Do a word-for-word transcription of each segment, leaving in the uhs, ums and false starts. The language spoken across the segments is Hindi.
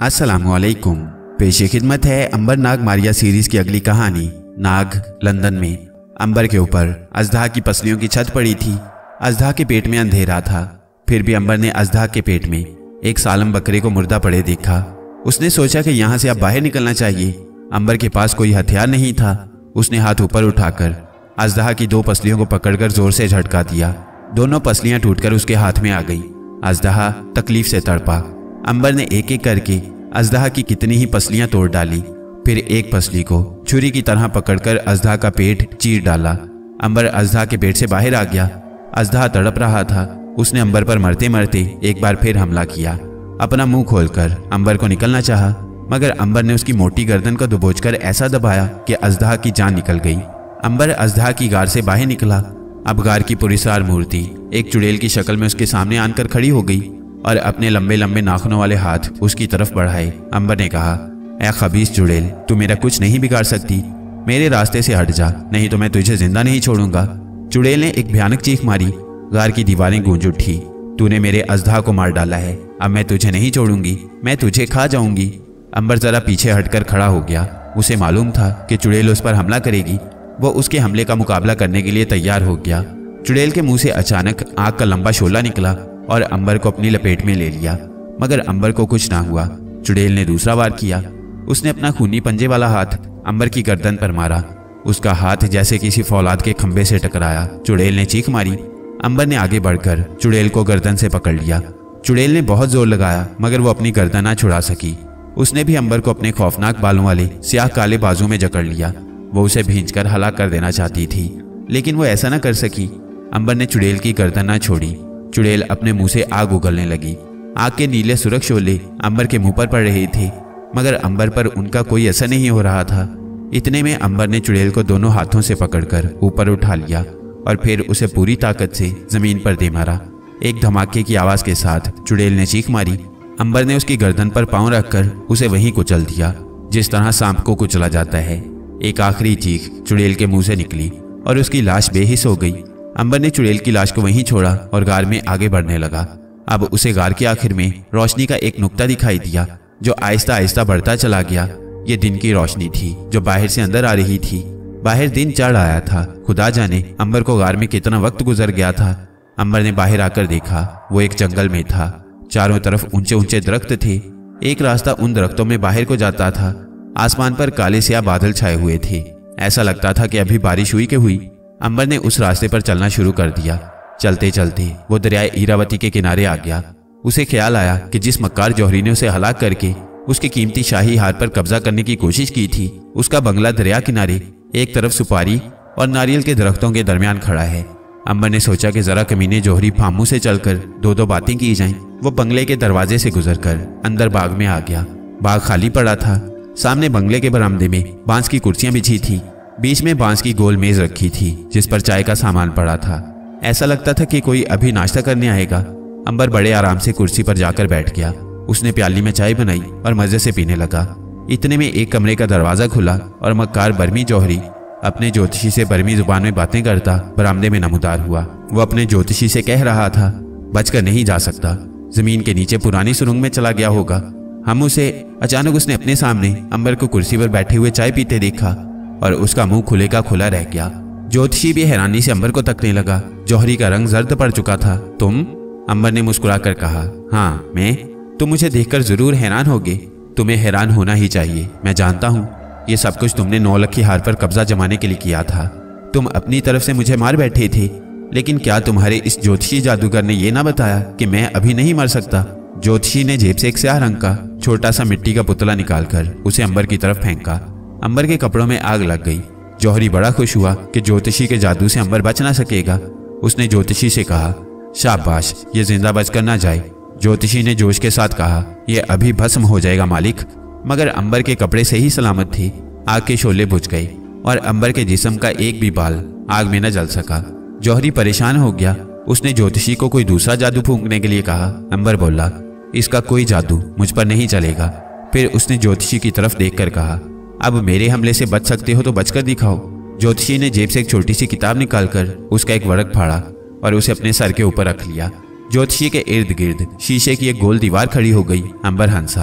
अस्सलामुअलैकुम। पेशे खिदमत है अंबर नाग मारिया सीरीज की अगली कहानी। नाग लंदन में। अंबर के ऊपर अजदा की पसलियों की छत पड़ी थी। अजदा के पेट में अंधेरा था, फिर भी अंबर ने अजदा के पेट में एक सालम बकरे को मुर्दा पड़े देखा। उसने सोचा कि यहाँ से अब बाहर निकलना चाहिए। अंबर के पास कोई हथियार नहीं था। उसने हाथ ऊपर उठाकर अजदा की दो पसलियों को पकड़कर जोर से झटका दिया। दोनों पसलियां टूटकर उसके हाथ में आ गई। अजदा तकलीफ से तड़पा। अंबर ने एक एक करके अजदा की कितनी ही पसलियां तोड़ डाली, फिर एक पसली को छुरी की तरह पकड़कर अजदा का पेट चीर डाला। अंबर अजदा के पेट से बाहर आ गया। अजदा तड़प रहा था। उसने अंबर पर मरते मरते एक बार फिर हमला किया। अपना मुंह खोलकर अंबर को निकलना चाहा, मगर अंबर ने उसकी मोटी गर्दन को दबोचकर ऐसा दबाया कि अजदा की जान निकल गई। अंबर अजदा की गार से बाहर निकला। अब गार की पुरस्कार मूर्ति एक चुड़ैल की शक्ल में उसके सामने आकर खड़ी हो गई और अपने लंबे लंबे नाखूनों वाले हाथ उसकी तरफ बढ़ाए। अंबर ने कहा, ऐ खबीस चुड़ैल, तू मेरा कुछ नहीं बिगाड़ सकती। मेरे रास्ते से हट जा, नहीं तो मैं तुझे जिंदा नहीं छोड़ूंगा। चुड़ैल ने एक भयानक चीख मारी। गार की दीवारें गूंज उठी। तूने मेरे अजदा को मार डाला है, अब मैं तुझे नहीं छोड़ूंगी, मैं तुझे खा जाऊंगी। अंबर जरा पीछे हटकर खड़ा हो गया। उसे मालूम था कि चुड़ैल उस पर हमला करेगी। वो उसके हमले का मुकाबला करने के लिए तैयार हो गया। चुड़ैल के मुंह से अचानक आग का लंबा शोला निकला और अंबर को अपनी लपेट में ले लिया, मगर अंबर को कुछ ना हुआ। चुड़ैल ने दूसरा वार किया। उसने अपना खूनी पंजे वाला हाथ अंबर की गर्दन पर मारा। उसका हाथ जैसे किसी फौलाद के खंभे से टकराया। चुड़ैल ने चीख मारी। अंबर ने आगे बढ़कर चुड़ैल को गर्दन से पकड़ लिया। चुड़ैल ने बहुत जोर लगाया, मगर वो अपनी गर्दन ना छुड़ा सकी। उसने भी अंबर को अपने खौफनाक बालों वाले स्याह काले बाजू में जकड़ लिया। वो उसे भींचकर हलाक कर देना चाहती थी, लेकिन वो ऐसा ना कर सकी। अंबर ने चुड़ैल की गर्दन ना छोड़ी। चुड़ैल अपने मुंह से आग उगलने लगी। आग के नीले सुरख शोले अंबर के मुंह पर पड़ रहे थे, मगर अंबर पर उनका कोई असर नहीं हो रहा था। इतने में अंबर ने चुड़ैल को दोनों हाथों से पकड़कर ऊपर उठा लिया और फिर उसे पूरी ताकत से जमीन पर दे मारा। एक धमाके की आवाज के साथ चुड़ैल ने चीख मारी। अंबर ने उसकी गर्दन पर पांव रखकर उसे वहीं कुचल दिया, जिस तरह सांप को कुचला जाता है। एक आखिरी चीख चुड़ैल के मुंह से निकली और उसकी लाश बेहिस हो गई। अंबर ने चुड़ैल की लाश को वहीं छोड़ा और गार में आगे बढ़ने लगा। अब उसे गार के आखिर में रोशनी का एक नुक्ता दिखाई दिया, जो आहिस्ता आहिस्ता बढ़ता चला गया। ये दिन की रोशनी थी जो बाहर से अंदर आ रही थी। बाहर दिन चढ़ आया था। खुदा जाने अंबर को गार में कितना वक्त गुजर गया था। अंबर ने बाहर आकर देखा, वो एक जंगल में था। चारों तरफ ऊंचे ऊंचे दरख्त थे। एक रास्ता उन दरख्तों में बाहर को जाता था। आसमान पर काले स्याह बादल छाए हुए थे। ऐसा लगता था कि अभी बारिश हुई के हुई। अंबर ने उस रास्ते पर चलना शुरू कर दिया। चलते चलते वो दरियाए इरावती के किनारे आ गया। उसे ख्याल आया कि जिस मक्कार जौहरी ने उसे हलाक करके उसके कीमती शाही हार पर कब्जा करने की कोशिश की थी, उसका बंगला दरिया किनारे एक तरफ सुपारी और नारियल के दरख्तों के दरमियान खड़ा है। अंबर ने सोचा कि जरा कमीने जौहरी फामू से चलकर दो दो बातें की जाएं। वो बंगले के दरवाजे से गुजरकर अंदर बाग में आ गया। बाग खाली पड़ा था। सामने बंगले के बरामदे में बांस की कुर्सियां बिछी थी। बीच में बांस की गोल मेज रखी थी, जिस पर चाय का सामान पड़ा था। ऐसा लगता था कि कोई अभी नाश्ता करने आएगा। अंबर बड़े आराम से कुर्सी पर जाकर बैठ गया। उसने प्याली में चाय बनाई और मजे से पीने लगा। इतने में एक कमरे का दरवाजा खुला और मक्कार बर्मी जौहरी अपने ज्योतिषी से बर्मी जुबान में बातें करता बरामदे में नमूदार हुआ। वो अपने ज्योतिषी से कह रहा था, बचकर नहीं जा सकता, जमीन के नीचे पुरानी सुरंग में चला गया होगा। हम उसे अचानक उसने अपने सामने अंबर को कुर्सी पर बैठे हुए चाय पीते देखा और उसका मुंह खुले का खुला रह गया। ज्योतिषी भी हैरानी से अंबर को तकने लगा। जौहरी का रंग जर्द पड़ चुका था। तुम? अंबर ने मुस्कुराकर कहा, हाँ मैं। तुम मुझे देखकर जरूर हैरान होगे। तुम्हें हैरान होना ही चाहिए। मैं जानता हूँ ये सब कुछ तुमने नौलखी हार पर कब्जा जमाने के लिए किया था। तुम अपनी तरफ से मुझे मार बैठे थे, लेकिन क्या तुम्हारे इस ज्योतिषी जादूगर ने यह ना बताया कि मैं अभी नहीं मर सकता? ज्योतिषी ने जेब से एक स्याह रंग का छोटा सा मिट्टी का पुतला निकालकर उसे अंबर की तरफ फेंका। अंबर के कपड़ों में आग लग गई। जौहरी बड़ा खुश हुआ कि ज्योतिषी के जादू से अंबर बच ना सकेगा। उसने ज्योतिषी से कहा, शाबाश, ये जिंदा बचकर ना जाए। ज्योतिषी ने जोश के साथ कहा, यह अभी भस्म हो जाएगा मालिक। मगर अंबर के कपड़े से ही सलामत थे। आग के शोले बुझ गए और अंबर के जिस्म का एक भी बाल आग में न जल सका। जौहरी परेशान हो गया। उसने ज्योतिषी को कोई दूसरा जादू फूंकने के लिए कहा। अंबर बोला, इसका कोई जादू मुझ पर नहीं चलेगा। फिर उसने ज्योतिषी की तरफ देखकर कहा, अब मेरे हमले से बच सकते हो तो बचकर दिखाओ। ज्योतिषी ने जेब से एक छोटी सी किताब निकालकर उसका एक वर्क फाड़ा और उसे अपने सर के ऊपर रख लिया। ज्योतिषी के इर्द गिर्द शीशे की एक गोल दीवार खड़ी हो गई। अंबर हंसा।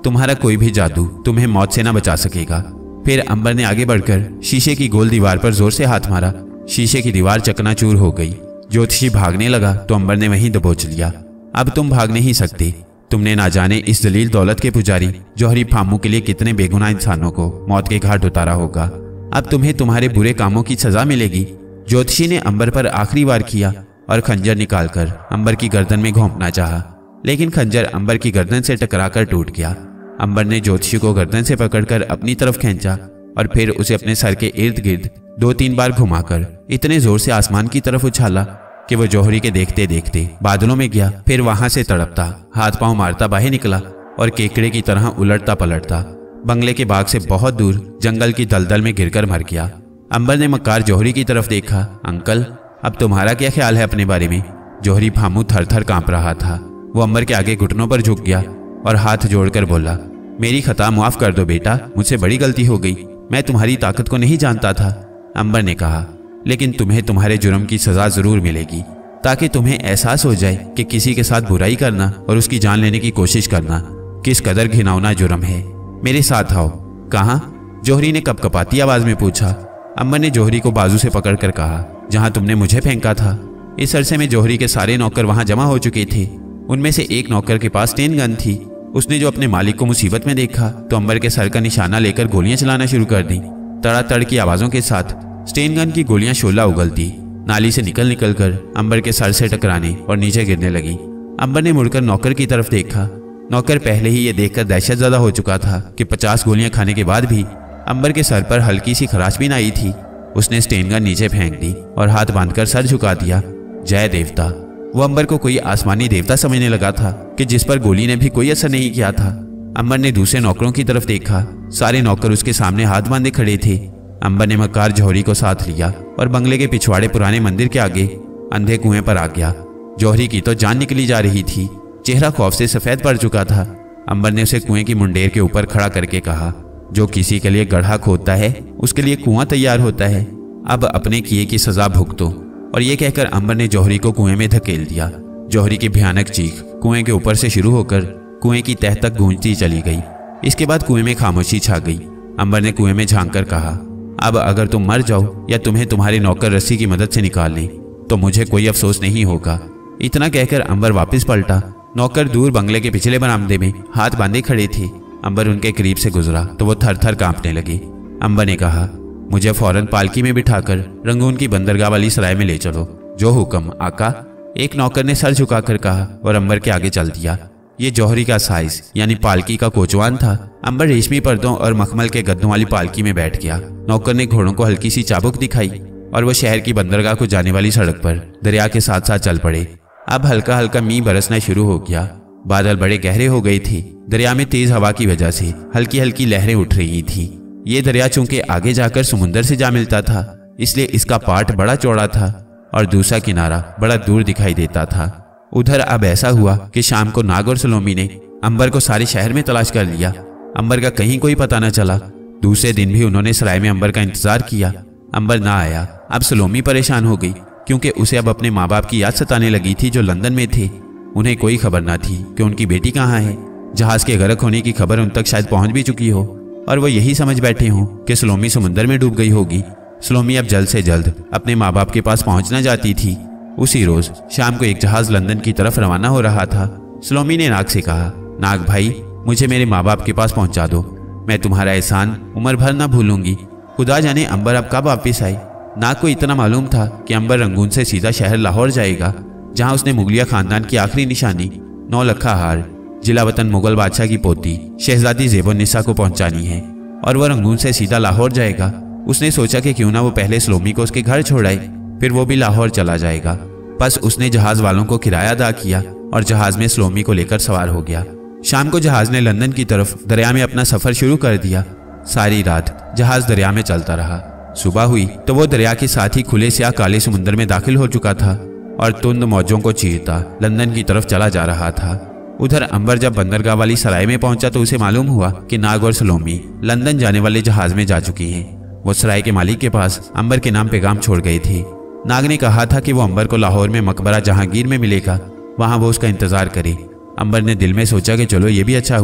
तुम्हारा कोई भी जादू तुम्हें मौत से न बचा सकेगा। फिर अंबर ने आगे बढ़कर शीशे की गोल दीवार पर जोर से हाथ मारा। शीशे की दीवार चकनाचूर हो गई। ज्योतिषी भागने लगा तो अंबर ने वहीं दबोच लिया। अब तुम भाग नहीं सकते। तुमने ना जाने इस जलील दौलत के पुजारी जौहरी फामू के लिए कितने बेगुनाह इंसानों को मौत के घाट उतारा होगा। अब तुम्हें तुम्हारे बुरे कामों की सजा मिलेगी। ज्योतिषी ने अंबर पर आखिरी वार किया और खंजर निकालकर अंबर की गर्दन में घोंपना चाहा, लेकिन खंजर अंबर की गर्दन से टकराकर टूट गया। अंबर ने ज्योतिषी को गर्दन से पकड़कर अपनी तरफ खींचा और फिर उसे अपने सर के इर्द गिर्द दो तीन बार घुमाकर इतने जोर से आसमान की तरफ उछाला कि वो जौहरी के देखते देखते बादलों में गया। फिर वहां से तड़पता हाथ पांव मारता बाहर निकला और केकड़े की तरह उलटता पलटता बंगले के बाग से बहुत दूर जंगल की दलदल में गिरकर मर गया। अंबर ने मक्कार जौहरी की तरफ देखा। अंकल, अब तुम्हारा क्या ख्याल है अपने बारे में? जौहरी फामू थर थर कांप रहा था। वो अंबर के आगे घुटनों पर झुक गया और हाथ जोड़कर बोला, मेरी खता माफ कर दो बेटा, मुझसे बड़ी गलती हो गई। मैं तुम्हारी ताकत को नहीं जानता था। अंबर ने कहा, लेकिन तुम्हें तुम्हारे जुर्म की सजा जरूर मिलेगी, ताकि तुम्हें एहसास हो जाए कि किसी के साथ बुराई करना और उसकी जान लेने की कोशिश करना किस कदर घिनौना जुर्म है। मेरे साथ आओ। कहाँ? जौहरी ने कपकपाती आवाज में पूछा। अंबर ने जौहरी को बाजू से पकड़कर कहा, जहां तुमने मुझे फेंका था। इस अरसे में जौहरी के सारे नौकर वहां जमा हो चुके थे। उनमें से एक नौकर के पास टेन गन थी। उसने जो अपने मालिक को मुसीबत में देखा तो अंबर के सर का निशाना लेकर गोलियां चलाना शुरू कर दी। तड़ातड़ की आवाजों के साथ स्टेन गन की गोलियां शोला उगलती नाली से निकल निकल कर अंबर के सर से टकराने और नीचे गिरने लगी। अंबर ने मुड़कर नौकर की तरफ देखा। नौकर पहले ही ये देखकर दहशत ज़्यादा हो चुका था कि पचास गोलियां खाने के बाद भी अंबर के सर पर हल्की सी खराश भी न आई थी। उसने स्टेन गन नीचे फेंक दी और हाथ बांधकर सर झुका दिया। जय देवता। वो अंबर को कोई आसमानी देवता समझने लगा था कि जिस पर गोली ने भी कोई असर नहीं किया था। अंबर ने दूसरे नौकरों की तरफ देखा। सारे नौकर उसके सामने हाथ बांधे खड़े थे। अंबर ने मक्कार जौहरी को साथ लिया और बंगले के पिछवाड़े पुराने मंदिर के आगे अंधे कुएं पर आ गया। जौहरी की तो जान निकली जा रही थी। चेहरा खौफ से सफेद पड़ चुका था। अंबर ने उसे कुएं की मुंडेर के ऊपर खड़ा करके कहा, जो किसी के लिए गड्ढा खोदता है उसके लिए कुआं तैयार होता है। अब अपने किए की सजा भुगतो। और ये कहकर अंबर ने जौहरी को कुएं में धकेल दिया। जौहरी की भयानक चीख कुएं के ऊपर से शुरू होकर कुएं की तह तक गूंजती चली गई। इसके बाद कुएं में खामोशी छा गई। अंबर ने कुएं में झांक कर कहा, अब अगर तुम मर जाओ या तुम्हें तुम्हारे नौकर रस्सी की मदद से निकाल लें तो मुझे कोई अफसोस नहीं होगा। इतना कहकर अंबर वापस पलटा। नौकर दूर बंगले के पिछले बरामदे में हाथ बांधे खड़े थे। अंबर उनके करीब से गुजरा तो वो थर थर कांपने लगे। अंबर ने कहा, मुझे फौरन पालकी में बिठाकर रंगून की बंदरगाह वाली सराय में ले चलो। जो हुक्म आका। एक नौकर ने सर झुकाकर कहा और अंबर के आगे चल दिया। ये जौहरी का साइज यानी पालकी का कोचवान था। अंबर रेशमी पर्दों और मखमल के गद्दों वाली पालकी में बैठ गया। नौकर ने घोड़ों को हल्की सी चाबुक दिखाई और वो शहर की बंदरगाह को जाने वाली सड़क पर दरिया के साथ साथ चल पड़े। अब हल्का हल्का मींह बरसना शुरू हो गया। बादल बड़े गहरे हो गए थे। दरिया में तेज हवा की वजह से हल्की हल्की लहरें उठ रही थी। ये दरिया चूंकि आगे जाकर समुंदर से जा मिलता था, इसलिए इसका पाट बड़ा चौड़ा था और दूसरा किनारा बड़ा दूर दिखाई देता था। उधर अब ऐसा हुआ कि शाम को नाग और सलोमी ने अंबर को सारे शहर में तलाश कर लिया। अंबर का कहीं कोई पता न चला। दूसरे दिन भी उन्होंने सराय में अंबर का इंतजार किया। अंबर ना आया। अब सलोमी परेशान हो गई क्योंकि उसे अब अपने माँ बाप की याद सताने लगी थी जो लंदन में थे। उन्हें कोई खबर ना थी कि उनकी बेटी कहाँ है। जहाज के गर्क होने की खबर उन तक शायद पहुंच भी चुकी हो और वो यही समझ बैठे हों कि सलोमी समुद्र में डूब गई होगी। सलोमी अब जल्द से जल्द अपने माँ बाप के पास पहुंचना चाहती थी। उसी रोज शाम को एक जहाज लंदन की तरफ रवाना हो रहा था। सलोमी ने नाग से कहा, नाग भाई, मुझे मेरे माँ बाप के पास पहुंचा दो। मैं तुम्हारा एहसान उम्र भर ना भूलूंगी। खुदा जाने अंबर अब कब वापिस आई। नाग को इतना मालूम था कि अंबर रंगून से सीधा शहर लाहौर जाएगा, जहां उसने मुगलिया खानदान की आखिरी निशानी नौलखा हार जिला वतन मुगल बादशाह की पोती शहजादी ज़ेबुन्निसा को पहुंचानी है और वह रंगून से सीधा लाहौर जाएगा। उसने सोचा कि क्यों ना वो पहले सलोमी को उसके घर छोड़ाए, फिर वो भी लाहौर चला जाएगा। बस उसने जहाज वालों को किराया अदा किया और जहाज में सलोमी को लेकर सवार हो गया। शाम को जहाज ने लंदन की तरफ दरिया में अपना सफर शुरू कर दिया। सारी रात जहाज दरिया में चलता रहा। सुबह हुई तो वो दरिया के साथ ही खुले स्याह काले समुद्र में दाखिल हो चुका था और तुंद मौजों को चीरता लंदन की तरफ चला जा रहा था। उधर अंबर जब बंदरगाह वाली सराय में पहुंचा तो उसे मालूम हुआ कि नाग और सलोमी लंदन जाने वाले जहाज में जा चुकी हैं। वो सराय के मालिक के पास अंबर के नाम पैगाम छोड़ गए थे। नाग ने कहा था कि वो अंबर को लाहौर में मकबरा जहांगीर में मिलेगा, वहां वो उसका इंतजार करे। अंबर ने दिल में सोचा कि चलो ये भी अच्छा हुआ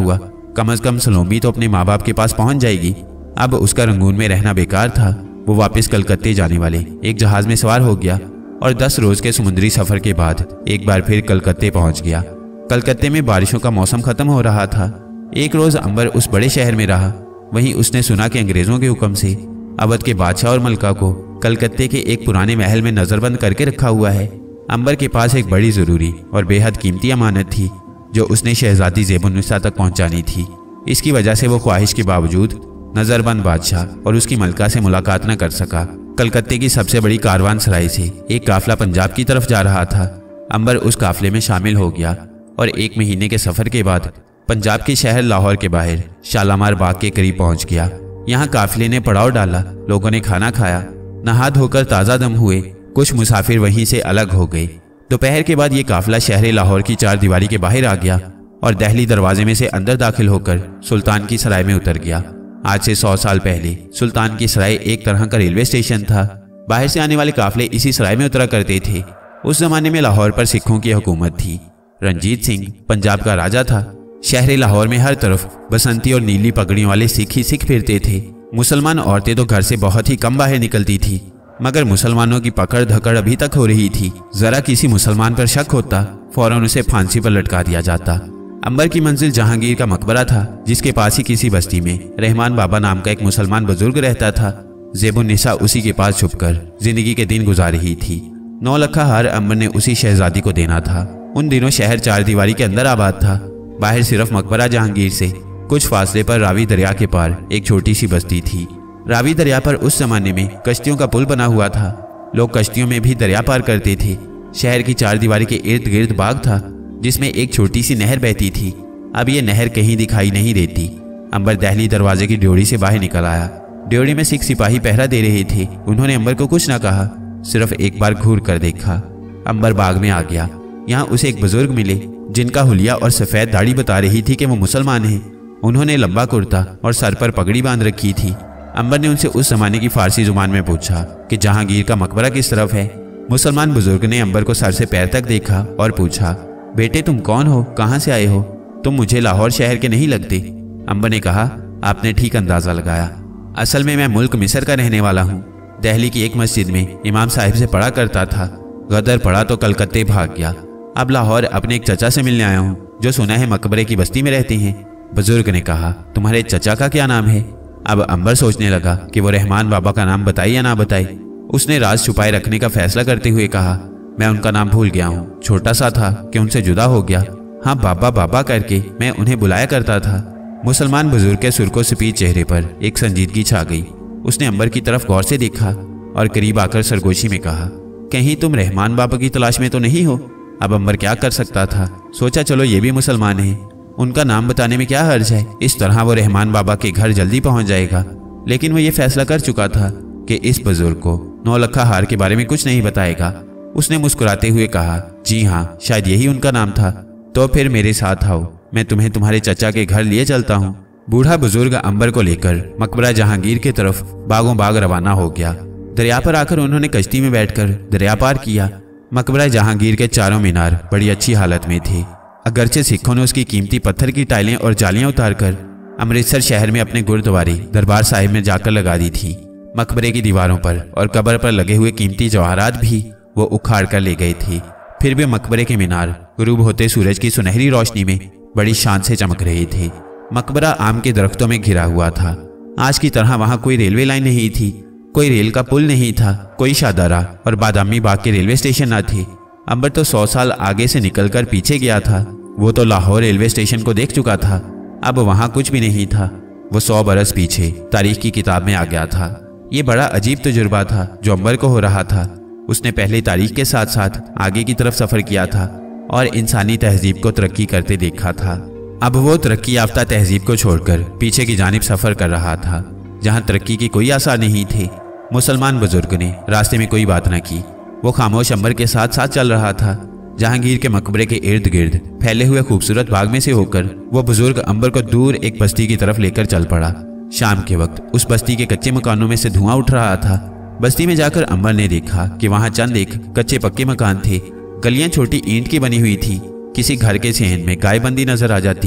कम से कम सलोमी तो अपने माँ बाप के पास पहुंच जाएगी। अब उसका रंगून में रहना बेकार था। वो वापस कलकत्ते जाने वाले एक जहाज में सवार हो गया और दस रोज के समुद्री सफर के बाद एक बार फिर कलकत्ते पहुंच गया। कलकत्ते में बारिशों का मौसम खत्म हो रहा था। एक रोज अंबर उस बड़े शहर में रहा। वहीं उसने सुना कि अंग्रेजों के हुक्म से अवध के बादशाह और मलका को कलकत्ते के एक पुराने महल में नजरबंद करके रखा हुआ है। अंबर के पास एक बड़ी जरूरी और बेहद कीमती अमानत थी जो उसने शहजादी ज़ेबुन्निसा तक पहुंचानी थी। इसकी वजह से वो ख्वाहिश के बावजूद नजरबंद बादशाह और उसकी मलका से मुलाकात न कर सका। कलकत्ते की सबसे बड़ी कारवान सराय से एक काफिला पंजाब की तरफ जा रहा था। अंबर उस काफिले में शामिल हो गया और एक महीने के सफर के बाद पंजाब के शहर लाहौर के बाहर शालामार बाग के करीब पहुंच गया। यहाँ काफिले ने पड़ाव डाला। लोगों ने खाना खाया, नहा धोकर ताज़ा दम हुए। कुछ मुसाफिर वहीं से अलग हो गए। दोपहर के बाद ये काफिला शहर लाहौर की चार दीवारी के बाहर आ गया और दहली दरवाजे में से अंदर दाखिल होकर सुल्तान की सराय में उतर गया। आज से सौ साल पहले सुल्तान की सराय एक तरह का रेलवे स्टेशन था। बाहर से आने वाले काफिले इसी सराय में उतरा करते थे। उस जमाने में लाहौर पर सिखों की हुकूमत थी। रंजीत सिंह पंजाब का राजा था। शहर लाहौर में हर तरफ बसंती और नीली पगड़ियों वाले सिख ही सिख फिरते थे। मुसलमान औरतें तो घर से बहुत ही कम बाहर निकलती थी, मगर मुसलमानों की पकड़ धकड़ अभी तक हो रही थी। जरा किसी मुसलमान पर शक होता, फौरन उसे फांसी पर लटका दिया जाता। अंबर की मंजिल जहांगीर का मकबरा था, जिसके पास ही किसी बस्ती में रहमान बाबा नाम का एक मुसलमान बुजुर्ग रहता था। ज़ेबुन्निसा उसी के पास छुपकर जिंदगी के दिन गुजार रही थी। नौ लखा हार अंबर ने उसी शहजादी को देना था। उन दिनों शहर चार दीवारी के अंदर आबाद था। बाहर सिर्फ मकबरा जहांगीर से कुछ फासले पर रावी दरिया के पार एक छोटी सी बस्ती थी। रावी दरिया पर उस जमाने में कश्तियों का पुल बना हुआ था। लोग कश्तियों में भी दरिया पार करते थे। शहर की चार दीवारी के इर्द गिर्द बाग था, जिसमें एक छोटी सी नहर बहती थी। अब ये नहर कहीं दिखाई नहीं देती। अंबर दहली दरवाजे की ड्योढ़ी से बाहर निकल आया। ड्योढ़ी में सिख सिपाही पहरा दे रहे थे। उन्होंने अंबर को कुछ ना कहा, सिर्फ एक बार घूर कर देखा। अंबर बाग में आ गया। यहाँ उसे एक बुजुर्ग मिले, जिनका हुलिया और सफ़ेद दाढ़ी बता रही थी कि वो मुसलमान हैं। उन्होंने लंबा कुर्ता और सर पर पगड़ी बांध रखी थी। अंबर ने उनसे उस जमाने की फारसी जुबान में पूछा कि जहांगीर का मकबरा किस तरफ है। मुसलमान बुजुर्ग ने अंबर को सर से पैर तक देखा और पूछा, बेटे तुम कौन हो, कहाँ से आए हो? तुम मुझे लाहौर शहर के नहीं लगते। अंबर ने कहा, आपने ठीक अंदाजा लगाया। असल में मैं मुल्क मिस्र का रहने वाला हूँ। दहली की एक मस्जिद में इमाम साहिब से पढ़ा करता था। गदर पड़ा तो कलकत्ते भाग गया। अब लाहौर अपने एक चचा से मिलने आया हूँ, जो सुना है मकबरे की बस्ती में रहते हैं। बुजुर्ग ने कहा, तुम्हारे चचा का क्या नाम है? अब अंबर सोचने लगा कि वो रहमान बाबा का नाम बताए या ना बताए। उसने राज छुपाए रखने का फैसला करते हुए कहा, मैं उनका नाम भूल गया हूँ। छोटा सा था कि उनसे जुदा हो गया। हाँ, बाबा बाबा करके मैं उन्हें बुलाया करता था। मुसलमान बुजुर्ग के सुर्खो सफेद चेहरे पर एक संजीदगी छा गई। उसने अंबर की तरफ गौर से देखा और करीब आकर सरगोशी में कहा, कहीं तुम रहमान बाबा की तलाश में तो नहीं हो? अब अंबर क्या कर सकता था। सोचा चलो ये भी मुसलमान है, उनका नाम बताने में क्या हर्ज है। इस तरह वो रहमान बाबा के घर जल्दी पहुंच जाएगा। लेकिन वो ये फैसला कर चुका था कि इस बुजुर्ग को नौ लखा हार के बारे में कुछ नहीं बताएगा। उसने मुस्कुराते हुए कहा, जी हाँ, शायद यही उनका नाम था। तो फिर मेरे साथ आओ, मैं तुम्हें तुम्हारे चचा के घर लिए चलता हूँ। बूढ़ा बुजुर्ग अंबर को लेकर मकबरा जहांगीर की तरफ बागों बाग रवाना हो गया। दरिया पर आकर उन्होंने कश्ती में बैठकर दरिया पार किया। मकबरा जहांगीर के चारों मीनार बड़ी अच्छी हालत में थे। अगरचे सिखों ने उसकी कीमती पत्थर की टाइलें और जालियां उतारकर अमृतसर शहर में अपने गुरुद्वारे दरबार साहिब में जाकर लगा दी थी। मकबरे की दीवारों पर और कब्र पर लगे हुए कीमती जवाहरात भी वो उखाड़ कर ले गए थे। फिर भी मकबरे के मीनार गुरूब होते सूरज की सुनहरी रोशनी में बड़ी शान से चमक रहे थे। मकबरा आम के दरख्तों में घिरा हुआ था। आज की तरह वहां कोई रेलवे लाइन नहीं थी, कोई रेल का पुल नहीं था, कोई शाहदरा और बादामी बाग के रेलवे स्टेशन न थे। अंबर तो सौ साल आगे से निकलकर पीछे गया था। वो तो लाहौर रेलवे स्टेशन को देख चुका था। अब वहां कुछ भी नहीं था। वो सौ बरस पीछे तारीख की किताब में आ गया था। ये बड़ा अजीब तजुर्बा था जो अंबर को हो रहा था। उसने पहले तारीख के साथ साथ आगे की तरफ सफर किया था और इंसानी तहजीब को तरक्की करते देखा था। अब वो तरक्की याफ्ता तहजीब को छोड़कर पीछे की जानिब सफर कर रहा था, जहां तरक्की की कोई आसार नहीं थे। मुसलमान बुजुर्ग ने रास्ते में कोई बात न की। वो खामोश अंबर के साथ साथ चल रहा था। जहांगीर के मकबरे के इर्द गिर्द फैले हुए खूबसूरत बाग में से होकर वो बुजुर्ग अंबर को दूर एक बस्ती की तरफ लेकर चल पड़ा। शाम के वक्त उस बस्ती के कच्चे मकानों में से धुआं उठ रहा था। बस्ती में जाकर अंबर ने देखा कि वहां चंद एक कच्चे पक्के मकान थे। गलियां छोटी ईंट की बनी हुई थी। किसी घर के सहन में गायबंदी नजर आ जाती।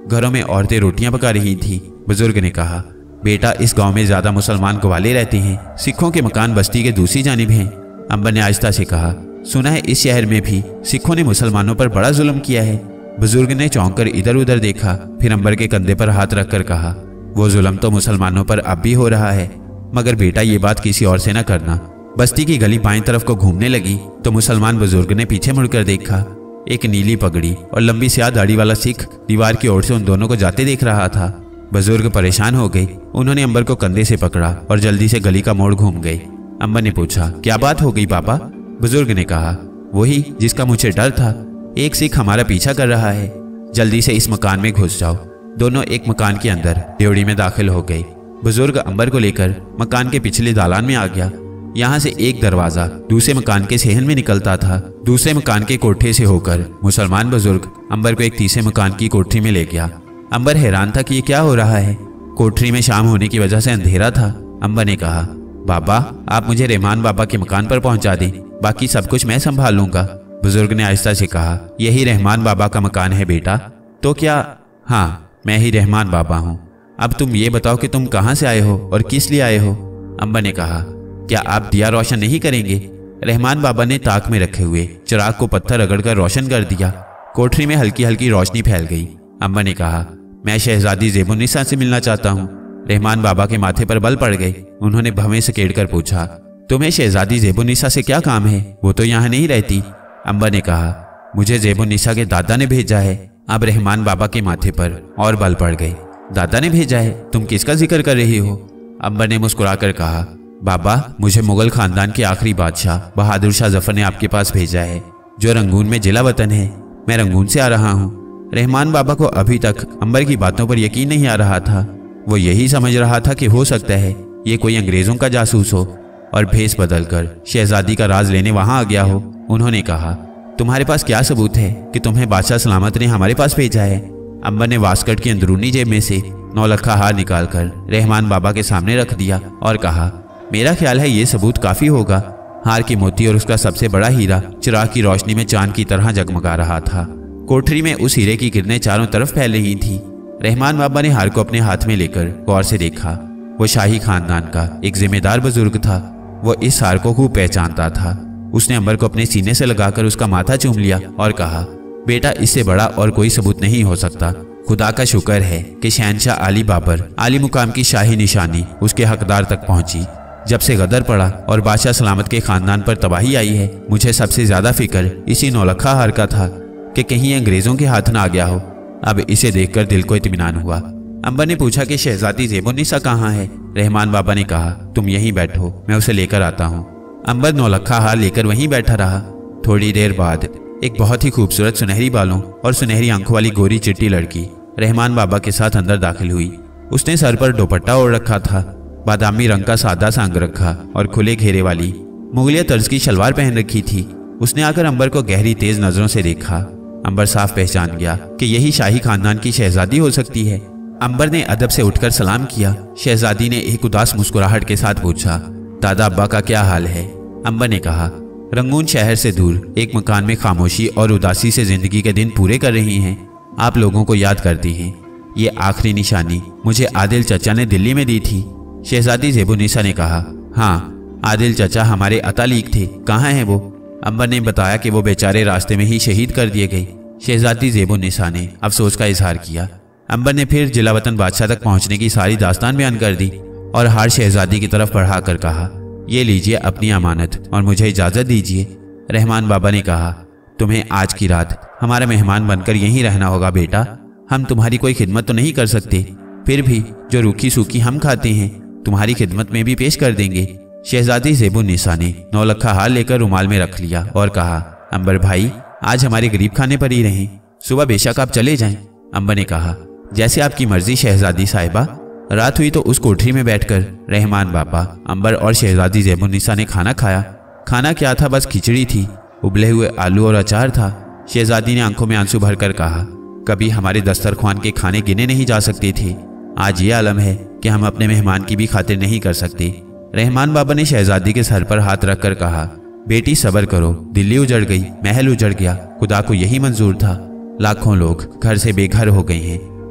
घरों में औरतें रोटियां पका रही थी। बुजुर्ग ने कहा, बेटा इस गांव में ज्यादा मुसलमान ग्वाले रहते हैं, सिखों के मकान बस्ती के दूसरी जानिब हैं। अंबर ने आहिस्ता से कहा, सुना है इस शहर में भी सिखों ने मुसलमानों पर बड़ा जुल्म किया है। बुजुर्ग ने चौंक कर इधर उधर देखा, फिर अंबर के कंधे पर हाथ रखकर कहा, वो जुल्म तो मुसलमानों पर अब भी हो रहा है, मगर बेटा ये बात किसी और से न करना। बस्ती की गली बाईं तरफ को घूमने लगी तो मुसलमान बुजुर्ग ने पीछे मुड़कर देखा। एक नीली पगड़ी और लंबी स्याह दाढ़ी वाला सिख दीवार की ओर से उन दोनों को जाते देख रहा था। बुजुर्ग परेशान हो गए। उन्होंने अंबर को कंधे से पकड़ा और जल्दी से गली का मोड़ घूम गए। अंबर ने पूछा, क्या बात हो गई पापा? बुजुर्ग ने कहा, वही जिसका मुझे डर था, एक सिख हमारा पीछा कर रहा है। जल्दी से इस मकान में घुस जाओ। दोनों एक मकान के अंदर ड्योढ़ी में दाखिल हो गए। बुजुर्ग अंबर को लेकर मकान के पिछले दालान में आ गया। यहाँ से एक दरवाजा दूसरे मकान के सेहन में निकलता था। दूसरे मकान के कोठे से होकर मुसलमान बुजुर्ग अंबर को एक तीसरे मकान की कोठरी में ले गया। अंबर हैरान था कि ये क्या हो रहा है। कोठरी में शाम होने की वजह से अंधेरा था। अंबर ने कहा, बाबा आप मुझे रहमान बाबा के मकान पर पहुंचा दें, बाकी सब कुछ मैं संभाल लूंगा। बुजुर्ग ने आहिस्ता से कहा, यही रहमान बाबा का मकान है बेटा। तो क्या? हाँ, मैं ही रहमान बाबा हूँ। अब तुम ये बताओ कि तुम कहाँ से आए हो और किस लिए आए हो? अंबर ने कहा, क्या आप दिया रोशन नहीं करेंगे? रहमान बाबा ने ताक में रखे हुए चिराग को पत्थर रगड़कर रोशन कर दिया। कोठरी में हल्की हल्की रोशनी फैल गई। अंबर ने कहा, मैं शहजादी ज़ेबुन्निसा से मिलना चाहता हूँ। रहमान बाबा के माथे पर बल पड़ गए। उन्होंने भवें सकेड़ कर पूछा, तुम्हें शहजादी ज़ेबुन्निसा से क्या काम है? वो तो यहाँ नहीं रहती। अंबर ने कहा, मुझे ज़ेबुन्निसा के दादा ने भेजा है। अब रहमान बाबा के माथे पर और बल पड़ गए। दादा ने भेजा है? तुम किसका जिक्र कर रही हो? अंबर ने मुस्कुराकर कहा, बाबा मुझे मुगल खानदान के आखिरी बादशाह बहादुर शाह जफर ने आपके पास भेजा है, जो रंगून में जिला वतन है। मैं रंगून से आ रहा हूँ। रहमान बाबा को अभी तक अंबर की बातों पर यकीन नहीं आ रहा था। वो यही समझ रहा था कि हो सकता है ये कोई अंग्रेजों का जासूस हो और भेस बदलकर शहजादी का राज लेने वहां आ गया हो। उन्होंने कहा, तुम्हारे पास क्या सबूत है कि तुम्हें बादशाह सलामत ने हमारे पास भेजा है? अंबर ने वास्कट की अंदरूनी जेब में से नौलखा हार निकालकर रहमान बाबा के सामने रख दिया और कहा, मेरा ख्याल है ये सबूत काफी होगा। हार की मोती और उसका सबसे बड़ा हीरा चिराग की रोशनी में चांद की तरह जगमगा रहा था। कोठरी में उस हीरे की किरणें चारों तरफ फैल रही थी। रहमान बाबा ने हार को अपने हाथ में लेकर गौर से देखा। वो शाही खानदान का एक जिम्मेदार बुजुर्ग था। वो इस हार को खूब पहचानता था। उसने अंबर को अपने सीने से लगाकर उसका माथा चूम लिया और कहा, बेटा इससे बड़ा और कोई सबूत नहीं हो सकता। खुदा का शुक्र है कि शहनशाह आली बाबर आली मुकाम की शाही निशानी उसके हकदार तक पहुंची। जब से गदर पड़ा और बादशाह सलामत के खानदान पर तबाही आई है, मुझे सबसे ज्यादा फिक्र इसी नौलखा हार का था कि कहीं अंग्रेजों के हाथ ना आ गया हो। अब इसे देखकर दिल को इत्मीनान हुआ। अंबर ने पूछा कि शहजादी ज़ेबुन्निसा कहाँ है? रहमान बाबा ने कहा, तुम यहीं बैठो, मैं उसे लेकर आता हूँ। अंबर नौलखा हार लेकर वहीं बैठा रहा। थोड़ी देर बाद एक बहुत ही खूबसूरत सुनहरी बालों और सुनहरी आंखों वाली गोरी चिट्टी लड़की रहमान बाबा के साथ अंदर दाखिल हुई। उसने सर पर दुपट्टा ओढ़ रखा था, बादामी रंग का सादा सा अंगरखा और खुले घेरे वाली मुगलिया तर्ज की शलवार पहन रखी थी। उसने आकर अंबर को गहरी तेज नजरों से देखा। अंबर साफ पहचान गया कि यही शाही खानदान की शहजादी हो सकती है। अंबर ने अदब से उठकर सलाम किया। शहजादी ने एक उदास मुस्कुराहट के साथ पूछा, दादा अब्बा का क्या हाल है? अंबर ने कहा, रंगून शहर से दूर एक मकान में खामोशी और उदासी से जिंदगी के दिन पूरे कर रही हैं। आप लोगों को याद करती हैं। ये आखिरी निशानी मुझे आदिल चचा ने दिल्ली में दी थी। शहजादी ज़ेबुन्निसा ने कहा, हाँ आदिल चचा हमारे अतालीक थे। कहाँ हैं वो? अंबर ने बताया कि वो बेचारे रास्ते में ही शहीद कर दिए गए। शहजादी ज़ेबुन्निसा ने अफसोस का इजहार किया। अंबर ने फिर जिलावतन बादशाह तक पहुंचने की सारी दास्तान बयान कर दी और हार शहजादी की तरफ बढ़ा कर कहा, ये लीजिए अपनी अमानत और मुझे इजाज़त दीजिए। रहमान बाबा ने कहा, तुम्हें आज की रात हमारा मेहमान बनकर यहीं रहना होगा बेटा। हम तुम्हारी कोई खिदमत तो नहीं कर सकते, फिर भी जो रूखी सूखी हम खाते हैं तुम्हारी खिदमत में भी पेश कर देंगे। शहजादी ज़ेबुन्निसा ने नौलखा हार लेकर रुमाल में रख लिया और कहा, अंबर भाई आज हमारे गरीब खाने पर ही रहें, सुबह बेशक आप चले जाएं। अंबर ने कहा, जैसे आपकी मर्जी शहजादी साहिबा। रात हुई तो उस कोठरी में बैठकर रहमान बाबा, अंबर और शहजादी ज़ेबुन्निसा ने खाना खाया। खाना क्या था, बस खिचड़ी थी, उबले हुए आलू और अचार था। शहजादी ने आंखों में आंसू भरकर कहा, कभी हमारे दस्तरख्वान के खाने गिने नहीं जा सकते थे, आज ये आलम है कि हम अपने मेहमान की भी खातिर नहीं कर सकते। रहमान बाबा ने शहजादी के सर पर हाथ रखकर कहा, बेटी सब्र करो, दिल्ली उजड़ गई, महल उजड़ गया, खुदा को यही मंजूर था। लाखों लोग घर से बेघर हो गए हैं।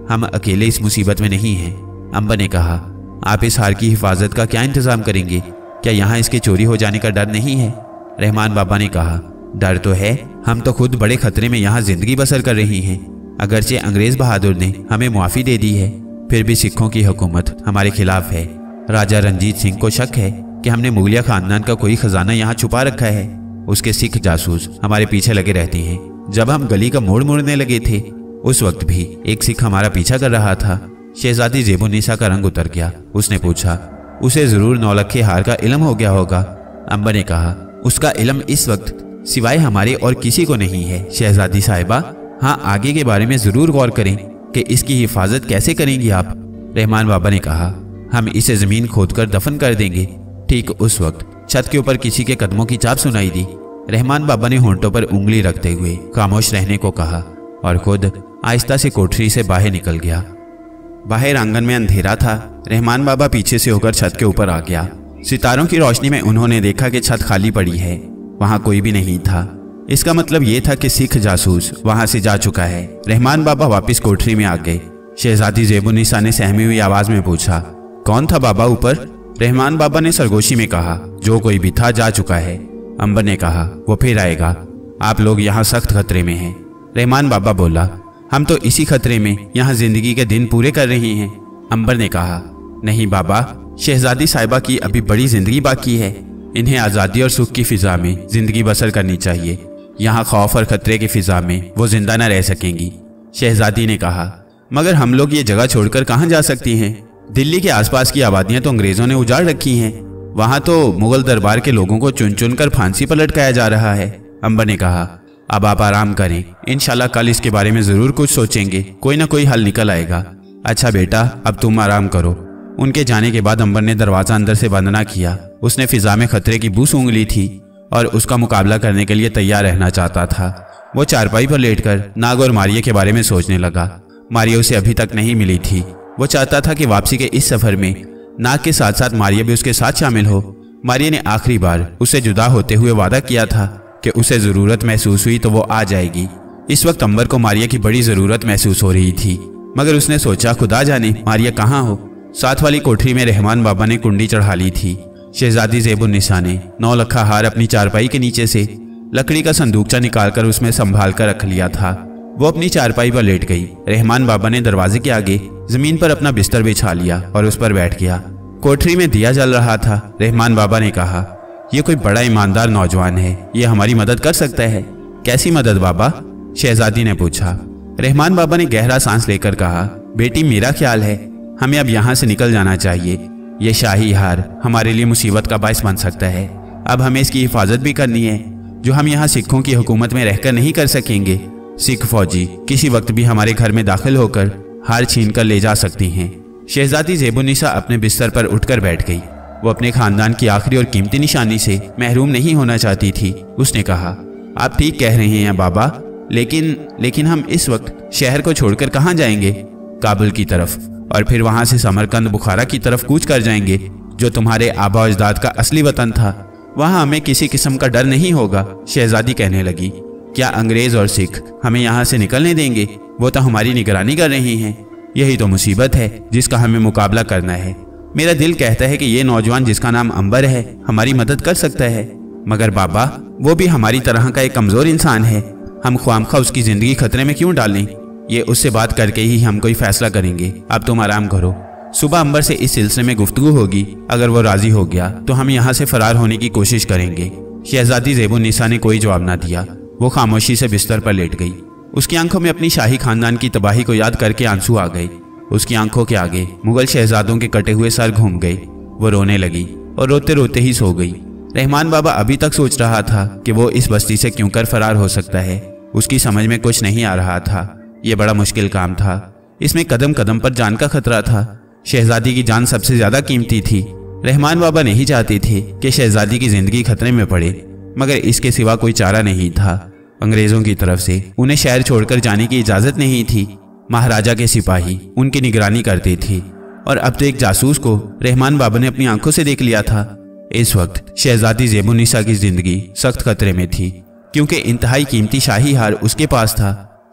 हम अकेले इस मुसीबत में नहीं हैं। अंबर ने कहा, आप इस हार की हिफाजत का क्या इंतजाम करेंगे? क्या यहाँ इसके चोरी हो जाने का डर नहीं है? रहमान बाबा ने कहा, डर तो है, हम तो खुद बड़े खतरे में यहाँ जिंदगी बसर कर रही हैं। अगरचे अंग्रेज बहादुर ने हमें मुआफ़ी दे दी है, फिर भी सिखों की हुकूमत हमारे खिलाफ है। राजा रंजीत सिंह को शक है कि हमने मुगलिया खानदान का कोई खजाना यहाँ छुपा रखा है। उसके सिख जासूस हमारे पीछे लगे रहते हैं। जब हम गली का मोड़ मोड़ने लगे थे, उस वक्त भी एक सिख हमारा पीछा कर रहा था। शहजादी ज़ेबुन्निसा का रंग उतर गया। उसने पूछा, उसे जरूर नौलखे हार का इल्म हो गया होगा। अंबर ने कहा, उसका इल्म इस वक्त सिवाय हमारे और किसी को नहीं है शहजादी साहिबा। हाँ, आगे के बारे में जरूर गौर करें कि इसकी हिफाजत कैसे करेंगी आप। रहमान बाबा ने कहा, हम इसे जमीन खोदकर दफन कर देंगे। ठीक उस वक्त छत के ऊपर किसी के कदमों की चाप सुनाई दी। रहमान बाबा ने होंठों पर उंगली रखते हुए खामोश रहने को कहा और खुद आहिस्ता से कोठरी से बाहर निकल गया। बाहर आंगन में अंधेरा था। रहमान बाबा पीछे से होकर छत के ऊपर आ गया। सितारों की रोशनी में उन्होंने देखा कि छत खाली पड़ी है, वहां कोई भी नहीं था। इसका मतलब यह था कि सिख जासूस वहां से जा चुका है। रहमान बाबा वापस कोठरी में आ गए। शहजादी ज़ेबुन्निसा ने सहमी हुई आवाज में पूछा, कौन था बाबा ऊपर? रहमान बाबा ने सरगोशी में कहा, जो कोई भी था जा चुका है। अंबर ने कहा, वो फिर आएगा। आप लोग यहाँ सख्त खतरे में हैं। रहमान बाबा बोला, हम तो इसी खतरे में यहाँ जिंदगी के दिन पूरे कर रहे हैं। अंबर ने कहा, नहीं बाबा, शहजादी साहिबा की अभी बड़ी जिंदगी बाकी है। इन्हें आज़ादी और सुख की फिजा में जिंदगी बसर करनी चाहिए। यहाँ खौफ और खतरे की फिजा में वो जिंदा न रह सकेंगी। शहजादी ने कहा, मगर हम लोग ये जगह छोड़कर कहाँ जा सकती हैं? दिल्ली के आसपास की आबादियां तो अंग्रेजों ने उजाड़ रखी हैं। वहां तो मुगल दरबार के लोगों को चुन चुन कर फांसी पर लटकाया जा रहा है। अंबर ने कहा, अब आप आराम करें, इंशाल्लाह कल इसके बारे में जरूर कुछ सोचेंगे, कोई ना कोई हल निकल आएगा। अच्छा बेटा, अब तुम आराम करो। उनके जाने के बाद अंबर ने दरवाजा अंदर से बंद ना किया। उसने फिजा में खतरे की बू सूंघ ली थी और उसका मुकाबला करने के लिए तैयार रहना चाहता था। वो चारपाई पर लेटकर नाग और मारिया के बारे में सोचने लगा। मारिया उसे अभी तक नहीं मिली थी। वो चाहता था कि वापसी के इस सफर में नाग के साथ साथ मारिया भी उसके साथ शामिल हो। मारिया ने आखिरी बार उससे जुदा होते हुए वादा किया था कि उसे ज़रूरत महसूस हुई तो वो आ जाएगी। इस वक्त अंबर को मारिया की बड़ी ज़रूरत महसूस हो रही थी, मगर उसने सोचा खुदा जाने मारिया कहाँ हो। साथ वाली कोठरी में रहमान बाबा ने कुंडी चढ़ा ली थी। शहजादी ज़ेबुन्निसा ने नौलखा हार अपनी चारपाई के नीचे से लकड़ी का संदूकचा निकालकर उसमें संभाल कर रख लिया था। वो अपनी चारपाई पर लेट गई। रहमान बाबा ने दरवाजे के आगे जमीन पर अपना बिस्तर बिछा लिया और उस पर बैठ गया। कोठरी में दिया जल रहा था। रहमान बाबा ने कहा, यह कोई बड़ा ईमानदार नौजवान है, ये हमारी मदद कर सकता है। कैसी मदद बाबा? शहजादी ने पूछा। रहमान बाबा ने गहरा सांस लेकर कहा, बेटी मेरा ख्याल है हमें अब यहाँ से निकल जाना चाहिए। यह शाही हार हमारे लिए मुसीबत का बायस बन सकता है। अब हमें इसकी हिफाजत भी करनी है, जो हम यहाँ सिखों की हुकूमत में रहकर नहीं कर सकेंगे। सिख फौजी किसी वक्त भी हमारे घर में दाखिल होकर हार छीन कर ले जा सकती हैं। शहजादी ज़ेबुन्निसा अपने बिस्तर पर उठकर बैठ गई। वो अपने खानदान की आखिरी और कीमती निशानी से महरूम नहीं होना चाहती थी। उसने कहा, आप ठीक कह रहे हैं बाबा, लेकिन लेकिन हम इस वक्त शहर को छोड़कर कहाँ जाएंगे? काबुल की तरफ, और फिर वहां से समरकंद बुखारा की तरफ कूच कर जाएंगे, जो तुम्हारे आबा अजदाद का असली वतन था। वहां हमें किसी किस्म का डर नहीं होगा। शहजादी कहने लगी, क्या अंग्रेज और सिख हमें यहाँ से निकलने देंगे? वो तो हमारी निगरानी कर रही हैं। यही तो मुसीबत है जिसका हमें मुकाबला करना है। मेरा दिल कहता है कि ये नौजवान जिसका नाम अंबर है हमारी मदद कर सकता है, मगर बाबा वो भी हमारी तरह का एक कमजोर इंसान है। हम ख्वामखा उसकी जिंदगी खतरे में क्यों डालें? ये उससे बात करके ही हम कोई फैसला करेंगे। अब तुम आराम करो। सुबह अंबर से इस सिलसिले में गुफ्तगू होगी। अगर वो राजी हो गया तो हम यहाँ से फरार होने की कोशिश करेंगे। शहजादी ज़ेबुन्निसा ने कोई जवाब ना दिया। वो खामोशी से बिस्तर पर लेट गई। उसकी आंखों में अपनी शाही खानदान की तबाही को याद करके आंसू आ गए। उसकी आंखों के आगे मुगल शहजादों के कटे हुए सर घूम गए। वो रोने लगी और रोते रोते ही सो गई। रहमान बाबा अभी तक सोच रहा था कि वो इस बस्ती से क्यों कर फरार हो सकता है। उसकी समझ में कुछ नहीं आ रहा था। ये बड़ा मुश्किल काम था। इसमें कदम कदम पर जान का खतरा था। शहजादी की जान सबसे ज्यादा कीमती थी। रहमान बाबा नहीं चाहते थे कि शहजादी की जिंदगी खतरे में पड़े, मगर इसके सिवा कोई चारा नहीं था। अंग्रेजों की तरफ से उन्हें शहर छोड़कर जाने की इजाजत नहीं थी। महाराजा के सिपाही उनकी निगरानी करते थे और अब तो एक जासूस को रहमान बाबा ने अपनी आंखों से देख लिया था। इस वक्त शहजादी ज़ेबुन्निसा की जिंदगी सख्त खतरे में थी, क्योंकि इंतहाई कीमती शाही हार उसके पास था।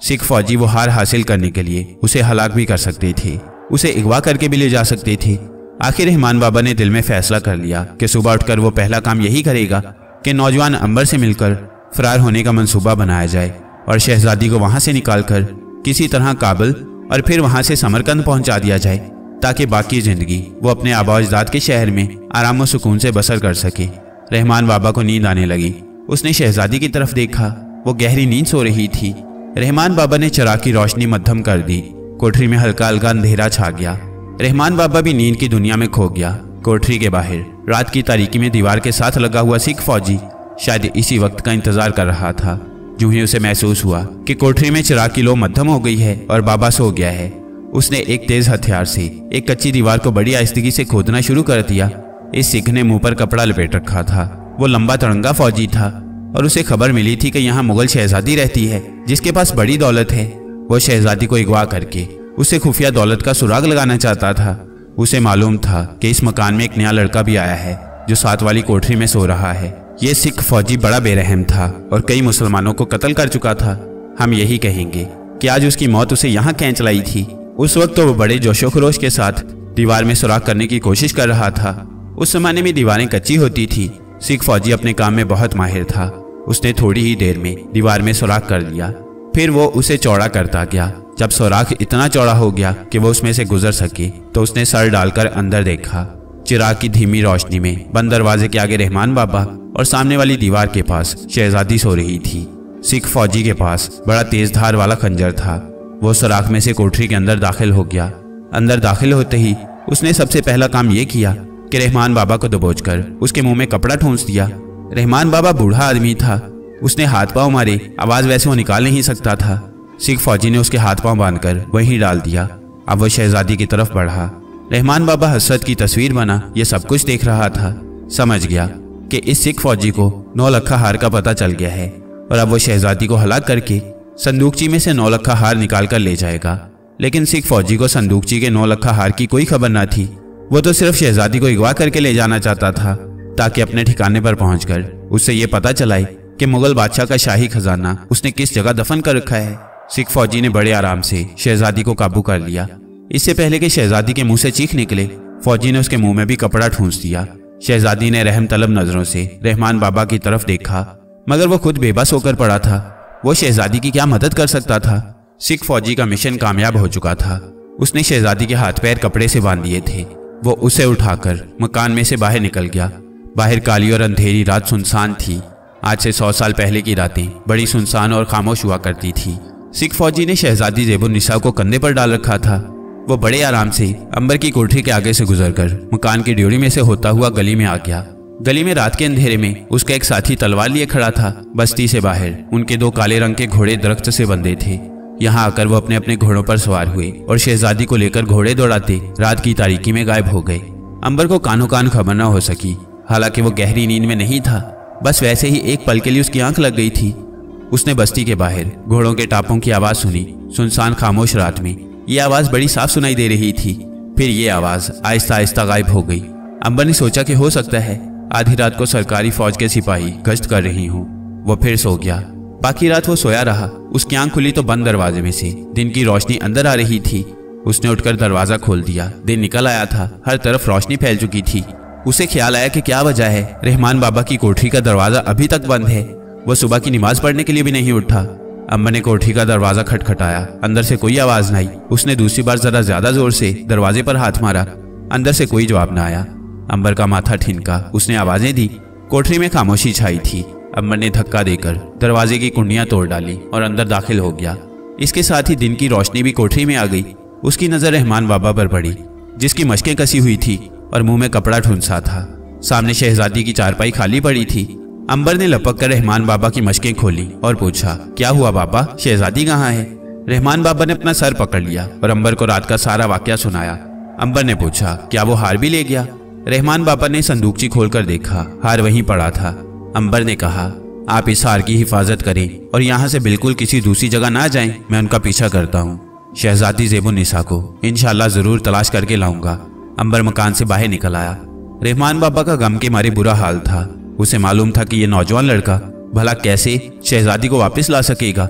सिख फौजी वो हार हासिल करने के लिए उसे हलाक भी कर सकते थे, उसे अगवा करके भी ले जा सकते थे। आखिर रहमान बाबा ने दिल में फैसला कर लिया कि सुबह उठकर वो पहला काम यही करेगा कि नौजवान अंबर से मिलकर फरार होने का मंसूबा बनाया जाए और शहजादी को वहां से निकालकर किसी तरह काबुल और फिर वहां से समरकंद पहुंचा दिया जाए, ताकि बाकी जिंदगी वो अपने आबा अजदाद के शहर में आराम और सुकून से बसर कर सके। रहमान बाबा को नींद आने लगी। उसने शहजादी की तरफ देखा, वो गहरी नींद सो रही थी। रहमान बाबा ने चिराग की रोशनी मध्यम कर दी। कोठरी में हल्का हल्का अंधेरा छा गया। रहमान बाबा भी नींद की दुनिया में खो गया। कोठरी के बाहर रात की तारीकी में दीवार के साथ लगा हुआ सिख फौजी शायद इसी वक्त का इंतजार कर रहा था। यूं ही उसे महसूस हुआ कि कोठरी में चिराग की लो मध्यम हो गई है और बाबा सो गया है। उसने एक तेज हथियार से एक कच्ची दीवार को बड़ी आहिस्दगी से खोदना शुरू कर दिया। इस सिख ने मुंह पर कपड़ा लपेट रखा था। वो लंबा तिरंगा फौजी था और उसे खबर मिली थी कि यहाँ मुगल शहजादी रहती है जिसके पास बड़ी दौलत है। वो शहजादी को अगवा करके उसे खुफिया दौलत का सुराग लगाना चाहता था। उसे मालूम था कि इस मकान में एक नया लड़का भी आया है जो साथ वाली कोठरी में सो रहा है। ये सिख फौजी बड़ा बेरहम था और कई मुसलमानों को कत्ल कर चुका था। हम यही कहेंगे कि आज उसकी मौत उसे यहाँ कैंच लाई थी। उस वक्त तो वो बड़े जोशो खरोश के साथ दीवार में सुराग करने की कोशिश कर रहा था। उस जमाने में दीवारें कच्ची होती थी। सिख फौजी अपने काम में बहुत माहिर था। उसने थोड़ी ही देर में दीवार में सुराग कर लिया। फिर वो उसे चौड़ा करता गया। जब सुराग इतना चौड़ा हो गया कि वो उसमें से गुजर सके तो उसने सर डालकर अंदर देखा। चिराग की धीमी रोशनी में बंद दरवाजे के आगे रहमान बाबा और सामने वाली दीवार के पास शहजादी सो रही थी। सिख फौजी के पास बड़ा तेज धार वाला खंजर था। वो सुराख में से कोठरी के अंदर दाखिल हो गया। अंदर दाखिल होते ही उसने सबसे पहला काम ये किया कि रहमान बाबा को दबोचकर उसके मुंह में कपड़ा ठूंस दिया। रहमान बाबा बूढ़ा आदमी था। उसने हाथ पांव मारे, आवाज वैसे वो निकाल नहीं सकता था। सिख फौजी ने उसके हाथ पांव बांधकर वहीं डाल दिया। अब वो शहजादी की तरफ बढ़ा। रहमान बाबा हसरत की तस्वीर बना ये सब कुछ देख रहा था। समझ गया कि इस सिख फौजी को नौ लखा हार का पता चल गया है और अब वो शहजादी को हलाक करके संदूकची में से नौ लखा हार निकाल कर ले जाएगा। लेकिन सिख फौजी को संदूकची के नौ लखा हार की कोई खबर न थी। वो तो सिर्फ शहजादी को अगवा करके ले जाना चाहता था ताकि अपने ठिकाने पर पहुंचकर उससे ये पता चलाए कि मुगल बादशाह का शाही खजाना उसने किस जगह दफन कर रखा है। सिख फौजी ने बड़े आराम से शहजादी को काबू कर लिया। इससे पहले कि शहजादी के मुंह से चीख निकले, फौजी ने उसके मुंह में भी कपड़ा ठूंस दिया। शहजादी ने रहम तलब नजरों से रहमान बाबा की तरफ देखा, मगर वो खुद बेबस होकर पड़ा था। वो शहजादी की क्या मदद कर सकता था। सिख फौजी का मिशन कामयाब हो चुका था। उसने शहजादी के हाथ पैर कपड़े से बांध दिए थे। वो उसे उठाकर मकान में से बाहर निकल गया। बाहर काली और अंधेरी रात सुनसान थी। आज से सौ साल पहले की रातें बड़ी सुनसान और खामोश हुआ करती थी। सिख फौजी ने शहजादी ज़ेबुन्निसा को कंधे पर डाल रखा था। वो बड़े आराम से अंबर की कोठरी के आगे से गुजरकर मकान की ड्योढ़ी में से होता हुआ गली में आ गया। गली में रात के अंधेरे में उसका एक साथी तलवार लिए खड़ा था। बस्ती से बाहर उनके दो काले रंग के घोड़े दरख्त से बंधे थे। यहाँ आकर वो अपने अपने घोड़ों पर सवार हुए और शहजादी को लेकर घोड़े दौड़ाते रात की तारीकी में गायब हो गए। अंबर को कानों कान खबर न हो सकी। हालांकि वो गहरी नींद में नहीं था, बस वैसे ही एक पल के लिए उसकी आंख लग गई थी। उसने बस्ती के बाहर घोड़ों के टापों की आवाज सुनी। सुनसान खामोश रात में ये आवाज बड़ी साफ सुनाई दे रही थी। फिर ये आवाज आहिस्ता आहिस्ता गायब हो गई। अंबर ने सोचा कि हो सकता है आधी रात को सरकारी फौज के सिपाही गश्त कर रही हूँ। वो फिर सो गया। बाकी रात वो सोया रहा। उसकी आंख खुली तो बंद दरवाजे में से दिन की रोशनी अंदर आ रही थी। उसने उठकर दरवाजा खोल दिया। दिन निकल आया था। हर तरफ रोशनी फैल चुकी थी। उसे ख्याल आया कि क्या वजह है रहमान बाबा की कोठरी का दरवाजा अभी तक बंद है। वो सुबह की नमाज पढ़ने के लिए भी नहीं उठा। अम्मा ने कोठरी का दरवाजा खटखटाया। अंदर से कोई आवाज नहीं। उसने दूसरी बार जरा ज्यादा जोर से दरवाजे पर हाथ मारा। अंदर से कोई जवाब न आया। अंबर का माथा ठिनका। उसने आवाजें दी। कोठरी में खामोशी छाई थी। अंबर ने धक्का देकर दरवाजे की कुंडियां तोड़ डाली और अंदर दाखिल हो गया। इसके साथ ही दिन की रोशनी भी कोठरी में आ गई। उसकी नजर रहमान बाबा पर पड़ी, जिसकी मशकें कसी हुई थी और मुंह में कपड़ा ठूंसा था। सामने शहजादी की चारपाई खाली पड़ी थी। अंबर ने लपक कर रहमान बाबा की मशकें खोली और पूछा, क्या हुआ बाबा, शहजादी कहाँ है? रहमान बाबा ने अपना सर पकड़ लिया और अंबर को रात का सारा वाकया सुनाया। अंबर ने पूछा, क्या वो हार भी ले गया? रहमान बाबा ने संदूकची खोलकर देखा। हार वहीं पड़ा था। अंबर ने कहा, आप इस हार की हिफाजत करें और यहाँ से बिल्कुल किसी दूसरी जगह ना जाएं। मैं उनका पीछा करता हूँ। शहजादी ज़ेबुन्निसा को इंशाल्लाह जरूर तलाश करके लाऊंगा। अंबर मकान से बाहर निकल आया। रहमान बाबा का गम के मारे बुरा हाल था। उसे मालूम था कि यह नौजवान लड़का भला कैसे शहजादी को वापस ला सकेगा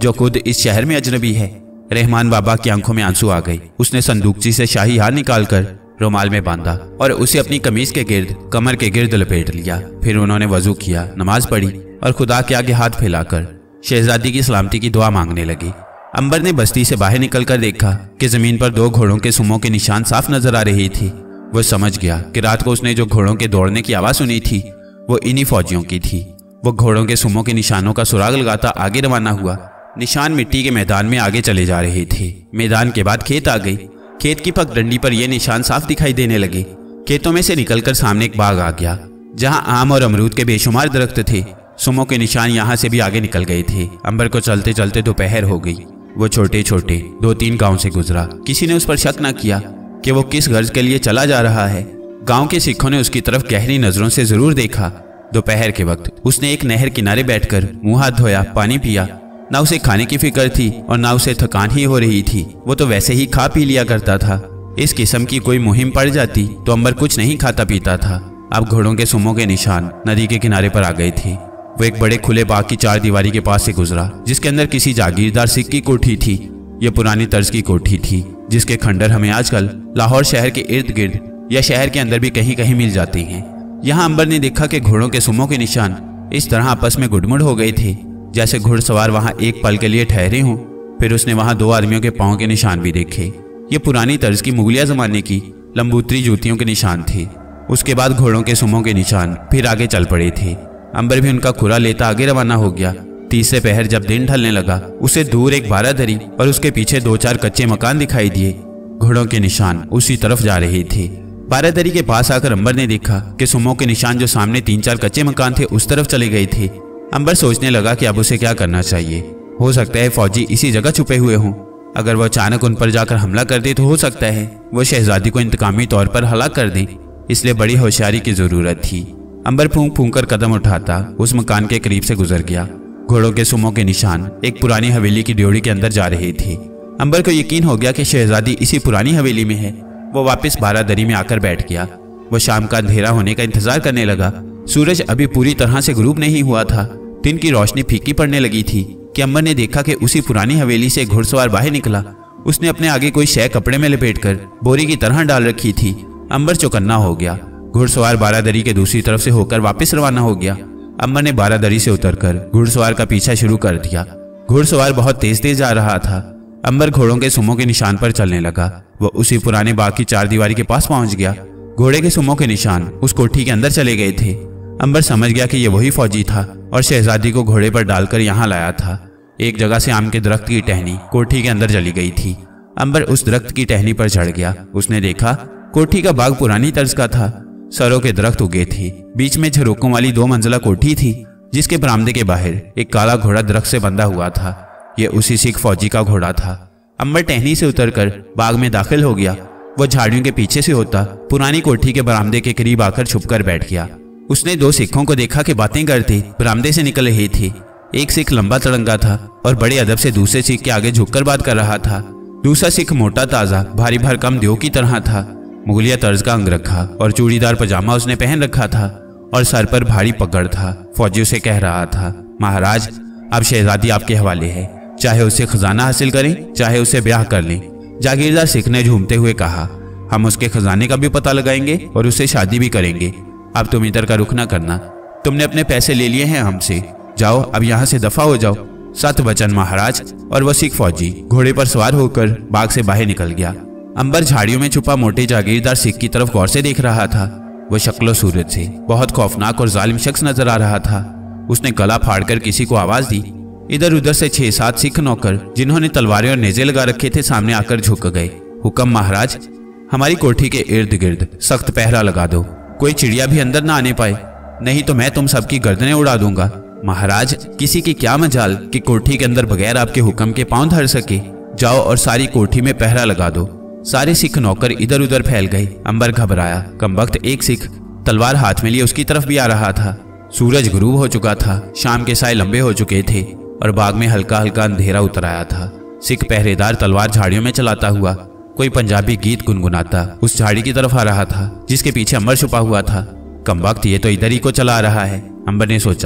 जो खुद इस शहर में अजनबी है। रहमान बाबा की आंखों में आंसू आ गए। उसने संदूकची से शाही हार निकालकर रुमाल में बांधा और उसे अपनी कमीज के गिर्द कमर के गिर्द लपेट लिया। फिर उन्होंने वजू किया, नमाज पढ़ी और खुदा के आगे हाथ फैलाकर शहजादी की सलामती की दुआ मांगने लगे। अंबर ने बस्ती से बाहर निकलकर देखा कि जमीन पर दो घोड़ों के सुमों के निशान साफ नजर आ रही थी। वो समझ गया कि रात को उसने जो घोड़ों के दौड़ने की आवाज सुनी थी वो इन्हीं फौजियों की थी। वो घोड़ों के सुमों के निशानों का सुराग लगाता आगे रवाना हुआ। निशान मिट्टी के मैदान में आगे चले जा रहे थे। मैदान के बाद खेत आ गई। खेत की पगडंडी पर ये निशान साफ दिखाई देने लगे। खेतों में से निकलकर सामने एक बाग आ गया जहां आम और अमरूद के बेशुमार दरख्त थे। सुमों के निशान यहाँ से भी आगे निकल गए थे। अंबर को चलते चलते दोपहर हो गई। वो छोटे छोटे दो तीन गांव से गुजरा। किसी ने उस पर शक न किया कि वो किस गर्ज के लिए चला जा रहा है। गांव के सिखों ने उसकी तरफ गहरी नजरों से जरूर देखा। दोपहर के वक्त उसने एक नहर किनारे बैठकर मुंह हाथ धोया, पानी पिया। ना उसे खाने की फिक्र थी और ना उसे थकान ही हो रही थी। वो तो वैसे ही खा पी लिया करता था। इस किस्म की कोई मुहिम पड़ जाती तो अंबर कुछ नहीं खाता पीता था। अब घोड़ों के सुमों के निशान नदी के किनारे पर आ गए थे। वो एक बड़े खुले बाग की चार दीवारी के पास से गुजरा जिसके अंदर किसी जागीरदार सिख की कोठी थी। ये पुरानी तर्ज की कोठी थी जिसके खंडर हमें आजकल लाहौर शहर के इर्द गिर्द या शहर के अंदर भी कहीं कहीं मिल जाते हैं। यहाँ अंबर ने देखा कि घोड़ों के सुमों के निशान इस तरह आपस में गुड़मुड़ हो गए थे जैसे घुड़सवार वहां एक पल के लिए ठहरे हों। फिर उसने वहां दो आदमियों के पांव के निशान भी देखे। ये पुरानी तर्ज की मुगलिया जमाने की लंबूतरी जूतियों के निशान थे। उसके बाद घोड़ों के सुमों के निशान फिर आगे चल पड़े थे। अंबर भी उनका खुरा लेता आगे रवाना हो गया। तीसरे पहर जब दिन ढलने लगा उसे दूर एक बारादरी और उसके पीछे दो चार कच्चे मकान दिखाई दिए। घोड़ों के निशान उसी तरफ जा रहे थे। बारादरी के पास आकर अंबर ने देखा कि सुमों के निशान जो सामने तीन चार कच्चे मकान थे उस तरफ चले गए थे। अंबर सोचने लगा कि अब उसे क्या करना चाहिए। हो सकता है फौजी इसी जगह छुपे हुए हों। अगर वो अचानक उन पर जाकर हमला कर दे तो हो सकता है वो शहजादी को इंतकामी तौर पर हलाक कर दें। इसलिए बड़ी होशियारी की जरूरत थी। अंबर फूंक फूंक कर कदम उठाता उस मकान के करीब से गुजर गया। घोड़ों के सुमों के निशान एक पुरानी हवेली की ड्योढ़ी के अंदर जा रहे थे। अंबर को यकीन हो गया कि शहजादी इसी पुरानी हवेली में है। वो वापस बारादरी में आकर बैठ गया। वो शाम का अंधेरा होने का इंतजार करने लगा। सूरज अभी पूरी तरह से गुरूब नहीं हुआ था। दिन की रोशनी फीकी पड़ने लगी थी कि अंबर ने देखा कि उसी पुरानी हवेली से घुड़सवार बाहर निकला। उसने अपने आगे कोई शय कपड़े में लपेटकर बोरी की तरह डाल रखी थी। अंबर चौकन्ना हो गया। घुड़सवार बारादरी के दूसरी तरफ से होकर वापस रवाना हो गया। अंबर ने बारादरी से उतरकर घुड़सवार का पीछा शुरू कर दिया। घुड़सवार बहुत तेज तेज जा रहा था। अंबर घोड़ों के सुमों के निशान पर चलने लगा। वो उसी पुराने बाग की चार दीवारी के पास पहुंच गया। घोड़े के सुमों के निशान उस कोठी के अंदर चले गए थे। अंबर समझ गया कि यह वही फौजी था और शहजादी को घोड़े पर डालकर यहाँ लाया था। एक जगह से आम के दरख्त की टहनी कोठी के अंदर चली गई थी। अंबर उस दरख्त की टहनी पर चढ़ गया। उसने देखा कोठी का बाग पुरानी तर्ज का था। सरों के दरख्त उगे थे। बीच में झरोकों वाली दो मंजिला कोठी थी जिसके बरामदे के बाहर एक काला घोड़ा दरख्त से बंधा हुआ था। यह उसी सिख फौजी का घोड़ा था। अंबर टहनी से उतरकर बाग में दाखिल हो गया। वो झाड़ियों के पीछे से होता पुरानी कोठी के बरामदे के करीब आकर छुपकर बैठ गया। उसने दो सिखों को देखा कि बातें करते बरामदे से निकल रहे थे। एक सिख लंबा तड़ंगा था और बड़े अदब से दूसरे सिख के आगे झुककर बात कर रहा था। दूसरा सिख मोटा ताजा भारी भरकम देव की तरह था। मुगलिया तर्ज का अंग रखा और चूड़ीदार पजामा उसने पहन रखा था और सर पर भारी पगड़ था। फौजी उसे कह रहा था, महाराज अब शहजादी आपके हवाले है। चाहे उससे खजाना हासिल करें चाहे उससे ब्याह कर लें। जागीरदार सिख ने झूमते हुए कहा, हम उसके खजाने का भी पता लगाएंगे और उससे शादी भी करेंगे। अब तुम इधर का रुख ना करना। तुमने अपने पैसे ले लिए हैं हमसे। जाओ अब यहाँ से दफा हो जाओ। सत वचन महाराज। और वह सिख फौजी घोड़े पर सवार होकर बाग से बाहर निकल गया। अंबर झाड़ियों में छुपा मोटे जागीरदार सिख की तरफ गौर से देख रहा था। वह शक्लो सूरत से बहुत खौफनाक और जालिम शख्स नजर आ रहा था। उसने गला फाड़कर किसी को आवाज दी। इधर उधर से छह सात सिख नौकर जिन्होंने तलवारें और नेजे लगा रखे थे सामने आकर झुक गए। हुक्म महाराज, हमारी कोठी के इर्द गिर्द सख्त पहरा लगा दो। कोई चिड़िया भी अंदर ना आने पाए, नहीं तो मैं तुम सबकी गर्दनें उड़ा दूंगा। महाराज, किसी की क्या मजाल कि कोठी के अंदर बगैर आपके हुक्म के पांव धर सके। जाओ और सारी कोठी में पहरा लगा दो। सारे सिख नौकर इधर उधर फैल गए। अंबर घबराया। कमबख्त एक सिख तलवार हाथ में लिए उसकी तरफ भी आ रहा था। सूरज गुरूब हो चुका था। शाम के साए लंबे हो चुके थे और बाग में हल्का हल्का अंधेरा उतर आया था। सिख पहरेदार तलवार झाड़ियों में चलाता हुआ कोई पंजाबी गीत गुनगुनाता उस झाड़ी की तरफ आ रहा था जिसके पीछे अंबर छुपा हुआ था। कमबख्त ये तो इधर ही को चला आ रहा है, अंबर ने सोचा।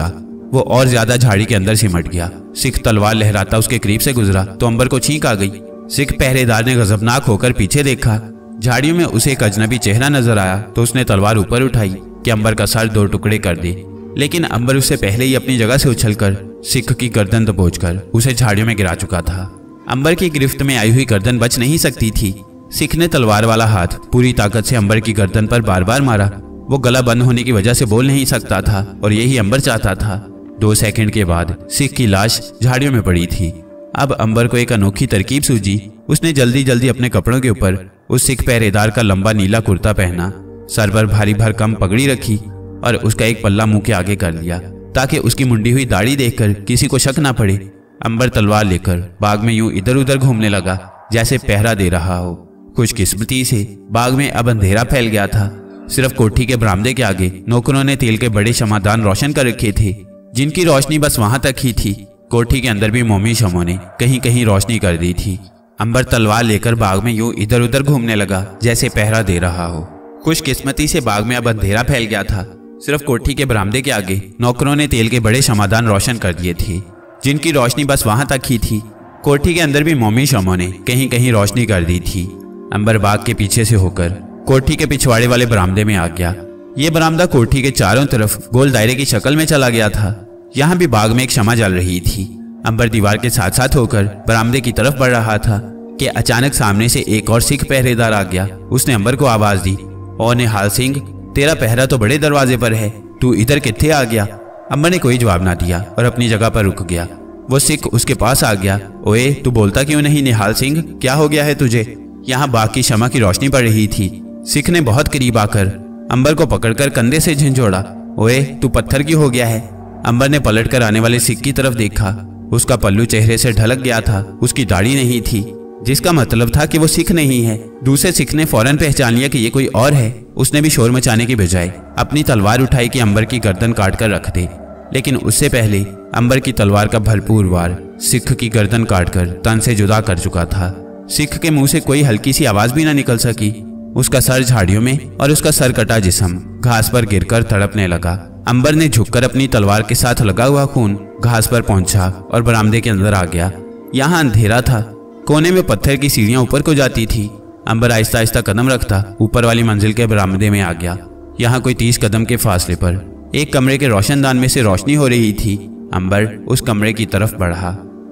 वो और ज्यादा झाड़ी के अंदर सिमट गया। सिख तलवार लहराता उसके करीब से गुजरा तो अंबर को छींक आ गई। सिख पहरेदार ने गजबनाक होकर पीछे देखा। झाड़ियों में उसे एक अजनबी चेहरा नजर आया तो उसने तलवार ऊपर उठाई कि अंबर का सर दो टुकड़े कर दे, लेकिन अंबर उससे पहले ही अपनी जगह से उछलकर सिख की गर्दन दबोचकर उसे झाड़ियों में गिरा चुका था। अंबर की गिरफ्त में आई हुई गर्दन बच नहीं सकती थी। सिख ने तलवार वाला हाथ पूरी ताकत से अंबर की गर्दन पर बार बार मारा। वो गला बंद होने की वजह से बोल नहीं सकता था और यही अंबर चाहता था। दो सेकंड के बाद सिख की लाश झाड़ियों में पड़ी थी। अब अंबर को एक अनोखी तरकीब सूझी। उसने जल्दी जल्दी अपने कपड़ों के ऊपर उस सिख पहरेदार का लंबा नीला कुर्ता पहना, सर पर भारी भरकम पगड़ी रखी और उसका एक पल्ला मुंह के आगे कर लिया ताकि उसकी मुंडी हुई दाढ़ी देखकर किसी को शक ना पड़े। अंबर तलवार लेकर बाग में यूं इधर उधर घूमने लगा जैसे पहरा दे रहा हो। खुशकिस्मती से बाग में अब अंधेरा फैल गया था। सिर्फ कोठी के बरामदे के आगे नौकरों ने तेल के बड़े शमादान रोशन कर रखे थे, जिनकी रोशनी बस वहां तक ही थी। कोठी के अंदर भी मोमी शमों ने कहीं कहीं रोशनी कर दी थी। अंबर तलवार लेकर बाग में यूं इधर उधर घूमने लगा जैसे पहरा दे रहा हो। खुशकिस्मती से बाग में अब अंधेरा फैल गया था। सिर्फ कोठी के बरामदे के आगे नौकरों ने तेल के बड़े शमादान रोशन कर दिए थे, जिनकी रोशनी बस वहां तक ही थी। कोठी के अंदर भी मोमी शमों ने कहीं कहीं रोशनी कर दी थी। अंबर बाग के पीछे से होकर कोठी के पिछवाड़े वाले बरामदे में आ गया। ये बरामदा कोठी के चारों तरफ गोल दायरे की शक्ल में चला गया था। यहाँ भी बाग में एक शमा जल रही थी। अंबर दीवार के साथ साथ होकर बरामदे की तरफ बढ़ रहा था कि अचानक सामने से एक और सिख पहरेदार आ गया। उसने अंबर को आवाज दी, ओ निहाल सिंह, तेरा पहरा तो बड़े दरवाजे पर है, तू इधर कित्थे आ गया? अंबर ने कोई जवाब ना दिया और अपनी जगह पर रुक गया। वो सिख उसके पास आ गया। ओए, तू बोलता क्यों नहीं निहाल सिंह, क्या हो गया है तुझे? यहाँ बाग की शमा की रोशनी पड़ रही थी। सिख ने बहुत करीब आकर अंबर को पकड़कर कंधे से झंझोड़ा। ओए, तू पत्थर क्यों हो गया है? अंबर ने पलट कर आने वाले सिख की तरफ देखा। उसका पल्लू चेहरे से ढलक गया था। उसकी दाढ़ी नहीं थी, जिसका मतलब था कि वो सिख नहीं है। दूसरे सिख ने फौरन पहचान लिया कि ये कोई और है। उसने भी शोर मचाने की बजाय अपनी तलवार उठाई कि अंबर की गर्दन काट कर रख दे, लेकिन उससे पहले अंबर की तलवार का भरपूर वार सिख की गर्दन काटकर तन से जुदा कर चुका था। सिख के मुंह से कोई हल्की सी आवाज भी ना निकल सकी। उसका सर झाड़ियों में और उसका सर कटा जिस्म घास पर गिरकर तड़पने लगा। अंबर ने झुककर अपनी तलवार के साथ लगा हुआ खून घास पर पहुंचा और बरामदे के अंदर आ गया। यहाँ अंधेरा था। कोने में पत्थर की सीढ़ियां ऊपर को जाती थी। अंबर आहिस्ता आहिस्ता कदम रखता ऊपर वाली मंजिल के बरामदे में आ गया। यहाँ कोई तीस कदम के फासले पर एक कमरे के रोशनदान में से रोशनी हो रही थी। अंबर उस कमरे की तरफ बढ़ा।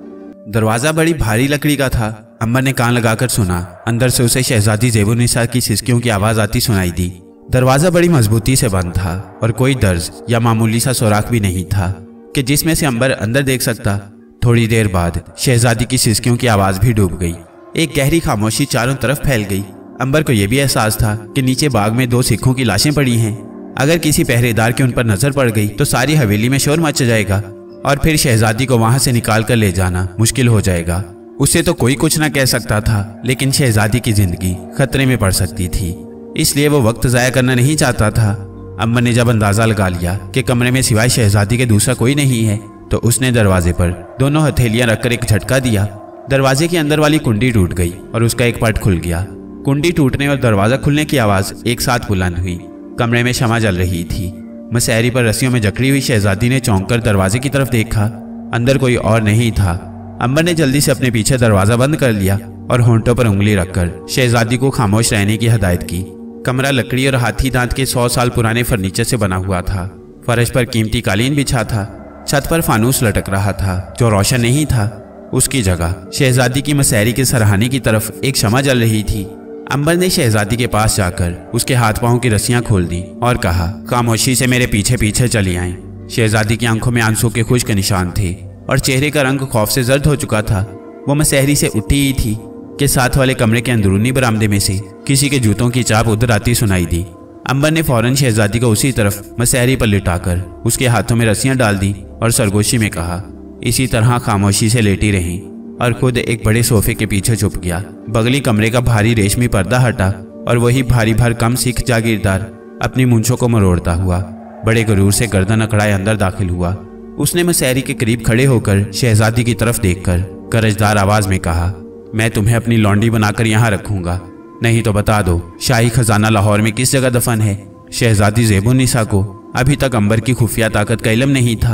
दरवाजा बड़ी भारी लकड़ी का था। अंबर ने कान लगाकर सुना। अंदर से उसे शहजादी ज़ेबुन्निसा की सिसकियों की आवाज आती सुनाई दी। दरवाजा बड़ी मजबूती से बंद था और कोई दर्ज या मामूली सा सुराख भी नहीं था कि जिसमें से अंबर अंदर देख सकता। थोड़ी देर बाद शहजादी की सिसकियों की आवाज भी डूब गई। एक गहरी खामोशी चारों तरफ फैल गई। अंबर को यह भी एहसास था कि नीचे बाग में दो सिखों की लाशें पड़ी हैं। अगर किसी पहरेदार की उन पर नजर पड़ गई तो सारी हवेली में शोर मच जाएगा और फिर शहजादी को वहां से निकाल कर ले जाना मुश्किल हो जाएगा। उससे तो कोई कुछ ना कह सकता था, लेकिन शहजादी की जिंदगी खतरे में पड़ सकती थी, इसलिए वो वक्त जाया करना नहीं चाहता था। अंबर ने जब अंदाजा लगा लिया कि कमरे में सिवाय शहजादी के दूसरा कोई नहीं है तो उसने दरवाजे पर दोनों हथेलियां रखकर एक झटका दिया। दरवाजे की अंदर वाली कुंडी टूट गई और उसका एक पट खुल गया। कुंडी टूटने और दरवाजा खुलने की आवाज एक साथ बुलंद हुई। कमरे में शमा जल रही थी। मसहरी पर रस्सियों में जकड़ी हुई शहजादी ने चौंक कर दरवाजे की तरफ देखा। अंदर कोई और नहीं था। अंबर ने जल्दी से अपने पीछे दरवाजा बंद कर लिया और होंठों पर उंगली रखकर शहजादी को खामोश रहने की हदायत की। कमरा लकड़ी और हाथी दांत के सौ साल पुराने फर्नीचर से बना हुआ था। फर्श पर कीमती कालीन बिछा था। छत पर फानूस लटक रहा था जो रोशन नहीं था। उसकी जगह शहजादी की मसहरी के सरहाने की तरफ एक शमा जल रही थी। अंबर ने शहजादी के पास जाकर उसके हाथ पांव की रस्सियां खोल दी और कहा, खामोशी से मेरे पीछे पीछे चली आए। शहजादी की आंखों में आंसू के खुश्क निशान थे और चेहरे का रंग खौफ से जर्द हो चुका था। वो मसहरी से उठी ही थी कि साथ वाले कमरे के अंदरूनी बरामदे में से किसी के जूतों की चाप उधर आती सुनाई दी। अंबर ने फौरन शहजादी को उसी तरफ मसहरी पर लिटाकर उसके हाथों में रस्सियां डाल दी और सरगोशी में कहा। इसी तरह खामोशी से लेटी रही और खुद एक बड़े सोफे के पीछे छुप गया। बगली कमरे का भारी रेशमी पर्दा हटा और वही भारी भर कम सिख जागीरदार अपनी मूंछों को मरोड़ता हुआ बड़े गुरूर से गर्दन अकड़ाए अंदर दाखिल हुआ। उसने मसहरी के करीब खड़े होकर शहजादी की तरफ देखकर गरजदार आवाज में कहा, मैं तुम्हें अपनी लौंडी बनाकर यहाँ रखूंगा, नहीं तो बता दो शाही खजाना लाहौर में किस जगह दफन है। शहजादी ज़ेबुन्निसा को अभी तक अंबर की खुफिया ताकत का इल्म नहीं था।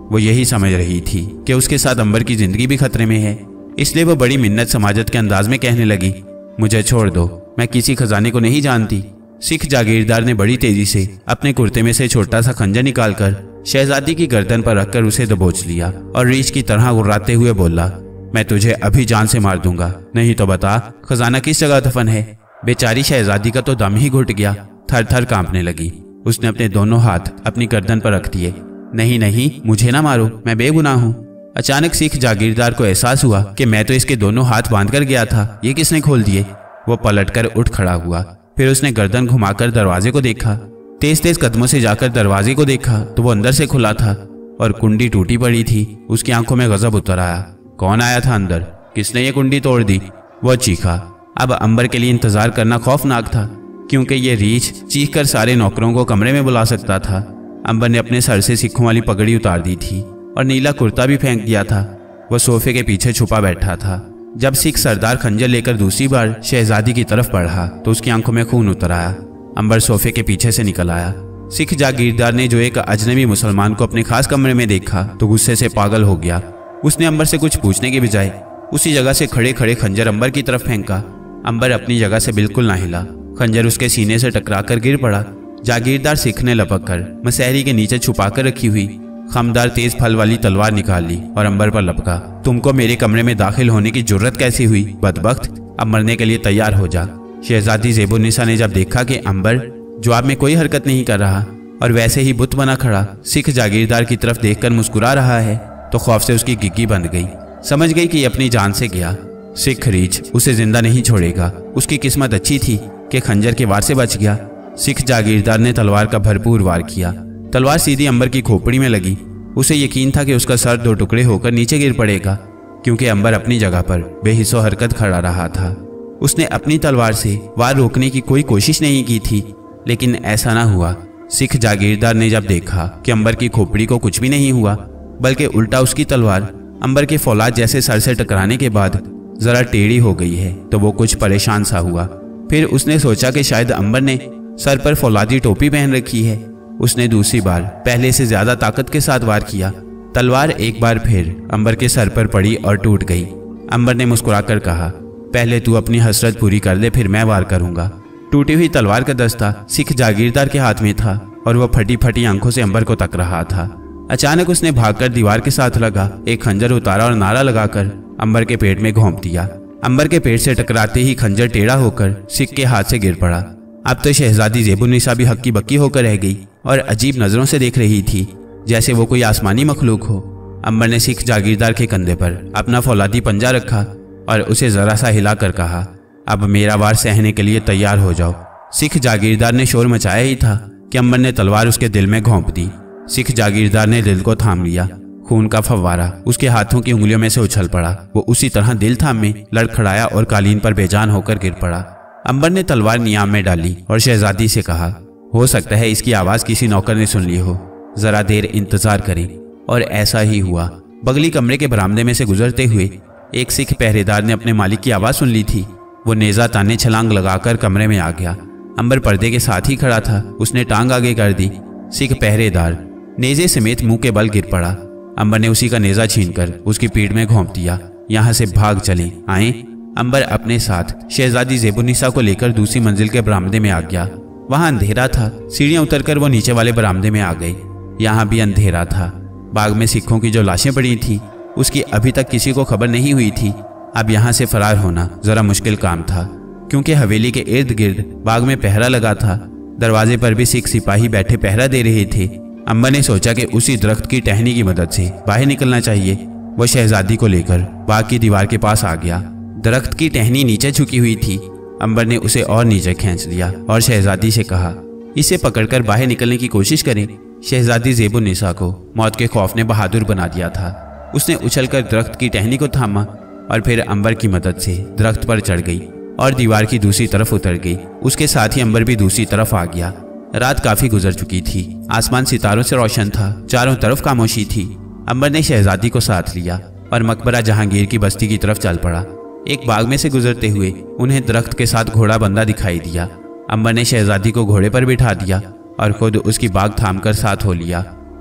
वो यही समझ रही थी कि उसके साथ अंबर की जिंदगी भी खतरे में है, इसलिए वो बड़ी मिन्नत समाजत के अंदाज में कहने लगी, मुझे छोड़ दो, मैं किसी खजाने को नहीं जानती। सिख जागीरदार ने बड़ी तेजी से अपने कुर्ते में से छोटा सा खंजर निकालकर शहजादी की गर्दन पर रखकर उसे दबोच लिया और रीछ की तरह गुर्राते हुए बोला, मैं तुझे अभी जान से मार दूंगा, नहीं तो बता खजाना किस जगह दफन है। बेचारी शहजादी का तो दम ही घुट गया, थर थर कांपने लगी। उसने अपने दोनों हाथ अपनी गर्दन पर रख दिए। नहीं नहीं, मुझे ना मारो, मैं बेगुनाह हूँ। अचानक सिख जागीरदार को एहसास हुआ कि मैं तो इसके दोनों हाथ बांध कर गया था, ये किसने खोल दिए। वो पलटकर उठ खड़ा हुआ, फिर उसने गर्दन घुमाकर दरवाजे को देखा। तेज तेज कदमों से जाकर दरवाजे को देखा तो वो अंदर से खुला था और कुंडी टूटी पड़ी थी। उसकी आंखों में गजब उतर आया। कौन आया था अंदर, किसने ये कुंडी तोड़ दी? वो चीखा। अब अंबर के लिए इंतजार करना खौफनाक था, क्योंकि ये रीछ चीख कर सारे नौकरों को कमरे में बुला सकता था। अंबर ने अपने सर से सिखों वाली पगड़ी उतार दी थी और नीला कुर्ता भी फेंक दिया था। वह सोफे के पीछे छुपा बैठा था। जब सिख सरदार खंजर लेकर दूसरी बार शहजादी की तरफ बढ़ा तो उसकी आंखों में खून उतर आया। अंबर सोफे के पीछे से निकल आया। सिख जागीरदार ने जो एक अजनबी मुसलमान को अपने खास कमरे में देखा तो गुस्से से पागल हो गया। उसने अंबर से कुछ पूछने के बजाय उसी जगह से खड़े खड़े खंजर अंबर की तरफ फेंका। अंबर अपनी जगह से बिल्कुल ना हिला। खंजर उसके सीने से टकराकर गिर पड़ा। जागीरदार सिख ने लपक कर मसहरी के नीचे छुपाकर रखी हुई खमदार तेज फल वाली तलवार निकाल ली और अंबर पर लपका। तुमको मेरे कमरे में दाखिल होने की जुर्रत कैसी हुई, बदबख्त, अब मरने के लिए तैयार हो जा। शहजादी ज़ेबुन्निसा ने जब देखा कि अंबर जवाब में कोई हरकत नहीं कर रहा और वैसे ही बुत बना खड़ा सिख जागीरदार की तरफ देखकर मुस्कुरा रहा है, तो खौफ से उसकी गिग्गी बंध गई। समझ गई कि अपनी जान से गया। सिख रीछ उसे जिंदा नहीं छोड़ेगा। उसकी किस्मत अच्छी थी कि खंजर के वार से बच गया। सिख जागीरदार ने तलवार का भरपूर वार किया। तलवार सीधी अंबर की खोपड़ी में लगी। उसे यकीन था कि उसका सर दो टुकड़े होकर नीचे गिर पड़ेगा, क्योंकि अंबर अपनी जगह पर बेहिस्सो हरकत खड़ा रहा था। उसने अपनी तलवार से वार रोकने की कोई कोशिश नहीं की थी, लेकिन ऐसा ना हुआ। सिख जागीरदार ने जब देखा कि अंबर की खोपड़ी को कुछ भी नहीं हुआ, बल्कि उल्टा उसकी तलवार अंबर के फौलाद जैसे सर से टकराने के बाद जरा टेढ़ी हो गई है, तो वो कुछ परेशान सा हुआ। फिर उसने सोचा कि शायद अंबर ने सर पर फौलादी टोपी पहन रखी है। उसने दूसरी बार पहले से ज्यादा ताकत के साथ वार किया। तलवार एक बार फिर अंबर के सर पर पड़ी और टूट गई। अंबर ने मुस्कुराकर कहा, पहले तू अपनी हसरत पूरी कर ले, फिर मैं वार करूंगा। टूटी हुई तलवार का दस्ता सिख जागीरदार के हाथ में था और वह फटी फटी आंखों से अंबर को तक रहा था। अचानक उसने भागकर दीवार के साथ लगा एक खंजर उतारा और नारा लगाकर अंबर के पेट में घोंप दिया। अंबर के पेट से टकराते ही खंजर टेढ़ा होकर सिख के हाथ से गिर पड़ा। अब तो शहजादी ज़ेबुन्निसा भी हक्की बक्की होकर रह गई और अजीब नजरों से देख रही थी, जैसे वो कोई आसमानी मखलूक हो। अंबर ने सिख जागीरदार के कंधे पर अपना फौलादी पंजा रखा और उसे जरा सा हिलाकर कहा, अब मेरा वार सहने के लिए तैयार हो जाओ। सिख जागीरदार ने शोर मचाया ही था कि अंबर ने तलवार उसके दिल में घोंप दी। सिख जागीरदार ने दिल को थाम लिया। खून का फव्वारा उसके हाथों की उंगलियों में से उछल पड़ा। वो उसी तरह दिल थामे लड़खड़ाया और कालीन पर बेजान होकर गिर पड़ा। अंबर ने तलवार नियाम में डाली और शहजादी से कहा, हो सकता है इसकी आवाज किसी नौकर ने सुन ली हो, जरा देर इंतजार करें। और ऐसा ही हुआ। बगली कमरे के बरामदे में से गुजरते हुए एक सिख पहरेदार ने अपने मालिक की आवाज सुन ली थी। वो नेजा ताने छलांग लगाकर कमरे में आ गया। अंबर पर्दे के साथ ही खड़ा था। उसने टांग आगे कर दी। सिख पहरेदार नेजे समेत मुंह के बल गिर पड़ा। अंबर ने उसी का नेजा छीनकर उसकी पीठ में घोंप दिया। यहाँ से भाग चले आए। अंबर अपने साथ शहजादी ज़ेबुन्निसा को लेकर दूसरी मंजिल के बरामदे में आ गया। वहां अंधेरा था। सीढ़ियां उतरकर वो नीचे वाले बरामदे में आ गए। यहाँ भी अंधेरा था। बाग में सिखों की जो लाशें पड़ी थी उसकी अभी तक किसी को खबर नहीं हुई थी। अब यहाँ से फरार होना जरा मुश्किल काम था, क्योंकि हवेली के इर्द गिर्द बाग में पहरा लगा था। दरवाजे पर भी सिख सिपाही बैठे पहरा दे रहे थे। अंबर ने सोचा कि उसी दरख्त की टहनी की मदद से बाहर निकलना चाहिए। वो शहजादी को लेकर बाग की दीवार के पास आ गया। दरख्त की टहनी नीचे झुकी हुई थी। अंबर ने उसे और नीचे खींच लिया और शहजादी से कहा, इसे पकड़कर बाहर निकलने की कोशिश करें। शहजादी ज़ेबुन्निसा को मौत के खौफ ने बहादुर बना दिया था। उसने उछलकर दरख्त की टहनी को थामा और फिर अंबर की मदद से दरख्त पर चढ़ गई और दीवार की दूसरी तरफ उतर गई। उसके साथ ही अंबर भी दूसरी तरफ आ गया। रात काफी गुजर चुकी थी। आसमान सितारों से रोशन था। चारों तरफ खामोशी थी। अंबर ने शहजादी को साथ लिया और मकबरा जहांगीर की बस्ती की तरफ चल पड़ा। एक बाग में से गुजरते हुए उन्हें दरख्त के साथ घोड़ा बंधा दिखाई दिया। अंबर ने शहजादी को घोड़े पर बिठा दिया और खुद उसकी बाग थामकर साथ हो लिया।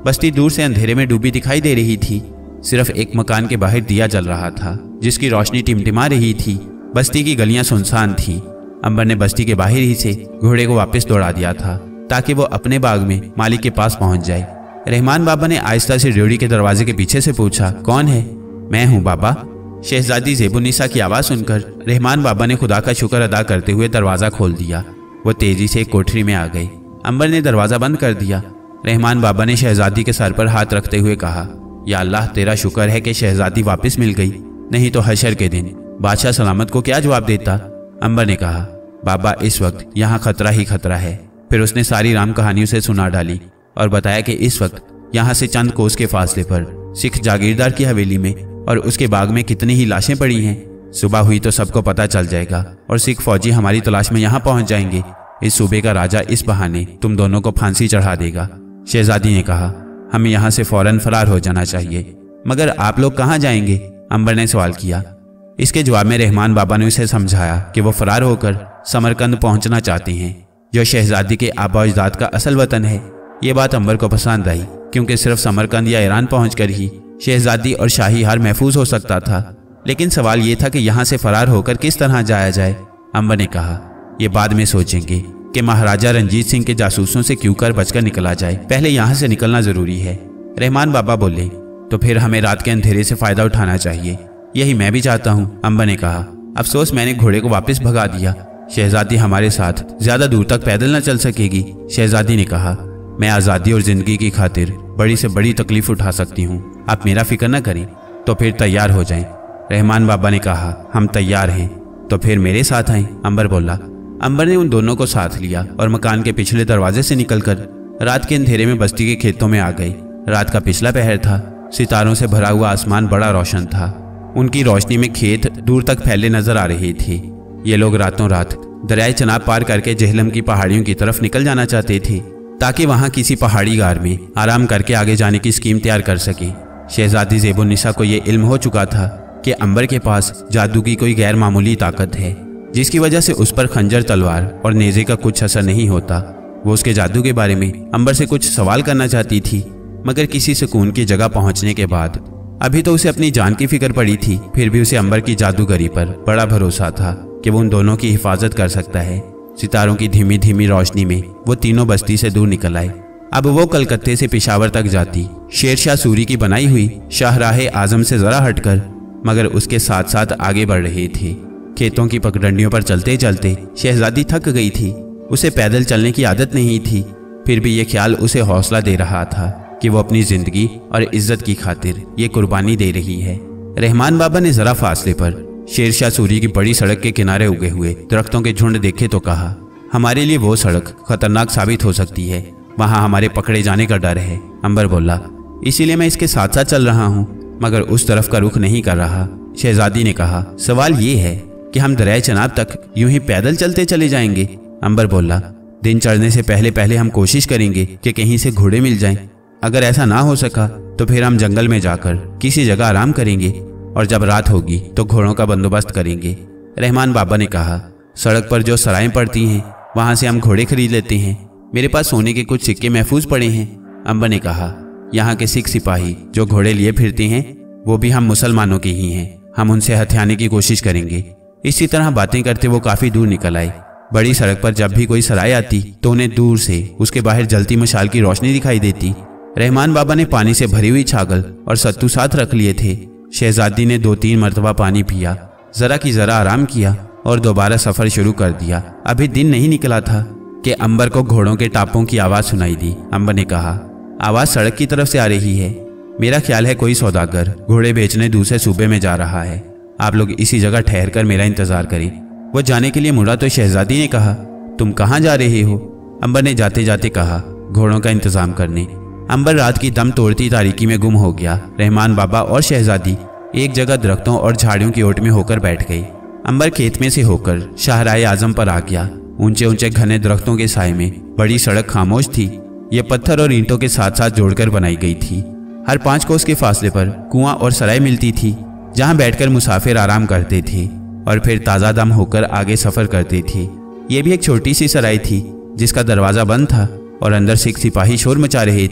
बस्ती दूर से अंधेरे में डूबी दिखाई दे रही थी। सिर्फ एक मकान के बाहर दिया जल रहा था, जिसकी रोशनी टिमटिमा रही थी। बस्ती की गलियां सुनसान थीं। अंबर ने बस्ती के बाहर ही से घोड़े को वापस दौड़ा दिया था ताकि वो अपने बाग में मालिक के पास पहुंच जाए। रहमान बाबा ने आहिस्ता से ड्योढ़ी के दरवाजे के पीछे से पूछा, कौन है? मैं हूँ बाबा। शहजादी ज़ेबुन्निसा की आवाज़ सुनकर रहमान बाबा ने खुदा का शुक्र अदा करते हुए दरवाज़ा खोल दिया। वो तेजी से एक कोठरी में आ गई। अंबर ने दरवाज़ा बंद कर दिया। रहमान बाबा ने शहजादी के सर पर हाथ रखते हुए कहा, या अल्लाह, तेरा शुक्र है कि शहजादी वापस मिल गई, नहीं तो हशर के दिन बादशाह सलामत को क्या जवाब देता। अंबर ने कहा, बाबा, इस वक्त यहाँ खतरा ही खतरा है। फिर उसने सारी राम कहानी उसे सुना डाली और बताया कि इस वक्त यहाँ से चंद कोस के फासले पर सिख जागीरदार की हवेली में और उसके बाग में कितनी ही लाशें पड़ी हैं। सुबह हुई तो सबको पता चल जाएगा और सिख फौजी हमारी तलाश में यहाँ पहुँच जाएंगे। इस सूबे का राजा इस बहाने तुम दोनों को फांसी चढ़ा देगा। शहजादी ने कहा, हमें यहाँ से फौरन फरार हो जाना चाहिए। मगर आप लोग कहाँ जाएंगे? अंबर ने सवाल किया। इसके जवाब में रहमान बाबा ने उसे समझाया कि वो फरार होकर समरकंद पहुंचना चाहते हैं, जो शहजादी के आबा अजदाद का असल वतन है। ये बात अंबर को पसंद आई, क्योंकि सिर्फ समरकंद या ईरान पहुंचकर ही शहजादी और शाही हार महफूज हो सकता था। लेकिन सवाल ये था कि यहाँ से फरार होकर किस तरह जाया जाए। अंबर ने कहा, ये बाद में सोचेंगे कि महाराजा रंजीत सिंह के जासूसों से क्यों कर बचकर निकला जाए, पहले यहाँ से निकलना जरूरी है। रहमान बाबा बोले, तो फिर हमें रात के अंधेरे से फायदा उठाना चाहिए। यही मैं भी चाहता हूँ, अंबर ने कहा। अफसोस मैंने घोड़े को वापस भगा दिया। शहजादी हमारे साथ ज्यादा दूर तक पैदल न चल सकेगी। शहजादी ने कहा, मैं आज़ादी और जिंदगी की खातिर बड़ी से बड़ी तकलीफ उठा सकती हूँ, आप मेरा फिक्र न करें। तो फिर तैयार हो जाएं। रहमान बाबा ने कहा, हम तैयार हैं। तो फिर मेरे साथ आएं, अंबर बोला। अंबर ने उन दोनों को साथ लिया और मकान के पिछले दरवाजे से निकलकर रात के अंधेरे में बस्ती के खेतों में आ गए। रात का पिछला पहर था। सितारों से भरा हुआ आसमान बड़ा रोशन था। उनकी रोशनी में खेत दूर तक फैले नजर आ रहे थे। ये लोग रातों रात दरियाए चनाब पार करके जेहलम की पहाड़ियों की तरफ निकल जाना चाहते थे, ताकि वहां किसी पहाड़ी गार में आराम करके आगे जाने की स्कीम तैयार कर सके। शहजादी ज़ेबुन्निसा को यह इल्म हो चुका था कि अंबर के पास जादू की कोई गैर मामूली ताकत है, जिसकी वजह से उस पर खंजर, तलवार और नेज़े का कुछ असर नहीं होता। वो उसके जादू के बारे में अंबर से कुछ सवाल करना चाहती थी, मगर किसी सुकून की जगह पहुंचने के बाद अभी तो उसे अपनी जान की फिक्र पड़ी थी, फिर भी उसे अंबर की जादूगरी पर बड़ा भरोसा था कि वो उन दोनों की हिफाजत कर सकता है। सितारों की धीमी धीमी रोशनी में वो तीनों बस्ती से दूर निकल आए। अब वो कलकत्ते से पेशावर तक जाती शेरशाह सूरी की बनाई हुई शाहराह आजम से जरा हटकर, मगर उसके साथ साथ आगे बढ़ रहे थे। खेतों की पगडंडियों पर चलते चलते शहजादी थक गई थी। उसे पैदल चलने की आदत नहीं थी, फिर भी ये ख्याल उसे हौसला दे रहा था कि वो अपनी जिंदगी और इज्जत की खातिर ये कुर्बानी दे रही है। रहमान बाबा ने जरा फासले पर शेरशाह सूरी की बड़ी सड़क के किनारे उगे हुए दरख्तों के झुंड देखे तो कहा, हमारे लिए वो सड़क खतरनाक साबित हो सकती है, वहां हमारे पकड़े जाने का डर है। अंबर बोला, इसीलिए मैं इसके साथ साथ चल रहा हूँ, मगर उस तरफ का रुख नहीं कर रहा। शहजादी ने कहा, सवाल ये है कि हम दरियाए चनाब तक यूं ही पैदल चलते चले जाएंगे। अंबर बोला, दिन चढ़ने से पहले पहले हम कोशिश करेंगे कि कहीं से घोड़े मिल जाएं। अगर ऐसा ना हो सका तो फिर हम जंगल में जाकर किसी जगह आराम करेंगे और जब रात होगी तो घोड़ों का बंदोबस्त करेंगे। रहमान बाबा ने कहा, सड़क पर जो सराएं पड़ती हैं वहां से हम घोड़े खरीद लेते हैं। मेरे पास सोने के कुछ सिक्के महफूज पड़े हैं। अंबर ने कहा, यहाँ के सिख सिपाही जो घोड़े लिए फिरते हैं वो भी हम मुसलमानों के ही हैं, हम उनसे हथियाने की कोशिश करेंगे। इसी तरह बातें करते वो काफी दूर निकल आए। बड़ी सड़क पर जब भी कोई सराय आती तो उन्हें दूर से उसके बाहर जलती मशाल की रोशनी दिखाई देती। रहमान बाबा ने पानी से भरी हुई छागल और सत्तू साथ रख लिए थे। शहजादी ने दो तीन मरतबा पानी पिया, जरा की जरा आराम किया और दोबारा सफर शुरू कर दिया। अभी दिन नहीं निकला था कि अंबर को घोड़ों के टापों की आवाज सुनाई दी। अंबर ने कहा, आवाज सड़क की तरफ से आ रही है। मेरा ख्याल है कोई सौदागर घोड़े बेचने दूसरे सूबे में जा रहा है। आप लोग इसी जगह ठहर कर मेरा इंतजार करें। वो जाने के लिए मुड़ा तो शहजादी ने कहा, तुम कहाँ जा रहे हो? अंबर ने जाते जाते कहा, घोड़ों का इंतजाम करने। अंबर रात की दम तोड़ती तारीकी में गुम हो गया। रहमान बाबा और शहजादी एक जगह दरख्तों और झाड़ियों की ओट में होकर बैठ गई। अंबर खेत में से होकर शाहराह आजम पर आ गया। ऊंचे ऊंचे घने दरख्तों के साए में बड़ी सड़क खामोश थी। ये पत्थर और ईंटों के साथ साथ जोड़कर बनाई गई थी। हर पांच कोस के फासले पर कुआं और सराय मिलती थी, जहां बैठकर मुसाफिर आराम करते थे और फिर ताज़ा दम होकर आगे सफर करते थे। ये भी एक छोटी सी सराय थी जिसका दरवाज़ा बंद था और अंदर सिख सिपाही शोर मचा रहे थे।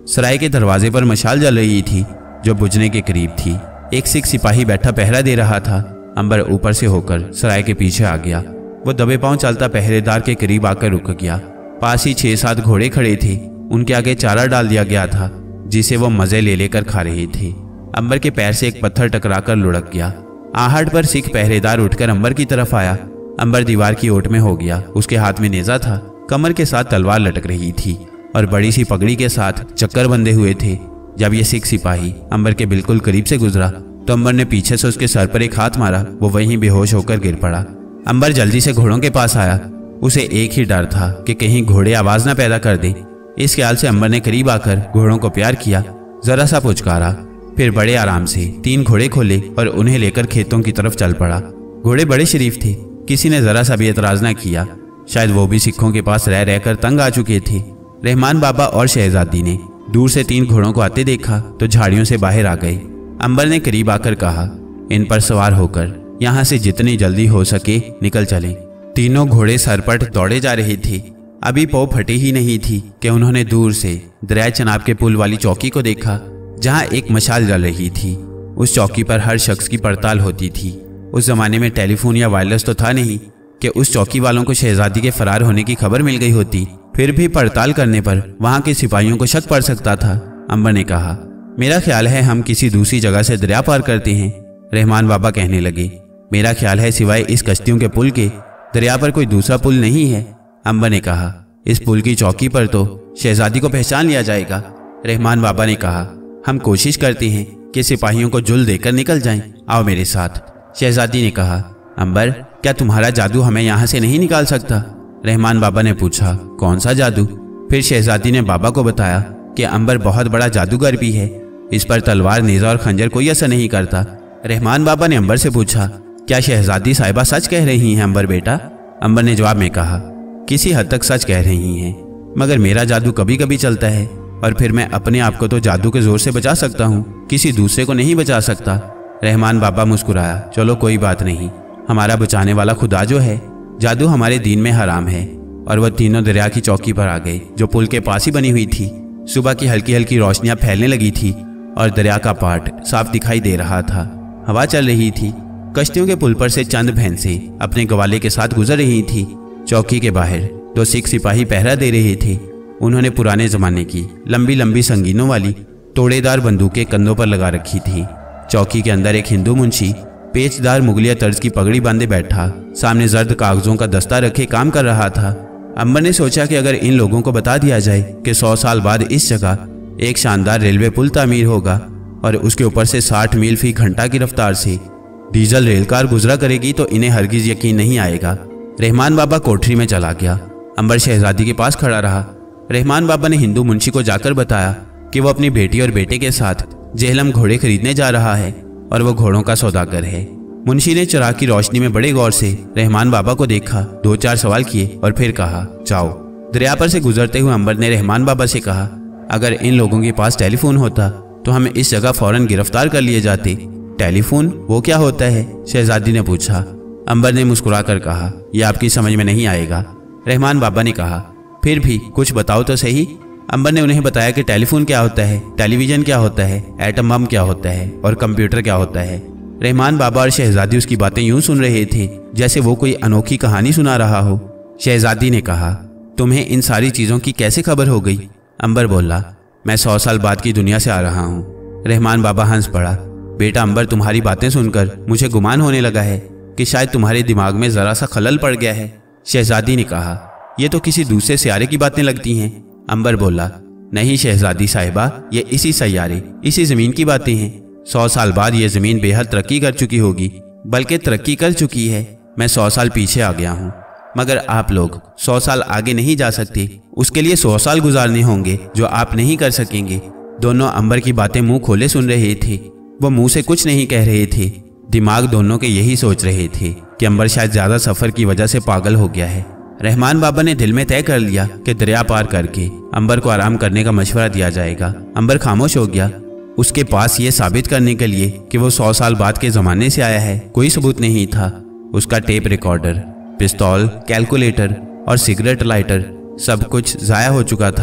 सराय के दरवाजे पर मशाल जल रही थी जो बुझने के करीब थी। एक सिख सिपाही बैठा पहरा दे रहा था। अंबर ऊपर से होकर सराय के पीछे आ गया। वो दबे पांव चलता पहरेदार के करीब आकर रुक गया। पास ही छह सात घोड़े खड़े थे। उनके आगे चारा डाल दिया गया था जिसे वो मजे ले लेकर खा रहे थे। अंबर के पैर से एक पत्थर टकराकर लुढ़क गया। आहट पर सिख पहरेदार उठकर अंबर की तरफ आया। अंबर दीवार की ओट में हो गया। उसके हाथ में नेजा था, कमर के साथ तलवार लटक रही थी और बड़ी सी पगड़ी के साथ चक्कर बंधे हुए थे। जब ये सिख सिपाही अंबर के बिल्कुल करीब से गुजरा तो अंबर ने पीछे से उसके सर पर एक हाथ मारा। वो वहीं बेहोश होकर गिर पड़ा। अंबर जल्दी से घोड़ों के पास आया। उसे एक ही डर था कि कहीं घोड़े आवाज न पैदा कर दे। इस ख्याल से अंबर ने करीब आकर घोड़ों को प्यार किया, जरा सा पुचकारा, फिर बड़े आराम से तीन घोड़े खोले और उन्हें लेकर खेतों की तरफ चल पड़ा। घोड़े बड़े शरीफ थे, किसी ने जरा सा भी एतराज न किया। शायद वो भी सिखों के पास रह रहकर तंग आ चुके थे। रहमान बाबा और शहजादी ने दूर से तीन घोड़ों को आते देखा तो झाड़ियों से बाहर आ गए। अंबर ने करीब आकर कहा, इन पर सवार होकर यहाँ से जितनी जल्दी हो सके निकल चलें। तीनों घोड़े सरपट दौड़े जा रहे थे। अभी पौ फटी ही नहीं थी कि उन्होंने दूर से दरिया चनाब के पुल वाली चौकी को देखा जहाँ एक मशाल जल रही थी। उस चौकी पर हर शख्स की पड़ताल होती थी। उस जमाने में टेलीफोन या वायरलेस तो था नहीं कि उस चौकी वालों को शहजादी के फरार होने की खबर मिल गई होती। फिर भी पड़ताल करने पर वहाँ के सिपाहियों को शक पड़ सकता था। अंबर ने कहा, मेरा ख्याल है हम किसी दूसरी जगह से दरिया पार करते हैं। रहमान बाबा कहने लगे, मेरा ख्याल है सिवाय इस कश्तियों के पुल के दरिया पर कोई दूसरा पुल नहीं है। अंबर ने कहा, इस पुल की चौकी पर तो शहजादी को पहचान लिया जाएगा। रहमान बाबा ने कहा, हम कोशिश करते हैं कि सिपाहियों को जुल देकर निकल जाएं। आओ मेरे साथ। शहजादी ने कहा, अंबर, क्या तुम्हारा जादू हमें यहाँ से नहीं निकाल सकता? रहमान बाबा ने पूछा, कौन सा जादू? फिर शहजादी ने बाबा को बताया कि अंबर बहुत बड़ा जादूगर भी है। इस पर तलवार, नेजा और खंजर कोई असर नहीं करता। रहमान बाबा ने अंबर से पूछा, क्या शहजादी साहिबा सच कह रही हैं अंबर बेटा? अंबर ने जवाब में कहा, किसी हद तक सच कह रही हैं, मगर मेरा जादू कभी कभी चलता है और फिर मैं अपने आप को तो जादू के जोर से बचा सकता हूँ, किसी दूसरे को नहीं बचा सकता। रहमान बाबा मुस्कुराया, चलो कोई बात नहीं, हमारा बचाने वाला खुदा जो है, जादू हमारे दीन में हराम है। और वह तीनों दरिया की चौकी पर आ गए जो पुल के पास ही बनी हुई थी। सुबह की हल्की हल्की रोशनियां फैलने लगी थी और दरिया का पाट साफ दिखाई दे रहा था। हवा चल रही थी। कश्तियों के पुल पर से चंद भैंसें अपने गवाले के साथ गुजर रही थी। चौकी के बाहर दो सिख सिपाही पहरा दे रहे थे। उन्होंने पुराने जमाने की लंबी लंबी संगीनों वाली तोड़ेदार बंदूकें कंधों पर लगा रखी थी। चौकी के अंदर एक हिंदू मुंशी पेचदार मुगलिया तर्ज की पगड़ी बांधे बैठा सामने जर्द कागजों का दस्ता रखे काम कर रहा था। अंबर ने सोचा कि अगर इन लोगों को बता दिया जाए कि सौ साल बाद इस जगह एक शानदार रेलवे पुल तामीर होगा और उसके ऊपर से साठ मील फी घंटा की रफ्तार से डीजल रेलकार गुजरा करेगी तो इन्हें हरगिज यकीन नहीं आएगा। रहमान बाबा कोठरी में चला गया। अंबर शहजादी के पास खड़ा रहा। रहमान बाबा ने हिंदू मुंशी को जाकर बताया कि वो अपनी बेटी और बेटे के साथ जेहलम घोड़े खरीदने जा रहा है और वो घोड़ों का सौदागर है। मुंशी ने चिराग की रोशनी में बड़े गौर से रहमान बाबा को देखा, दो चार सवाल किए और फिर कहा, जाओ। दरिया पर से गुजरते हुए अंबर ने रहमान बाबा से कहा, अगर इन लोगों के पास टेलीफोन होता तो हमें इस जगह फौरन गिरफ्तार कर लिए जाते। टेलीफोन, वो क्या होता है? शहजादी ने पूछा। अंबर ने मुस्कुराकर कहा, यह आपकी समझ में नहीं आएगा। रहमान बाबा ने कहा, फिर भी कुछ बताओ तो सही। अंबर ने उन्हें बताया कि टेलीफोन क्या होता है, टेलीविजन क्या होता है, एटम बम क्या होता है और कंप्यूटर क्या होता है। रहमान बाबा और शहजादी उसकी बातें यूं सुन रहे थे जैसे वो कोई अनोखी कहानी सुना रहा हो। शहजादी ने कहा, तुम्हें इन सारी चीजों की कैसे खबर हो गई? अंबर बोला, मैं सौ साल बाद की दुनिया से आ रहा हूँ। रहमान बाबा हंस पड़ा, बेटा अंबर, तुम्हारी बातें सुनकर मुझे गुमान होने लगा है कि शायद तुम्हारे दिमाग में जरा सा खलल पड़ गया है। शहजादी ने कहा, यह तो किसी दूसरे सियारे की बातें लगती हैं। अंबर बोला, नहीं शहजादी साहिबा, ये इसी सैयारे, इसी जमीन की बातें हैं। सौ साल बाद ये जमीन बेहद तरक्की कर चुकी होगी, बल्कि तरक्की कर चुकी है। मैं सौ साल पीछे आ गया हूँ, मगर आप लोग सौ साल आगे नहीं जा सकते। उसके लिए सौ साल गुजारने होंगे जो आप नहीं कर सकेंगे। दोनों अंबर की बातें मुंह खोले सुन रहे थे। वो मुंह से कुछ नहीं कह रहे थे, दिमाग दोनों के यही सोच रहे थे कि अंबर शायद ज्यादा सफर की वजह से पागल हो गया है। रहमान बाबा ने दिल में तय कर लिया कि दरिया पार करके अंबर को आराम करने का मशवरा दिया जाएगा। अंबर खामोश हो गया। उसके पास ये साबित करने के लिए कि वो सौ साल बाद के जमाने से आया है कोई सबूत नहीं था। उसका टेप रिकॉर्डर, पिस्तौल, कैलकुलेटर और सिगरेट लाइटर सब कुछ जाया हो चुका था।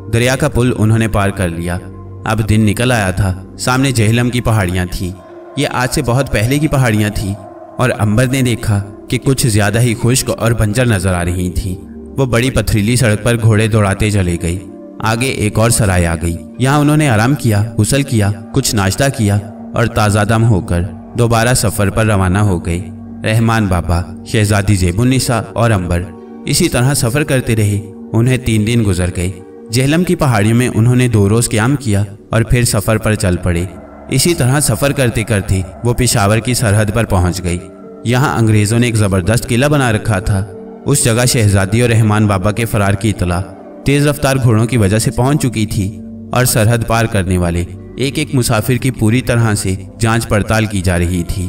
दरिया का पुल उन्होंने पार कर लिया। अब दिन निकल आया था। सामने जेहलम की पहाड़ियाँ थीं। ये आज से बहुत पहले की पहाड़ियाँ थीं और अंबर ने देखा कि कुछ ज्यादा ही खुश्क और बंजर नजर आ रही थीं। वो बड़ी पथरीली सड़क पर घोड़े दौड़ाते चले गई। आगे एक और सराय आ गई। यहाँ उन्होंने आराम किया, गुस्ल किया, कुछ नाश्ता किया और ताज़ा दम होकर दोबारा सफर पर रवाना हो गए। रहमान बाबा, शहजादी ज़ेबुन्निसा और अंबर इसी तरह सफर करते रहे। उन्हें तीन दिन गुजर गए। जेहलम की पहाड़ियों में उन्होंने दो रोज क़याम किया और फिर सफर पर चल पड़े। इसी तरह सफर करते करते वो पेशावर की सरहद पर पहुंच गई। यहाँ अंग्रेजों ने एक जबरदस्त किला बना रखा था। उस जगह शहजादी और रहमान बाबा के फरार की इतला तेज रफ्तार घोड़ों की वजह से पहुंच चुकी थी और सरहद पार करने वाले एक एक मुसाफिर की पूरी तरह से जांच पड़ताल की जा रही थी।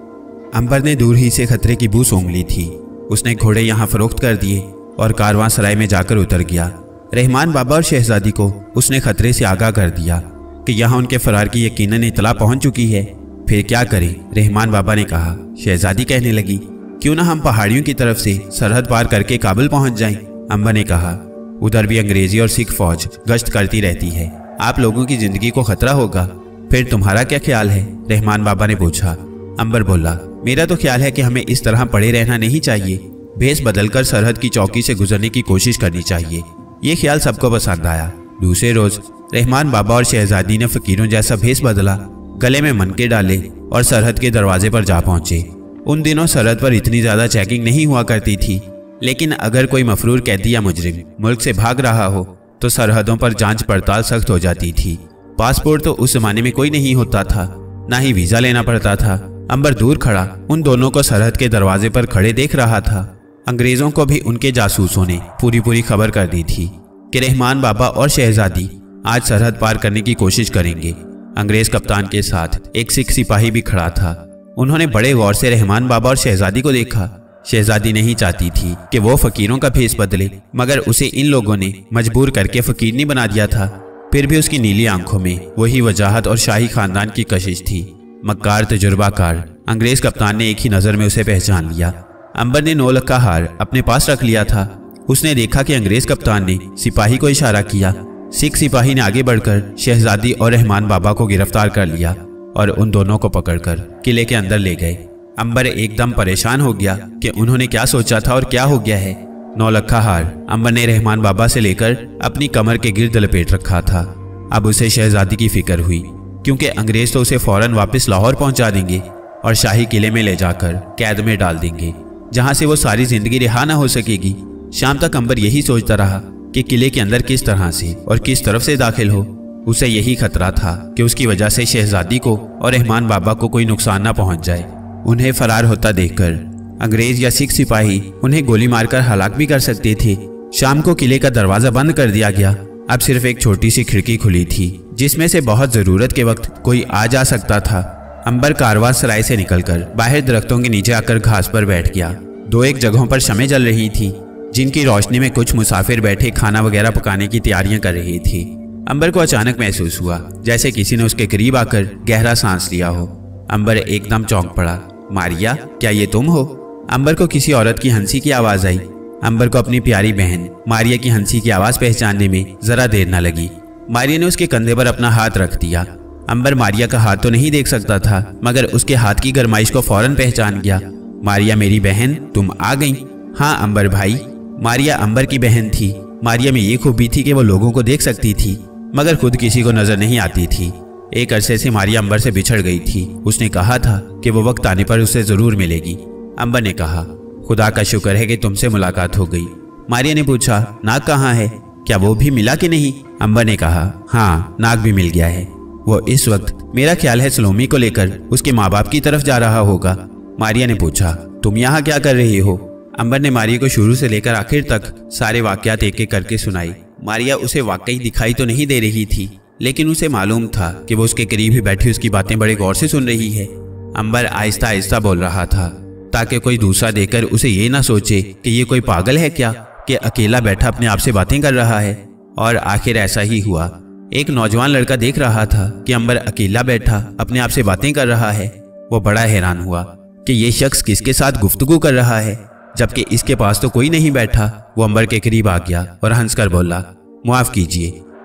अंबर ने दूर ही से खतरे की बू सूंघ ली थी। उसने घोड़े यहाँ फरोख्त कर दिए और कारवां सराय में जाकर उतर गया। रहमान बाबा और शहजादी को उसने खतरे से आगाह कर दिया कि यहाँ उनके फरार की यकीनन इतला पहुंच चुकी है। फिर क्या करें? रहमान बाबा ने कहा। शहजादी कहने लगी, क्यों ना हम पहाड़ियों की तरफ से सरहद पार करके काबुल पहुंच जाएं। अंबर ने कहा, उधर भी अंग्रेजी और सिख फौज गश्त करती रहती है, आप लोगों की जिंदगी को खतरा होगा। फिर तुम्हारा क्या ख्याल है? रहमान बाबा ने पूछा। अंबर बोला, मेरा तो ख्याल है कि हमें इस तरह पड़े रहना नहीं चाहिए। भेस बदलकर सरहद की चौकी से गुजरने की कोशिश करनी चाहिए। ये ख्याल सबको पसंद आया। दूसरे रोज रहमान बाबा और शहजादी ने फकीरों जैसा भेस बदला, गले में मनके डाले और सरहद के दरवाजे पर जा पहुंचे। उन दिनों सरहद पर इतनी ज्यादा चेकिंग नहीं हुआ करती थी, लेकिन अगर कोई मफरूर कैदी या मुजरिम मुल्क से भाग रहा हो तो सरहदों पर जांच पड़ताल सख्त हो जाती थी। पासपोर्ट तो उस जमाने में कोई नहीं होता था, ना ही वीजा लेना पड़ता था। अंबर दूर खड़ा उन दोनों को सरहद के दरवाजे पर खड़े देख रहा था। अंग्रेजों को भी उनके जासूसों ने पूरी पूरी खबर कर दी थी कि रहमान बाबा और शहजादी आज सरहद पार करने की कोशिश करेंगे। अंग्रेज कप्तान के साथ एक सिख सिपाही भी खड़ा था। उन्होंने बड़े गौर से रहमान बाबा और शहजादी को देखा। शहजादी नहीं चाहती थी कि वो फकीरों का भेस बदले, मगर उसे इन लोगों ने मजबूर करके फकीरनी बना दिया था। फिर भी उसकी नीली आंखों में वही वजाहत और शाही खानदान की कशिश थी। मक्कार तजुर्बाकार अंग्रेज कप्तान ने एक ही नजर में उसे पहचान लिया। अंबर ने नौ लक्का हार अपने पास रख लिया था। उसने देखा कि अंग्रेज कप्तान ने सिपाही को इशारा किया। सिख सिपाही ने आगे बढ़कर शहजादी और रहमान बाबा को गिरफ्तार कर लिया और उन दोनों को पकड़कर किले के अंदर ले गए। अंबर एकदम परेशान हो गया कि उन्होंने क्या सोचा था और क्या हो गया है। नौ लक्का हार अंबर ने रहमान बाबा से लेकर अपनी कमर के गिर्द लपेट रखा था। अब उसे शहजादी की फिक्र हुई, क्योंकि अंग्रेज तो उसे फौरन वापस लाहौर पहुंचा देंगे और शाही किले में ले जाकर कैद में डाल देंगे, जहां से वो सारी जिंदगी रिहा ना हो सकेगी। शाम तक अंबर यही सोचता रहा कि किले के अंदर किस तरह से और किस तरफ से दाखिल हो। उसे यही खतरा था कि उसकी वजह से शहजादी को और रहमान बाबा को कोई नुकसान ना पहुंच जाए। उन्हें फरार होता देखकर अंग्रेज या सिख सिपाही उन्हें गोली मारकर हलाक भी कर सकते थे। शाम को किले का दरवाजा बंद कर दिया गया। अब सिर्फ एक छोटी सी खिड़की खुली थी, जिसमें से बहुत जरूरत के वक्त कोई आ जा सकता था। अंबर कारवां सराय से निकलकर बाहर दरख्तों के नीचे आकर घास पर बैठ गया। दो एक जगहों पर शमें जल रही थी, जिनकी रोशनी में कुछ मुसाफिर बैठे खाना वगैरह पकाने की तैयारियां कर रही थी। अंबर को अचानक महसूस हुआ जैसे किसी ने उसके करीब आकर गहरा सांस लिया हो। अंबर एकदम चौंक पड़ा। मारिया, क्या ये तुम हो? अंबर को किसी औरत की हंसी की आवाज आई। अंबर को अपनी प्यारी बहन मारिया की हंसी की आवाज पहचानने में जरा देर न लगी। मारिया ने उसके कंधे पर अपना हाथ रख दिया। अंबर मारिया का हाथ तो नहीं देख सकता था, मगर उसके हाथ की गरमाइश को फौरन पहचान गया। मारिया मेरी बहन, तुम आ गई? हाँ अंबर भाई। मारिया अंबर की बहन थी। मारिया में ये खूबी थी कि वो लोगों को देख सकती थी, मगर खुद किसी को नजर नहीं आती थी। एक अरसे से मारिया अंबर से बिछड़ गई थी। उसने कहा था कि वो वक्त आने पर उसे जरूर मिलेगी। अंबर ने कहा, खुदा का शुक्र है कि तुमसे मुलाकात हो गई। मारिया ने पूछा, नाग कहाँ है? क्या वो भी मिला कि नहीं? अंबर ने कहा, हाँ नाग भी मिल गया है। वो इस वक्त मेरा ख्याल है सलोमी को लेकर उसके माँ बाप की तरफ जा रहा होगा। मारिया ने पूछा, तुम यहाँ क्या कर रही हो? अंबर ने मारिया को शुरू से लेकर आखिर तक सारे वाकयात एक एक करके सुनाई। मारिया उसे वाकई दिखाई तो नहीं दे रही थी, लेकिन उसे मालूम था कि वो उसके करीब ही बैठी उसकी बातें बड़े गौर से सुन रही है। अंबर आहिस्ता आहिस्ता बोल रहा था, ताकि कोई दूसरा देखकर उसे ये ना सोचे कि ये कोई पागल है क्या कि अकेला बैठा अपने आप से बातें कर रहा है। और आखिर ऐसा ही हुआ। एक नौजवान लड़का देख रहा था कि अंबर अकेला बैठा अपने आप से बातें कर रहा है। वो बड़ा हैरान हुआ कि ये शख्स किसके साथ गुफ्तगू कर रहा है, जबकि इसके पास तो कोई नहीं बैठा। वो अंबर के करीब आ गया और हंसकर बोला, माफ कीजिए,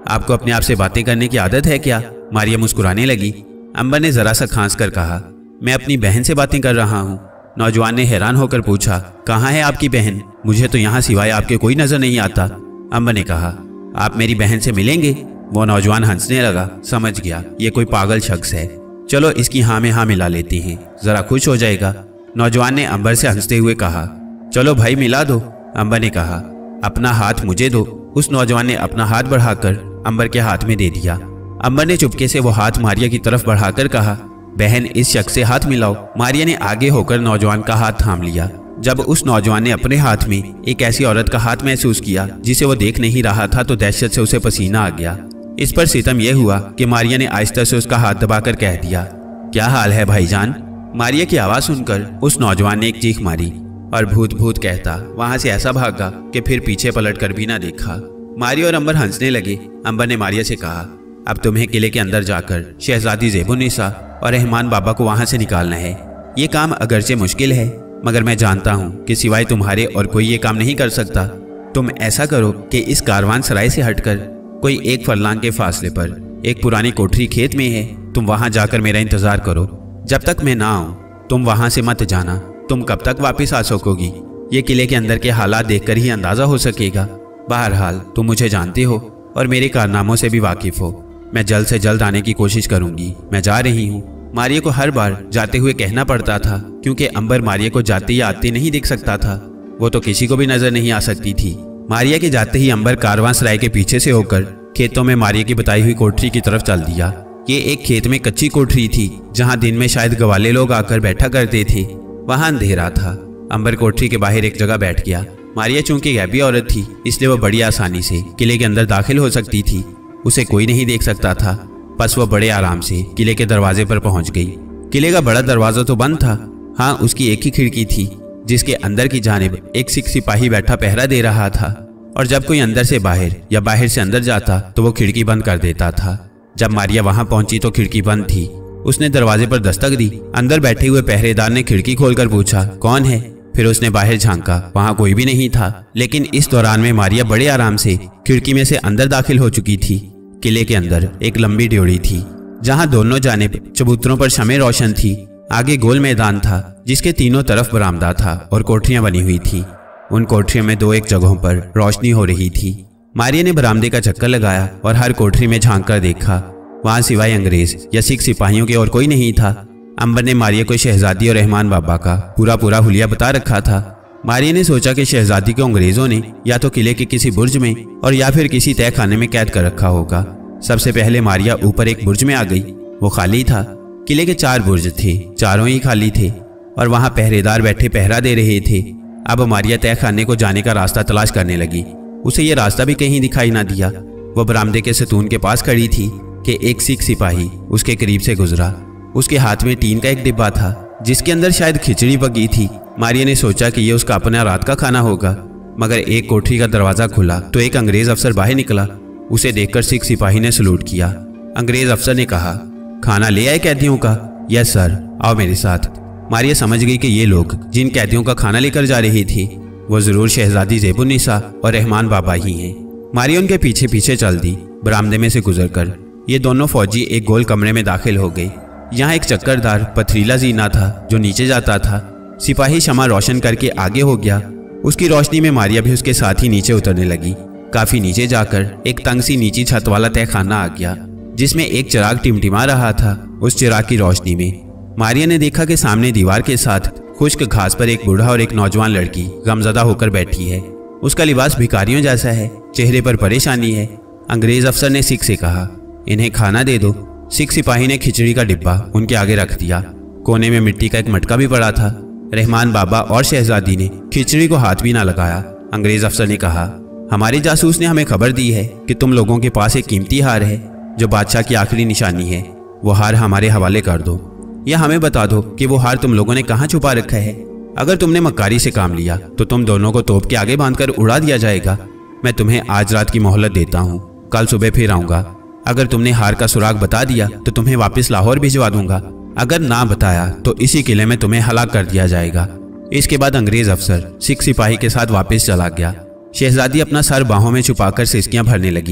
आपको अपने आप से बातें करने की आदत है क्या? मारिया मुस्कुराने लगी। अंबर ने जरा सा खांस कर कहा, मैं अपनी बहन से बातें कर रहा हूँ। नौजवान ने हैरान होकर पूछा, कहाँ है आपकी बहन? मुझे तो यहाँ सिवाय आपके कोई नजर नहीं आता। अंबर ने कहा, आप मेरी बहन से मिलेंगे? वो नौजवान हंसने लगा। समझ गया, ये कोई पागल शख्स है। चलो इसकी हाँ में हाँ मिला लेते हैं, जरा खुश हो जाएगा। नौजवान ने अंबर से हंसते हुए कहा, चलो भाई मिला दो। अंबर ने कहा, अपना हाथ मुझे दो। उस नौजवान ने अपना हाथ बढ़ाकर अंबर के हाथ में दे दिया। अंबर ने चुपके से वो हाथ मारिया की तरफ बढ़ाकर कहा, बहन इस शख्स से हाथ मिलाओ। मारिया ने आगे होकर नौजवान का हाथ थाम लिया। जब उस नौजवान ने अपने हाथ में एक ऐसी औरत का हाथ महसूस किया जिसे वो देख नहीं रहा था तो दहशत से उसे पसीना आ गया। इस पर सितम यह हुआ कि मारिया ने आहिस्ता से उसका हाथ दबाकर कह दिया, क्या हाल है भाईजान? मारिया की आवाज सुनकर उस नौजवान ने एक चीख मारी और भूत भूत कहता वहां से ऐसा भागा कि फिर पीछे पलट कर भी ना देखा। मारिया और अंबर हंसने लगे। अंबर ने मारिया से कहा, अब तुम्हें किले के अंदर जाकर शहजादी ज़ेबुन्निसा और रहमान बाबा को वहां से निकालना है। ये काम अगरचे मुश्किल है, मगर मैं जानता हूँ कि सिवाय तुम्हारे और कोई ये काम नहीं कर सकता। तुम ऐसा करो कि इस कारवान सराय से हटकर कोई एक फरलांग के फासले पर एक पुरानी कोठरी खेत में है, तुम वहां जाकर मेरा इंतजार करो। जब तक मैं ना आऊं तुम वहां से मत जाना। तुम कब तक वापस आ सकोगी ये किले के अंदर के हालात देखकर ही अंदाजा हो सकेगा। बहरहाल तुम मुझे जानते हो और मेरे कारनामों से भी वाकिफ हो। मैं जल्द से जल्द आने की कोशिश करूंगी। मैं जा रही हूँ। मारिया को हर बार जाते हुए कहना पड़ता था क्योंकि अंबर मारिया को जाते या आते नहीं देख सकता था। वो तो किसी को भी नजर नहीं आ सकती थी। मारिया के जाते ही अंबर कारवां सराय के पीछे से होकर खेतों में मारिया की बताई हुई कोठरी की तरफ चल दिया। ये एक खेत में कच्ची कोठरी थी जहां दिन में शायद गवाले लोग आकर बैठा करते थे। वहां अंधेरा था। अंबर कोठरी के बाहर एक जगह बैठ गया। मारिया चूंकि गैबी औरत थी इसलिए वह बड़ी आसानी से किले के अंदर दाखिल हो सकती थी। उसे कोई नहीं देख सकता था। बस वह बड़े आराम से किले के दरवाजे पर पहुंच गई। किले का बड़ा दरवाजा तो बंद था। हाँ, उसकी एक ही खिड़की थी जिसके अंदर की जानिब एक सिख सिपाही बैठा पहरा दे रहा था और जब कोई अंदर से बाहर या बाहर से अंदर जाता तो वो खिड़की बंद कर देता था। जब मारिया वहां पहुंची तो खिड़की बंद थी। उसने दरवाजे पर दस्तक दी। अंदर बैठे हुए पहरेदार ने खिड़की खोलकर पूछा, कौन है? फिर उसने बाहर झांका, वहां कोई भी नहीं था। लेकिन इस दौरान में मारिया बड़े आराम से खिड़की में से अंदर दाखिल हो चुकी थी। किले के अंदर एक लंबी ड्योढ़ी थी जहां दोनों जानिब चबूतरों पर शमे रोशन थी। आगे गोल मैदान था जिसके तीनों तरफ बरामदा था और कोठरियां बनी हुई थी। उन कोठरियों में दो एक जगहों पर रोशनी हो रही थी। मारिया ने बरामदे का चक्कर लगाया और हर कोठरी में झांक कर देखा। वहां सिवाय अंग्रेज या सिख सिपाहियों के और कोई नहीं था। अंबर ने मारिया को शहजादी और रहमान बाबा का पूरा पूरा हुलिया बता रखा था। मारिया ने सोचा कि शहजादी को अंग्रेजों ने या तो किले के किसी बुर्ज में और या फिर किसी तय खाने में कैद कर रखा होगा। सबसे पहले मारिया ऊपर एक बुर्ज में आ गई। वो खाली था। किले के चार बुर्ज थे, चारों ही खाली थे और वहां पहरेदार बैठे पहरा दे रहे थे। अब मारिया तय खाने को जाने का रास्ता तलाश करने लगी। उसे ये रास्ता भी कहीं दिखाई ना दिया। वह बरामदे के सतून के पास खड़ी थी कि एक सिख सिपाही उसके करीब से गुजरा। उसके हाथ में टीन का एक डिब्बा था जिसके अंदर शायद खिचड़ी पकी थी। मारिया ने सोचा कि यह उसका अपना रात का खाना होगा, मगर एक कोठरी का दरवाजा खुला तो एक अंग्रेज अफसर बाहर निकला। उसे देखकर सिख सिपाही ने सलूट किया। अंग्रेज अफसर ने कहा, खाना ले आए कैदियों का? यस सर, आओ मेरे साथ। मारिया समझ गई कि ये लोग जिन कैदियों का खाना लेकर जा रहे थे वो जरूर शहजादी ज़ेबुन्निसा और रहमान बाबा ही हैं। मारिया उनके पीछे पीछे चल दी। बरामदे में से गुजरकर ये दोनों फौजी एक गोल कमरे में दाखिल हो गए। यहाँ एक चक्करदार पथरीला जीना था जो नीचे जाता था। सिपाही शमा रोशन करके आगे हो गया। उसकी रोशनी में मारिया भी उसके साथ ही नीचे उतरने लगी। काफी नीचे जाकर एक तंग सी नीची छत वाला तहखाना आ गया जिसमें एक चिराग टिमटिमा रहा था। उस चिराग की रोशनी में मारिया ने देखा कि सामने दीवार के साथ खुश्क घास पर एक बूढ़ा और एक नौजवान लड़की गमजदा होकर बैठी है। उसका लिबास भिखारियों जैसा है, चेहरे पर परेशानी है। अंग्रेज अफसर ने सिख से कहा, इन्हें खाना दे दो। सिख सिपाही ने खिचड़ी का डिब्बा उनके आगे रख दिया। कोने में मिट्टी का एक मटका भी पड़ा था। रहमान बाबा और शहजादी ने खिचड़ी को हाथ भी ना लगाया। अंग्रेज अफसर ने कहा, हमारे जासूस ने हमें खबर दी है कि तुम लोगों के पास एक कीमती हार है जो बादशाह की आखिरी निशानी है। वो हार हमारे हवाले कर दो या हमें बता दो कि वो हार तुम लोगों ने कहाँ छुपा रखा है। अगर तुमने मक्कारी से काम लिया तो तुम दोनों को तोप के आगे बांधकर उड़ा दिया जाएगा। मैं तुम्हें आज रात की मोहलत देता हूँ, कल सुबह फिर आऊंगा। अगर तुमने हार का सुराग बता दिया तो तुम्हें वापस लाहौर भिजवा दूंगा। अगर ना बताया तो इसी किले में तुम्हें हलाक कर दिया जाएगा। इसके बाद अंग्रेज अफसर सिख सिपाही के साथ वापस चला गया। शहजादी अपना सर बाहों में छुपाकर सिसकियां भरने लगी।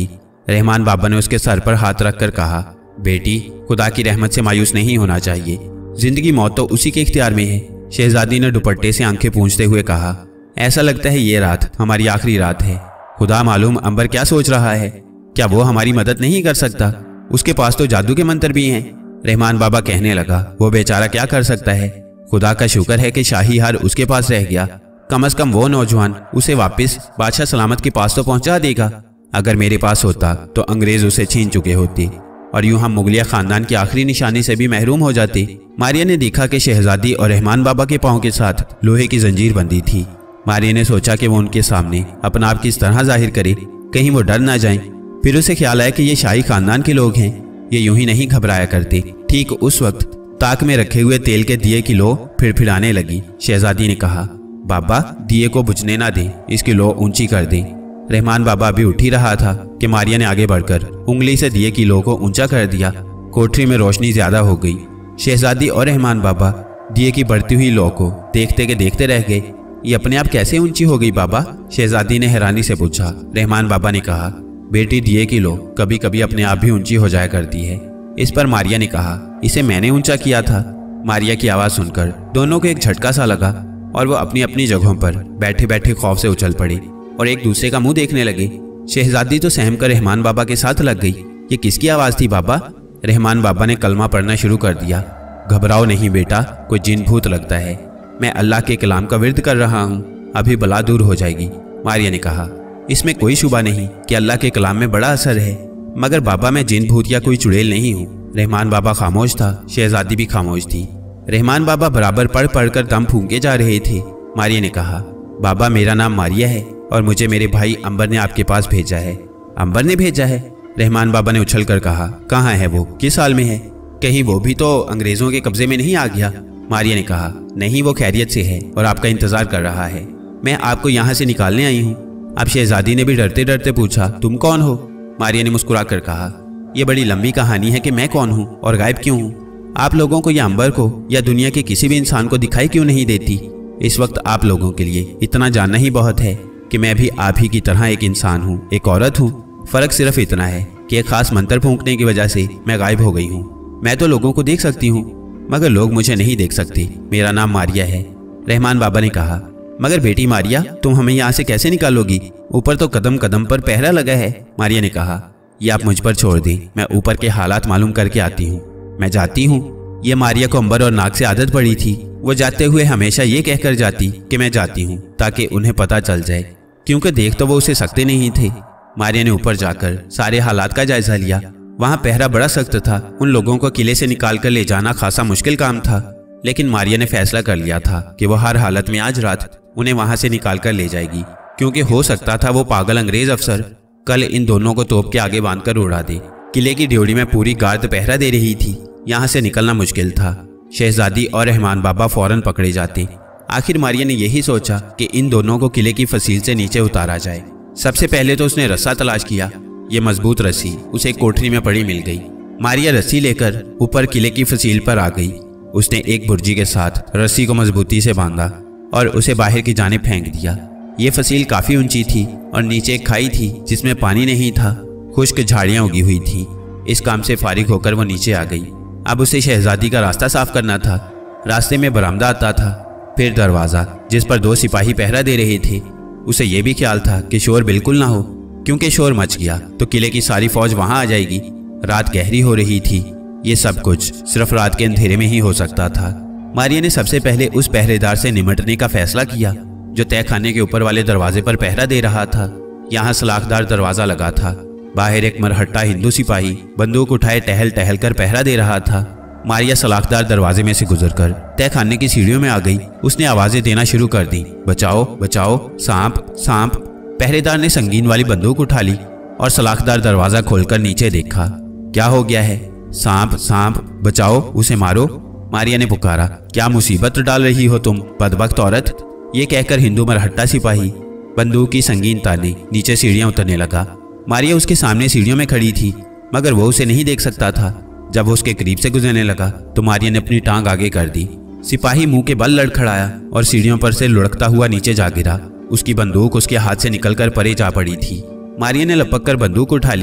रहमान बाबा ने उसके सर पर हाथ रखकर कहा, बेटी, खुदा की रहमत से मायूस नहीं होना चाहिए। जिंदगी मौत तो उसी के इख्तियार में है। शहजादी ने दुपट्टे से आंखें पूंछते हुए कहा, ऐसा लगता है ये रात हमारी आखिरी रात है। खुदा मालूम अंबर क्या सोच रहा है। क्या वो हमारी मदद नहीं कर सकता? उसके पास तो जादू के मंत्र भी हैं। रहमान बाबा कहने लगा, वो बेचारा क्या कर सकता है। खुदा का शुक्र है कि शाही हार उसके पास रह गया। कम अज कम वो नौजवान उसे वापस बादशाह सलामत के पास तो पहुंचा देगा। अगर मेरे पास होता तो अंग्रेज उसे छीन चुके होते और यूं हम मुगलिया खानदान की आखिरी निशानी से भी महरूम हो जाते। मारिया ने देखा कि शहजादी और रहमान बाबा के पांव के साथ लोहे की जंजीर बंधी थी। मारिया ने सोचा कि वो उनके सामने अपना आप किस तरह जाहिर करे, कहीं वो डर ना जाएं। फिर उसे ख्याल आया कि ये शाही खानदान के लोग हैं, ये यूं ही नहीं घबराया करते। ठीक उस वक्त ताक में रखे हुए तेल के दिए की लो फिड़फिड़ाने लगी। शहजादी ने कहा, बाबा, दिए को बुझने ना दे, इसकी लो ऊंची कर दे। रहमान बाबा अभी उठ ही रहा था कि मारिया ने आगे बढ़कर उंगली से दिए की लो को ऊंचा कर दिया। कोठरी में रोशनी ज्यादा हो गई। शहजादी और रहमान बाबा दिए की बढ़ती हुई लो को देखते के देखते रह गए। ये अपने आप कैसे ऊंची हो गई बाबा? शहजादी ने हैरानी से पूछा। रहमान बाबा ने कहा, बेटी, दिए की लो कभी कभी अपने आप भी ऊंची हो जाया करती है। इस पर मारिया ने कहा, इसे मैंने ऊंचा किया था। मारिया की आवाज सुनकर दोनों को एक झटका सा लगा और वो अपनी अपनी जगहों पर बैठे बैठे खौफ से उछल पड़े और एक दूसरे का मुंह देखने लगे। शहजादी तो सहम कर रहमान बाबा के साथ लग गई। ये किसकी आवाज थी बाबा? रहमान बाबा ने कलमा पढ़ना शुरू कर दिया। घबराओ नहीं बेटा, कोई जिन भूत लगता है। मैं अल्लाह के कलाम का विर्द कर रहा हूँ, अभी बला दूर हो जाएगी। मारिया ने कहा, इसमें कोई शुबा नहीं कि अल्लाह के कलाम में बड़ा असर है, मगर बाबा मैं जिन भूत या कोई चुड़ैल नहीं हूँ। रहमान बाबा खामोश था, शहजादी भी खामोश थी। रहमान बाबा बराबर पढ़ पढ़ कर दम फूंके जा रहे थे। मारिया ने कहा, बाबा, मेरा नाम मारिया है और मुझे मेरे भाई अंबर ने आपके पास भेजा है। अंबर ने भेजा है? रहमान बाबा ने उछल कर कहा, कहाँ है वो? किस हाल में है? कहीं वो भी तो अंग्रेजों के कब्जे में नहीं आ गया? मारिया ने कहा, नहीं, वो खैरियत से है और आपका इंतजार कर रहा है। मैं आपको यहाँ से निकालने आई हूँ। अब शहजादी ने भी डरते डरते पूछा, तुम कौन हो? मारिया ने मुस्कुरा कर कहा, यह बड़ी लंबी कहानी है कि मैं कौन हूँ और गायब क्यों हूँ। आप लोगों को या अंबर को या दुनिया के किसी भी इंसान को दिखाई क्यों नहीं देती? इस वक्त आप लोगों के लिए इतना जानना ही बहुत है कि मैं भी आप ही की तरह एक इंसान हूँ, एक औरत हूँ। फर्क सिर्फ इतना है कि एक खास मंत्र फूंकने की वजह से मैं गायब हो गई हूँ। मैं तो लोगों को देख सकती हूँ मगर लोग मुझे नहीं देख सकते। मेरा नाम मारिया है। रहमान बाबा ने कहा, मगर बेटी मारिया, तुम हमें यहाँ से कैसे निकालोगी? ऊपर तो कदम कदम पर पहरा लगा है। मारिया ने कहा, यह आप मुझ पर छोड़ दें, मैं ऊपर के हालात मालूम करके आती हूँ। मैं जाती हूँ। ये मारिया को अंबर और नाग से आदत पड़ी थी। वो जाते हुए हमेशा ये कहकर जाती कि मैं जाती हूँ, ताकि उन्हें पता चल जाए, क्योंकि देख तो वो उसे सकते नहीं थे। मारिया ने ऊपर जाकर सारे हालात का जायजा लिया। वहाँ पहरा बड़ा सख्त था। उन लोगों को किले से निकाल कर ले जाना खासा मुश्किल काम था, लेकिन मारिया ने फैसला कर लिया था कि वो हर हालत में आज रात उन्हें वहां से निकाल कर ले जाएगी, क्योंकि हो सकता था वो पागल अंग्रेज अफसर कल इन दोनों को तोप के आगे बांधकर उड़ा दे। किले की ड्योढ़ी में पूरी गार्ड पहरा दे रही थी। यहाँ से निकलना मुश्किल था। शहजादी और रहमान बाबा फौरन पकड़े जाते। आखिर मारिया ने यही सोचा कि इन दोनों को किले की फसील से नीचे उतारा जाए। सबसे पहले तो उसने रस्सा तलाश किया। ये मजबूत रस्सी उसे कोठरी में पड़ी मिल गई। मारिया रस्सी लेकर ऊपर किले की फसील पर आ गई। उसने एक बुर्जी के साथ रस्सी को मजबूती से बांधा और उसे बाहर की जानिब फेंक दिया। ये फसील काफी ऊंची थी और नीचे एक खाई थी जिसमें पानी नहीं था। खुश्क झाड़ियां उगी हुई थी। इस काम से फारिग होकर वो नीचे आ गई। अब उसे शहजादी का रास्ता साफ करना था। रास्ते में बरामदा आता था, फिर दरवाजा जिस पर दो सिपाही पहरा दे रहे थे। उसे यह भी ख्याल था कि शोर बिल्कुल ना हो, क्योंकि शोर मच गया तो किले की सारी फौज वहां आ जाएगी। रात गहरी हो रही थी। ये सब कुछ सिर्फ रात के अंधेरे में ही हो सकता था। मारिया ने सबसे पहले उस पहरेदार से निमटने का फैसला किया जो तहखाने के ऊपर वाले दरवाजे पर पहरा दे रहा था। यहाँ सलाखदार दरवाजा लगा था। बाहर एक मरहट्टा हिंदू सिपाही बंदूक उठाए टहल टहल कर पहरा दे रहा था। मारिया सलाखदार दरवाजे में से गुजरकर तहखाने की सीढ़ियों में आ गई। उसने आवाजें देना शुरू कर दी, बचाओ बचाओ, सांप सांप। पहरेदार ने संगीन वाली बंदूक उठा ली और सलाखदार दरवाजा खोलकर नीचे देखा। क्या हो गया है? सांप सांप, बचाओ, उसे मारो। मारिया ने पुकारा, क्या मुसीबत डाल रही हो तुम बदबख्त औरत? ये कहकर हिंदू मरहट्टा सिपाही बंदूक की संगीन ताने नीचे सीढ़ियां उतरने लगा। मारिया उसके सामने सीढ़ियों में खड़ी थी, मगर वो उसे नहीं देख सकता था। जब वो उसके करीब से गुजरने लगा तो मारिया ने अपनी टांग आगे कर दी। सिपाही मुंह के बल लड़खड़ाया और सीढ़ियों पर से लुढ़कता हुआ नीचे जा गिरा। उसकी बंदूक उसके हाथ से निकलकर परे जा पड़ी थी। मारिया ने लपक कर बंदूक उठा ली।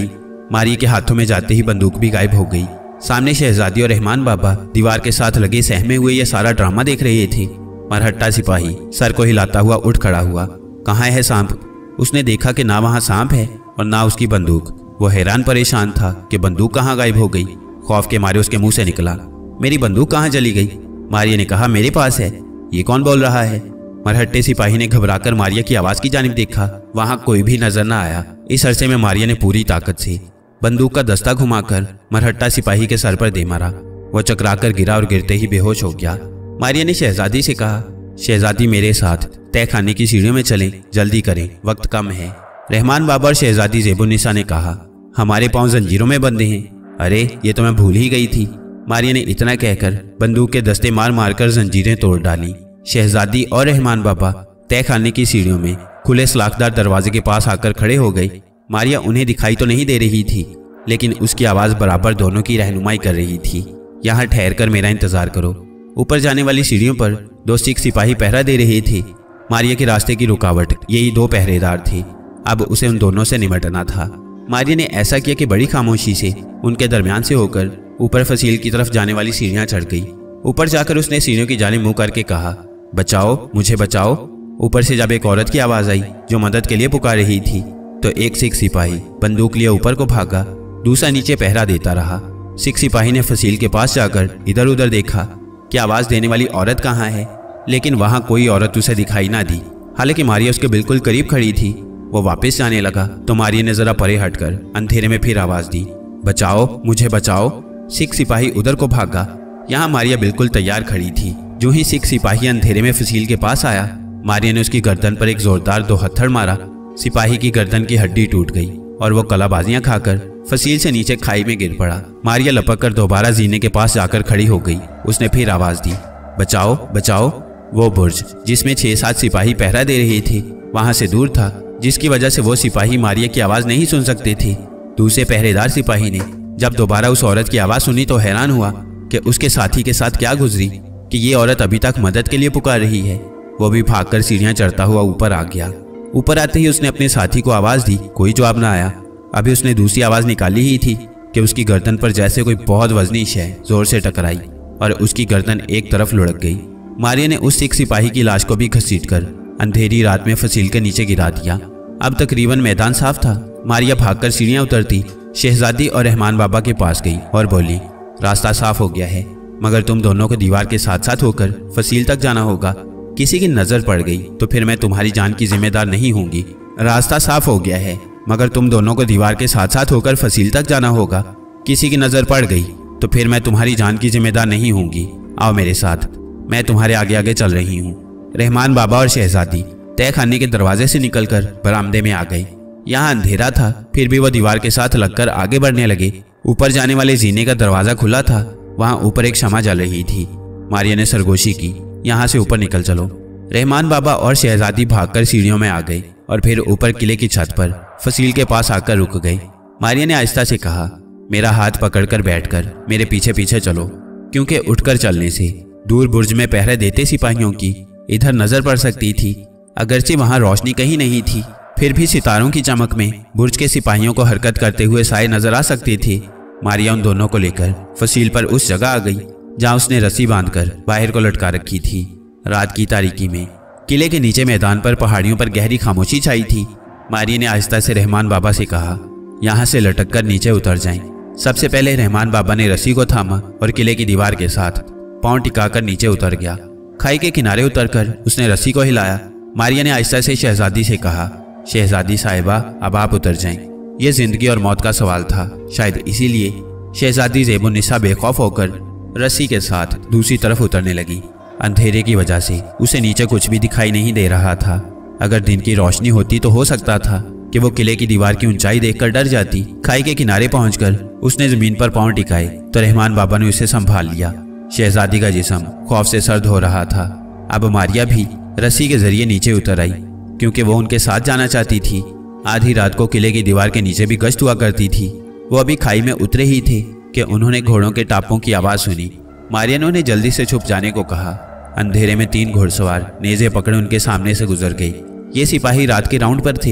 मारिया के हाथों में जाते ही बंदूक भी गायब हो गई। सामने शहजादी और रहमान बाबा दीवार के साथ लगे सहमे हुए ये सारा ड्रामा देख रहे थे। मरहट्टा सिपाही सर को हिलाता हुआ उठ खड़ा हुआ। कहाँ है सांप? उसने देखा कि ना वहाँ सांप है और ना उसकी बंदूक। वो हैरान परेशान था कि बंदूक कहाँ गायब हो गई। खौफ के मारे उसके मुंह से निकला, मेरी बंदूक कहाँ चली गई? मारिया ने कहा, मेरे पास है। ये कौन बोल रहा है? मरहट्टे सिपाही ने घबराकर मारिया की आवाज की जानिब देखा। वहां कोई भी नजर न आया। इस अरसे में मारिया ने पूरी ताकत से बंदूक का दस्ता घुमाकर मरहट्टा सिपाही के सर पर दे मारा। वो चकराकर गिरा और गिरते ही बेहोश हो गया। मारिया ने शहजादी से कहा, शहजादी मेरे साथ तय खाने की सीढ़ियों में चलें, जल्दी करें, वक्त कम है। रहमान बाबा और शहजादी ज़ेबुन्निसा ने कहा, हमारे पांव जंजीरों में बंधे हैं। अरे ये तो मैं भूल ही गई थी। मारिया ने इतना कहकर बंदूक के दस्ते मार मारकर जंजीरें तोड़ डाली। शहजादी और रहमान बाबा तय खाने की सीढ़ियों में खुले सलाखदार दरवाजे के पास आकर खड़े हो गए। मारिया उन्हें दिखाई तो नहीं दे रही थी, लेकिन उसकी आवाज बराबर दोनों की रहनुमाई कर रही थी। यहाँ ठहर कर मेरा इंतजार करो। ऊपर जाने वाली सीढ़ियों पर दो सिख सिपाही पहरा दे रहे थे। मारिया के रास्ते की रुकावट यही दो पहरेदार थे। अब उसे उन दोनों से निमटना था। मारिया ने ऐसा किया कि बड़ी खामोशी से उनके दरमियान से होकर ऊपर फसील की तरफ जाने वाली सीढ़ियां चढ़ गई। ऊपर जाकर उसने सीढ़ियों की जानिब मुंह करके कहा, बचाओ, मुझे बचाओ। ऊपर से जब एक औरत की आवाज आई जो मदद के लिए पुकार रही थी, तो एक सिख सिपाही बंदूक लिए ऊपर को भागा, दूसरा नीचे पहरा देता रहा। सिख सिपाही ने फसील के पास जाकर इधर उधर देखा कि आवाज देने वाली औरत कहाँ है, लेकिन वहां कोई औरत उसे दिखाई ना दी। हालांकि मारिया उसके बिल्कुल करीब खड़ी थी। वो वापस जाने लगा तो मारिया ने जरा परे हटकर अंधेरे में फिर आवाज दी, बचाओ, मुझे बचाओ। सिख सिपाही उधर को भागा। यहाँ मारिया बिल्कुल तैयार खड़ी थी। जो ही सिख सिपाही अंधेरे में फसील के पास आया, मारिया ने उसकी गर्दन पर एक जोरदार दो हत्थड़ मारा। सिपाही की गर्दन की हड्डी टूट गई और वो कलाबाजियां खाकर फसील से नीचे खाई में गिर पड़ा। मारिया लपक कर दोबारा जीने के पास जाकर खड़ी हो गई। उसने फिर आवाज दी, बचाओ, बचाओ। वो बुर्ज जिसमें छह सात सिपाही पहरा दे रहे थे वहां से दूर था, जिसकी वजह से वो सिपाही मारिया की आवाज नहीं सुन सकते थे। दूसरे पहरेदार सिपाही ने जब दोबारा उस औरत की आवाज सुनी तो हैरान हुआ कि उसके साथी के साथ क्या गुजरी कि ये औरत अभी तक मदद के लिए पुकार रही है। वो भी भागकर सीढ़ियां चढ़ता हुआ ऊपर आ गया। ऊपर आते ही उसने अपने साथी को आवाज दी, कोई जवाब ना आया। अभी उसने दूसरी आवाज निकाली ही थी कि उसकी गर्दन पर जैसे कोई बहुत वजनी शय जोर से टकराई और उसकी गर्दन एक तरफ लुढ़क गई। मारिया ने उस सिख सिपाही की लाश को भी घसीटकर अंधेरी रात में फसील के नीचे गिरा दिया। अब तकरीबन मैदान साफ था। मारिया भागकर सीढ़ियां उतरती शहजादी और रहमान बाबा के पास गई और बोली, रास्ता साफ हो गया है, मगर तुम दोनों को दीवार के साथ साथ होकर फसील तक जाना होगा। किसी की नजर पड़ गई तो फिर मैं तुम्हारी जान की जिम्मेदार नहीं होंगी। रास्ता साफ हो गया है, मगर तुम दोनों को दीवार के साथ साथ होकर फसील तक जाना होगा। किसी की नजर पड़ गई तो फिर मैं तुम्हारी जान की जिम्मेदार नहीं होंगी। आओ मेरे साथ, मैं तुम्हारे आगे आगे चल रही हूँ। रहमान बाबा और शहजादी तय खाने के दरवाजे से निकलकर बरामदे में आ गए। यहाँ अंधेरा था, फिर भी वो दीवार के साथ लगकर आगे बढ़ने लगे। ऊपर जाने वाले जीने का दरवाजा खुला था। वहां ऊपर एक शमा जल रही थी। मारिया ने सरगोशी की, यहाँ से ऊपर निकल चलो। रहमान बाबा और शहजादी भागकर सीढ़ियों में आ गए और फिर ऊपर किले की छत पर फसील के पास आकर रुक गए। मारिया ने आहिस्ता से कहा, मेरा हाथ पकड़कर बैठकर मेरे पीछे पीछे चलो, क्योंकि उठकर चलने से दूर बुर्ज में पहरे देते सिपाहियों की इधर नजर पड़ सकती थी। अगरचे वहां रोशनी कहीं नहीं थी, फिर भी सितारों की चमक में बुर्ज के सिपाहियों को हरकत करते हुए साए नजर आ सकते थे। मारिया उन दोनों को लेकर फसील पर उस जगह आ गई जहां उसने रस्सी बांधकर बाहर को लटका रखी थी। रात की तारीकी में किले के नीचे मैदान पर पहाड़ियों पर गहरी खामोशी छाई थी। मारिया ने आहिस्ता से रहमान बाबा से कहा, यहाँ से लटक कर नीचे उतर जाएं। सबसे पहले रहमान बाबा ने रस्सी को थामा और किले की दीवार के साथ पांव टिकाकर नीचे उतर गया। खाई के किनारे उतरकर उसने रस्सी को हिलाया। मारिया ने आहिस्ता से शहजादी से कहा, शहजादी साहिबा, अब आप उतर जाएं। यह जिंदगी और मौत का सवाल था। शायद इसीलिए शहजादी ज़ेबुन्निसा बेखौफ होकर रस्सी के साथ दूसरी तरफ उतरने लगी। अंधेरे की वजह से उसे नीचे कुछ भी दिखाई नहीं दे रहा था। अगर दिन की रोशनी होती तो हो सकता था कि वो किले की दीवार की ऊंचाई देखकर डर जाती। खाई के किनारे पहुंचकर उसने जमीन पर पांव टिकाए तो रहमान बाबा ने उसे संभाल लिया। शहजादी का जिस्म खौफ से सर्द हो रहा था। अब मारिया भी रस्सी के जरिए नीचे उतर आई, क्योंकि वो उनके साथ जाना चाहती थी। आधी रात को किले की दीवार के नीचे भी गश्त हुआ करती थी। वो अभी खाई में उतरे ही थे कि उन्होंने घोड़ों के टापों की आवाज सुनी। मारिया ने उन्हें जल्दी से छुप जाने को कहा। अंधेरे में तीन घुड़सवार नेज़े पकड़े उनके सामने से गुजर गए। ये सिपाही रात के राउंड पर थे।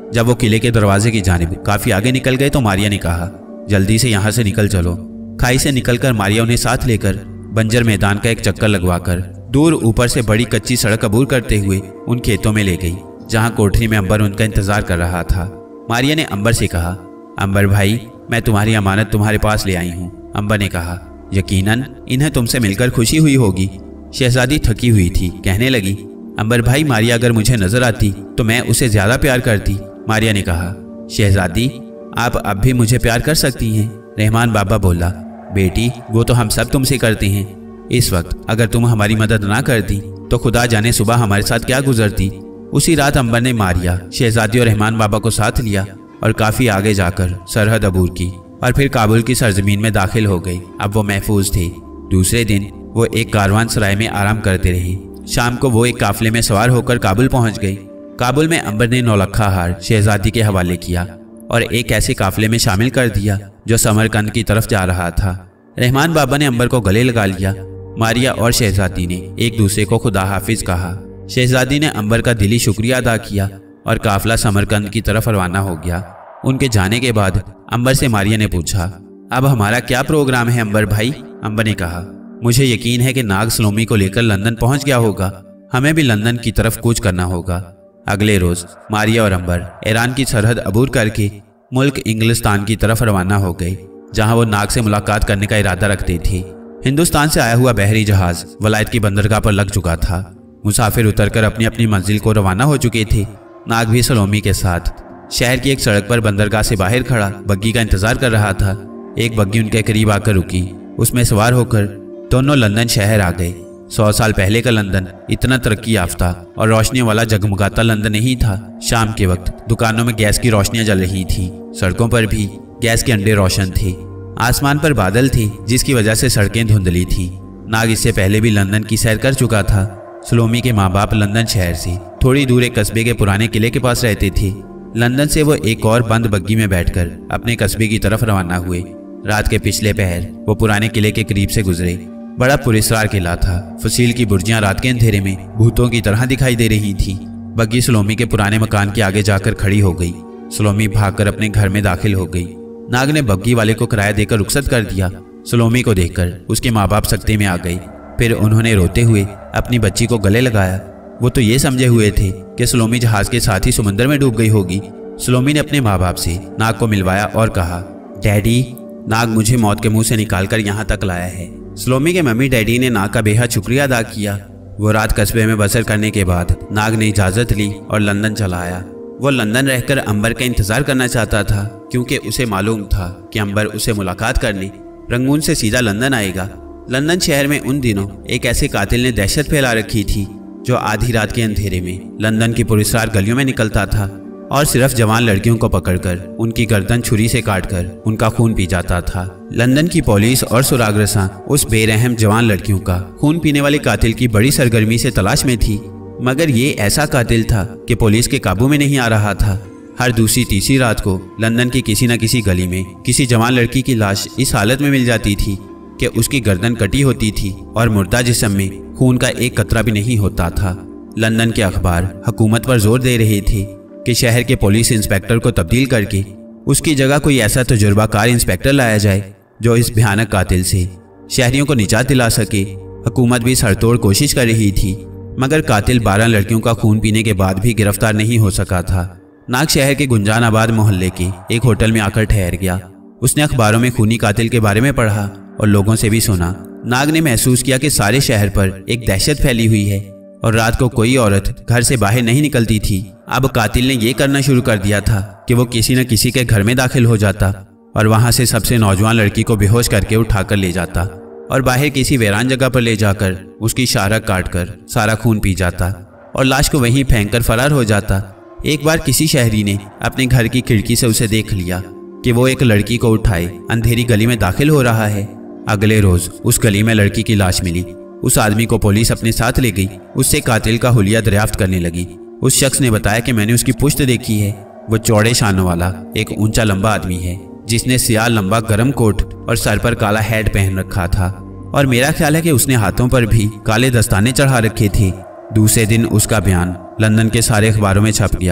जब वो किले के दरवाजे की जानिब काफी आगे निकल गए तो मारिया ने कहा, जल्दी से यहाँ से निकल चलो। खाई से निकलकर मारिया उन्हें साथ लेकर बंजर मैदान का एक चक्कर लगवाकर दूर ऊपर से बड़ी कच्ची सड़क अबूर करते हुए उन खेतों में ले गई जहाँ कोठरी में अंबर उनका इंतजार कर रहा था। मारिया ने अंबर से कहा, अंबर भाई, मैं तुम्हारी अमानत तुम्हारे पास ले आई हूँ। अंबर ने कहा, यकीनन इन्हें तुमसे मिलकर खुशी हुई होगी। शहजादी थकी हुई थी, कहने लगी, अंबर भाई, मारिया अगर मुझे नजर आती तो मैं उसे ज्यादा प्यार करती। मारिया ने कहा, शहजादी, आप अब भी मुझे प्यार कर सकती हैं। रहमान बाबा बोला, बेटी, वो तो हम सब तुमसे करते हैं। इस वक्त अगर तुम हमारी मदद ना करती तो खुदा जाने सुबह हमारे साथ क्या गुजरती। उसी रात अंबर ने मारिया, शहजादी और रहमान बाबा को साथ लिया और काफी आगे जाकर सरहद अबूर की और फिर काबुल की सरजमीन में दाखिल हो गई। अब वो महफूज थे। दूसरे दिन वो एक कारवान सराय में आराम करते रहे। शाम को वो एक काफिले में सवार होकर काबुल पहुंच गए। काबुल में अंबर ने नौलखा हार शहजादी के हवाले किया और एक ऐसे काफिले में शामिल कर दिया जो समरकंद की तरफ जा रहा था। रहमान बाबा ने अंबर को गले लगा लिया। मारिया और शहजादी ने एक दूसरे को खुदा हाफिज कहा। शहजादी ने अंबर का दिली शुक्रिया अदा किया और काफिला समरकंद की तरफ रवाना हो गया। उनके जाने के बाद अंबर से मारिया ने पूछा, अब हमारा क्या प्रोग्राम है अंबर भाई? अंबर ने कहा, मुझे यकीन है कि नाग सलोमी को लेकर लंदन पहुंच गया होगा। हमें भी लंदन की तरफ कूच करना होगा। अगले रोज मारिया और अंबर ईरान की सरहद अबूर करके मुल्क इंग्लिस्तान की तरफ रवाना हो गए, जहां वो नाग से मुलाकात करने का इरादा रखते थे। हिंदुस्तान से आया हुआ बहरी जहाज वलायत की बंदरगाह पर लग चुका था। मुसाफिर उतरकर अपनी अपनी मंजिल को रवाना हो चुके थे। नाग भी सलोमी के साथ शहर की एक सड़क पर बंदरगाह से बाहर खड़ा बग्गी का इंतजार कर रहा था। एक बग्गी उनके करीब आकर रुकी। उसमें सवार होकर दोनों लंदन शहर आ गए। सौ साल पहले का लंदन इतना तरक्की याफ्ता और रोशनी वाला जगमगाता लंदन नहीं था। शाम के वक्त दुकानों में गैस की रोशनियां जल रही थी। सड़कों पर भी गैस के अंडे रोशन थे। आसमान पर बादल थे, जिसकी वजह से सड़कें धुंधली थी। नाग इससे पहले भी लंदन की सैर कर चुका था। सलोमी के माँ बाप लंदन शहर से थोड़ी दूर एक कस्बे के पुराने किले के पास रहते थे। लंदन से वो एक और बंद बग्गी में बैठकर अपने कस्बे की तरफ रवाना हुए। रात के पिछले पहर वो पुराने किले के करीब से गुजरे। बड़ा पुरस्कार किला था। फसील की बुर्जियां रात के अंधेरे में भूतों की तरह दिखाई दे रही थी। बग्गी सलोमी के पुराने मकान के आगे जाकर खड़ी हो गई। सलोमी भागकर अपने घर में दाखिल हो गई। नाग ने बग्गी वाले को किराया देकर रुखसत कर दिया। सलोमी को देखकर उसके माँ बाप सकते में आ गए। फिर उन्होंने रोते हुए अपनी बच्ची को गले लगाया। वो तो ये समझे हुए थे कि सलोमी जहाज के साथ ही समुद्र में डूब गई होगी। सलोमी ने अपने माँ बाप से नाग को मिलवाया और कहा, डैडी, नाग मुझे मौत के मुंह से निकालकर यहाँ तक लाया है। सलोमी के मम्मी डैडी ने नाग का बेहद शुक्रिया अदा किया। वो रात कस्बे में बसर करने के बाद नाग ने इजाज़त ली और लंदन चला आया। वो लंदन रहकर अंबर का इंतजार करना चाहता था, क्योंकि उसे मालूम था कि अंबर उसे मुलाकात करने रंगून से सीधा लंदन आएगा। लंदन शहर में उन दिनों एक ऐसे कातिल ने दहशत फैला रखी थी जो आधी रात के अंधेरे में लंदन की पुरस्कार गलियों में निकलता था और सिर्फ जवान लड़कियों को पकड़कर उनकी गर्दन छुरी से काटकर उनका खून पी जाता था। लंदन की पुलिस और सुरागरसां उस बेरहम जवान लड़कियों का खून पीने वाले कातिल की बड़ी सरगर्मी से तलाश में थी, मगर ये ऐसा कातिल था कि पुलिस के काबू में नहीं आ रहा था। हर दूसरी तीसरी रात को लंदन की किसी न किसी गली में किसी जवान लड़की की लाश इस हालत में मिल जाती थी कि उसकी गर्दन कटी होती थी और मुर्दा जिस्म में खून का एक कतरा भी नहीं होता था। लंदन के अखबार हुकूमत पर जोर दे रहे थे कि शहर के पुलिस इंस्पेक्टर को तब्दील करके उसकी जगह कोई ऐसा तजुर्बाकार इंस्पेक्टर लाया जाए जो इस भयानक कातिल से शहरियों को निजात दिला सके। हुकूमत भी सरतोड़ कोशिश कर रही थी, मगर कातिल बारह लड़कियों का खून पीने के बाद भी गिरफ्तार नहीं हो सका था। नाग शहर के गुंजानाबाद मोहल्ले के एक होटल में आकर ठहर गया। उसने अखबारों में खूनी कातिल के बारे में पढ़ा और लोगों से भी सुना। नाग ने महसूस किया कि सारे शहर पर एक दहशत फैली हुई है और रात को कोई औरत घर से बाहर नहीं निकलती थी। अब कातिल ने यह करना शुरू कर दिया था कि वो किसी न किसी के घर में दाखिल हो जाता और वहां से सबसे नौजवान लड़की को बेहोश करके उठाकर ले जाता और बाहर किसी वीरान जगह पर ले जाकर उसकी शाहरग काटकर सारा खून पी जाता और लाश को वहीं फेंककर फरार हो जाता। एक बार किसी शहरी ने अपने घर की खिड़की से उसे देख लिया कि वो एक लड़की को उठाए अंधेरी गली में दाखिल हो रहा है। अगले रोज उस गली में लड़की की लाश मिली। उस आदमी को पुलिस अपने साथ ले गई। उससे कातिल का हुलिया दरियाफ्त करने लगी। उस शख्स ने बताया कि मैंने उसकी पुश्त देखी है। वो चौड़े शानों वाला एक ऊंचा लंबा आदमी है जिसने सियाह लंबा गर्म कोट और सर पर काला हैट पहन रखा था और मेरा ख्याल है कि उसने हाथों पर भी काले दस्ताने चढ़ा रखे थे। दूसरे दिन उसका बयान लंदन के सारे अखबारों में छप गया।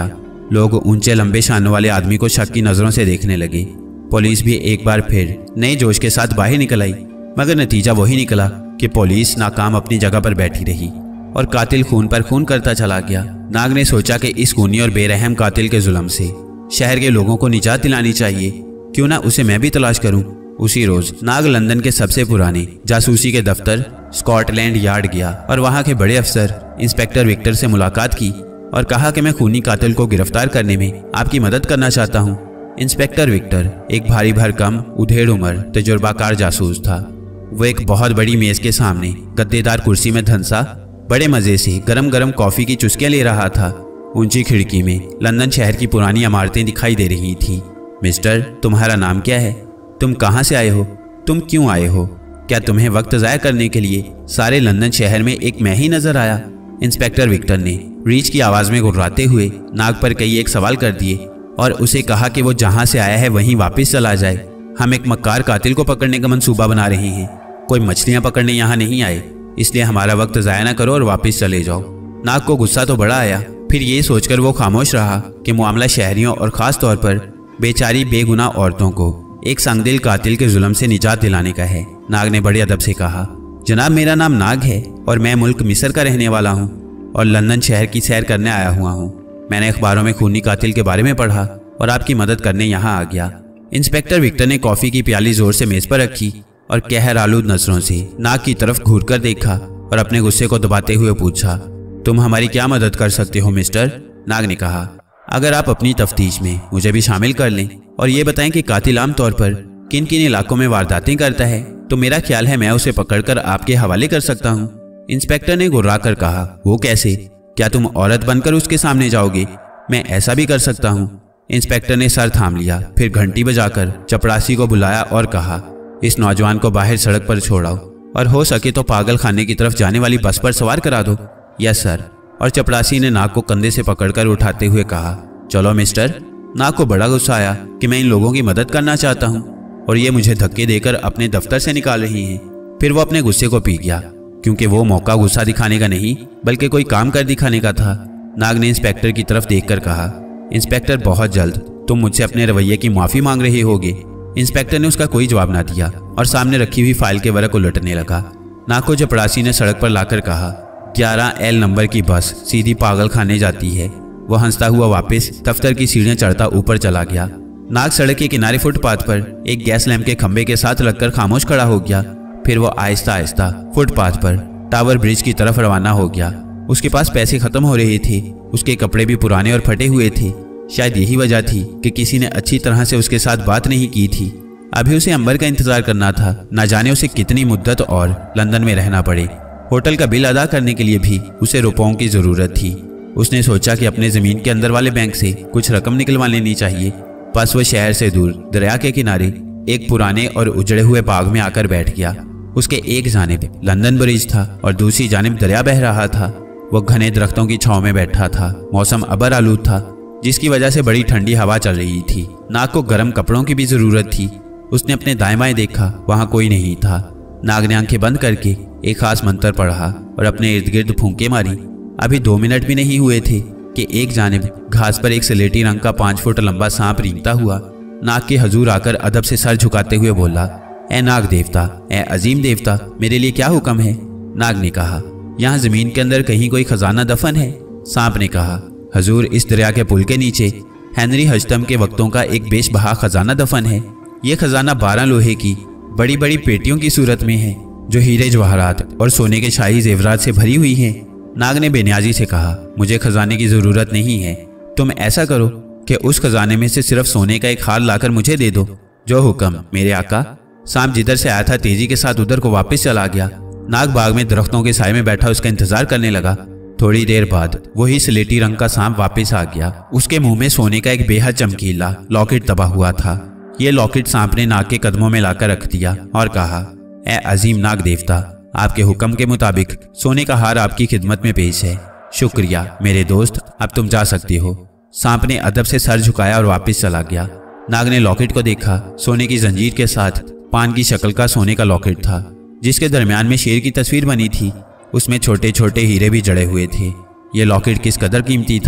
लोग ऊंचे लंबे शानों वाले आदमी को शक की नजरों से देखने लगे। पुलिस भी एक बार फिर नए जोश के साथ बाहर निकल आई, मगर नतीजा वही निकला कि पुलिस नाकाम अपनी जगह पर बैठी रही और कातिल खून पर खून करता चला गया। नाग ने सोचा कि इस खूनी और बेरहम कातिल के जुल्म से शहर के लोगों को निजात दिलानी चाहिए, क्यों ना उसे मैं भी तलाश करूं। उसी रोज नाग लंदन के सबसे पुराने जासूसी के दफ्तर स्कॉटलैंड यार्ड गया और वहां के बड़े अफसर इंस्पेक्टर विक्टर से मुलाकात की और कहा कि मैं खूनी कातिल को गिरफ्तार करने में आपकी मदद करना चाहता हूं। इंस्पेक्टर विक्टर एक भारी भरकम उधेड़ उम्र तजुर्बाकार जासूस था। वो एक बहुत बड़ी मेज के सामने गद्देदार कुर्सी में धंसा बड़े मजे से गरम गरम कॉफी की चुस्कियां ले रहा था। ऊंची खिड़की में लंदन शहर की पुरानी इमारतें दिखाई दे रही थीं। मिस्टर, तुम्हारा नाम क्या है? तुम कहाँ से आए हो? तुम क्यों आए हो? क्या तुम्हें वक्त ज़ाया करने के लिए सारे लंदन शहर में एक मैं ही नजर आया? इंस्पेक्टर विक्टर ने रीच की आवाज़ में गुर्राते हुए नाग पर कई एक सवाल कर दिए और उसे कहा कि वो जहाँ से आया है वहीं वापस चला जाए। हम एक मक्कार कातिल को पकड़ने का मंसूबा बना रहे हैं, कोई मछलियाँ पकड़ने यहाँ नहीं आए, इसलिए हमारा वक्त ज़ाया ना करो और वापस चले जाओ। नाग को गुस्सा तो बड़ा आया, फिर ये सोचकर वो खामोश रहा कि मामला शहरियों और ख़ास तौर पर बेचारी बेगुनाह औरतों को एक संगदिल कातिल के जुल्म से निजात दिलाने का है। नाग ने बड़े अदब से कहा, जनाब मेरा नाम नाग है और मैं मुल्क मिस्र का रहने वाला हूँ और लंदन शहर की सैर करने आया हुआ हूँ। मैंने अखबारों में खूनी कातिल के बारे में पढ़ा और आपकी मदद करने यहाँ आ गया। इंस्पेक्टर विक्टर ने कॉफ़ी की प्याली जोर से मेज़ पर रखी और कहर आलूद नजरों से नाग की तरफ घूर कर देखा और अपने गुस्से को दबाते हुए पूछा, तुम हमारी क्या मदद कर सकते हो मिस्टर? नाग ने कहा, अगर आप अपनी तफ्तीश में मुझे भी शामिल कर लें और ये बताएं कि कातिल आम तौर पर किन किन इलाकों में वारदातें करता है, तो मेरा ख्याल है मैं उसे पकड़कर आपके हवाले कर सकता हूँ। इंस्पेक्टर ने गुर्रा कर कहा, वो कैसे? क्या तुम औरत बनकर उसके सामने जाओगे? मैं ऐसा भी कर सकता हूँ। इंस्पेक्टर ने सर थाम लिया, फिर घंटी बजाकर चपरासी को बुलाया और कहा, इस नौजवान को बाहर सड़क पर छोड़ाओ और हो सके तो पागल खाने की तरफ जाने वाली बस पर सवार करा दो। Yes sir. और चपरासी ने नाग को कंधे से पकड़कर उठाते हुए कहा, चलो मिस्टर। नाग को बड़ा गुस्सा आया कि मैं इन लोगों की मदद करना चाहता हूँ और ये मुझे धक्के देकर अपने दफ्तर से निकाल रही हैं। फिर वो अपने गुस्से को पी गया, क्योंकि वो मौका गुस्सा दिखाने का नहीं बल्कि कोई काम कर दिखाने का था। नाग ने इंस्पेक्टर की तरफ देखकर कहा, इंस्पेक्टर बहुत जल्द तुम मुझसे अपने रवैये की माफ़ी मांग रहे होगे। इंस्पेक्टर ने उसका कोई जवाब ना दिया और सामने रखी हुई फाइल के वरक उलटने लगा। नाग को चपरासी ने सड़क पर लाकर कहा, ग्यारह एल नंबर की बस सीधी पागल खाने जाती है। वो हंसता हुआ वापस दफ्तर की सीढ़ियां चढ़ता ऊपर चला गया। नाग सड़क के किनारे फुटपाथ पर एक गैस लैंप के खंभे के साथ लगकर खामोश खड़ा हो गया। फिर वो आहिस्ता आहिस्ता फुटपाथ पर टावर ब्रिज की तरफ रवाना हो गया। उसके पास पैसे खत्म हो रहे थे, उसके कपड़े भी पुराने और फटे हुए थे। शायद यही वजह थी कि किसी ने अच्छी तरह से उसके साथ बात नहीं की थी। अभी उसे अंबर का इंतजार करना था, ना जाने उसे कितनी मुद्दत और लंदन में रहना पड़े। होटल का बिल अदा करने के लिए भी उसे रुपयों की जरूरत थी। उसने सोचा कि अपने जमीन के अंदर वाले बैंक से कुछ रकम निकलवा लेनी चाहिए। बस वो शहर से दूर दरिया के किनारे एक पुराने और उजड़े हुए बाग में आकर बैठ गया। उसके एक जानिब लंदन ब्रिज था और दूसरी जानिब दरिया बह रहा था। वो घने दरख्तों की छांव में बैठा था। मौसम अबर आलूद था, जिसकी वजह से बड़ी ठंडी हवा चल रही थी। नाग को गर्म कपड़ों की भी जरूरत थी। उसने अपने दाएं बाएं देखा, वहां कोई नहीं था। नाग ने आंखें बंद करके एक खास मंत्र पढ़ा और अपने इर्द गिर्द फूंके मारी। अभी दो मिनट भी नहीं हुए थे कि एक जानिब घास पर एक स्लेटी रंग का पांच फुट लंबा सांप रेंगता हुआ नाग के हजूर आकर अदब से सर झुकाते हुए बोला, ए नाग देवता, ए अजीम देवता, मेरे लिए क्या हुक्म है? नाग ने कहा, यहाँ जमीन के अंदर कहीं कोई खजाना दफन है? सांप ने कहा, हजूर, इस दरिया के पुल के नीचे हेनरी हजतम के वक्तों का एक बेशबहा खजाना दफन है। ये खजाना बारह लोहे की बड़ी बड़ी पेटियों की सूरत में है, जो हीरे जवाहरात और सोने के शाही जेवरात से भरी हुई हैं। नाग ने बेनियाजी से कहा, मुझे खजाने की जरूरत नहीं है। तुम ऐसा करो कि उस खजाने में से सिर्फ सोने का एक हार लाकर मुझे दे दो। जो हुक्म मेरे आका। सांप जिधर से आया था तेजी के साथ उधर को वापस चला गया। नाग बाग में दरख्तों के साए में बैठा उसका इंतजार करने लगा। थोड़ी देर बाद वही स्लेटी रंग का सांप वापस आ गया। उसके मुंह में सोने का एक बेहद चमकीला लॉकेट दबा हुआ था। ये लॉकेट सांप ने नाग के कदमों में लाकर रख दिया और कहा, ए अजीम नाग देवता, आपके हुक्म के मुताबिक सोने का हार आपकी खिदमत में पेश है। शुक्रिया मेरे दोस्त, अब तुम जा सकते हो। सांप ने अदब से सर झुकाया और वापस चला गया। नाग ने लॉकेट को देखा। सोने की जंजीर के साथ पान की शक्ल का सोने का लॉकेट था, जिसके दरमियान में शेर की तस्वीर बनी थी। उसमें छोटे छोटे हीरे भी जड़े हुए थे। ये लॉकेट किस कदर कीमती था,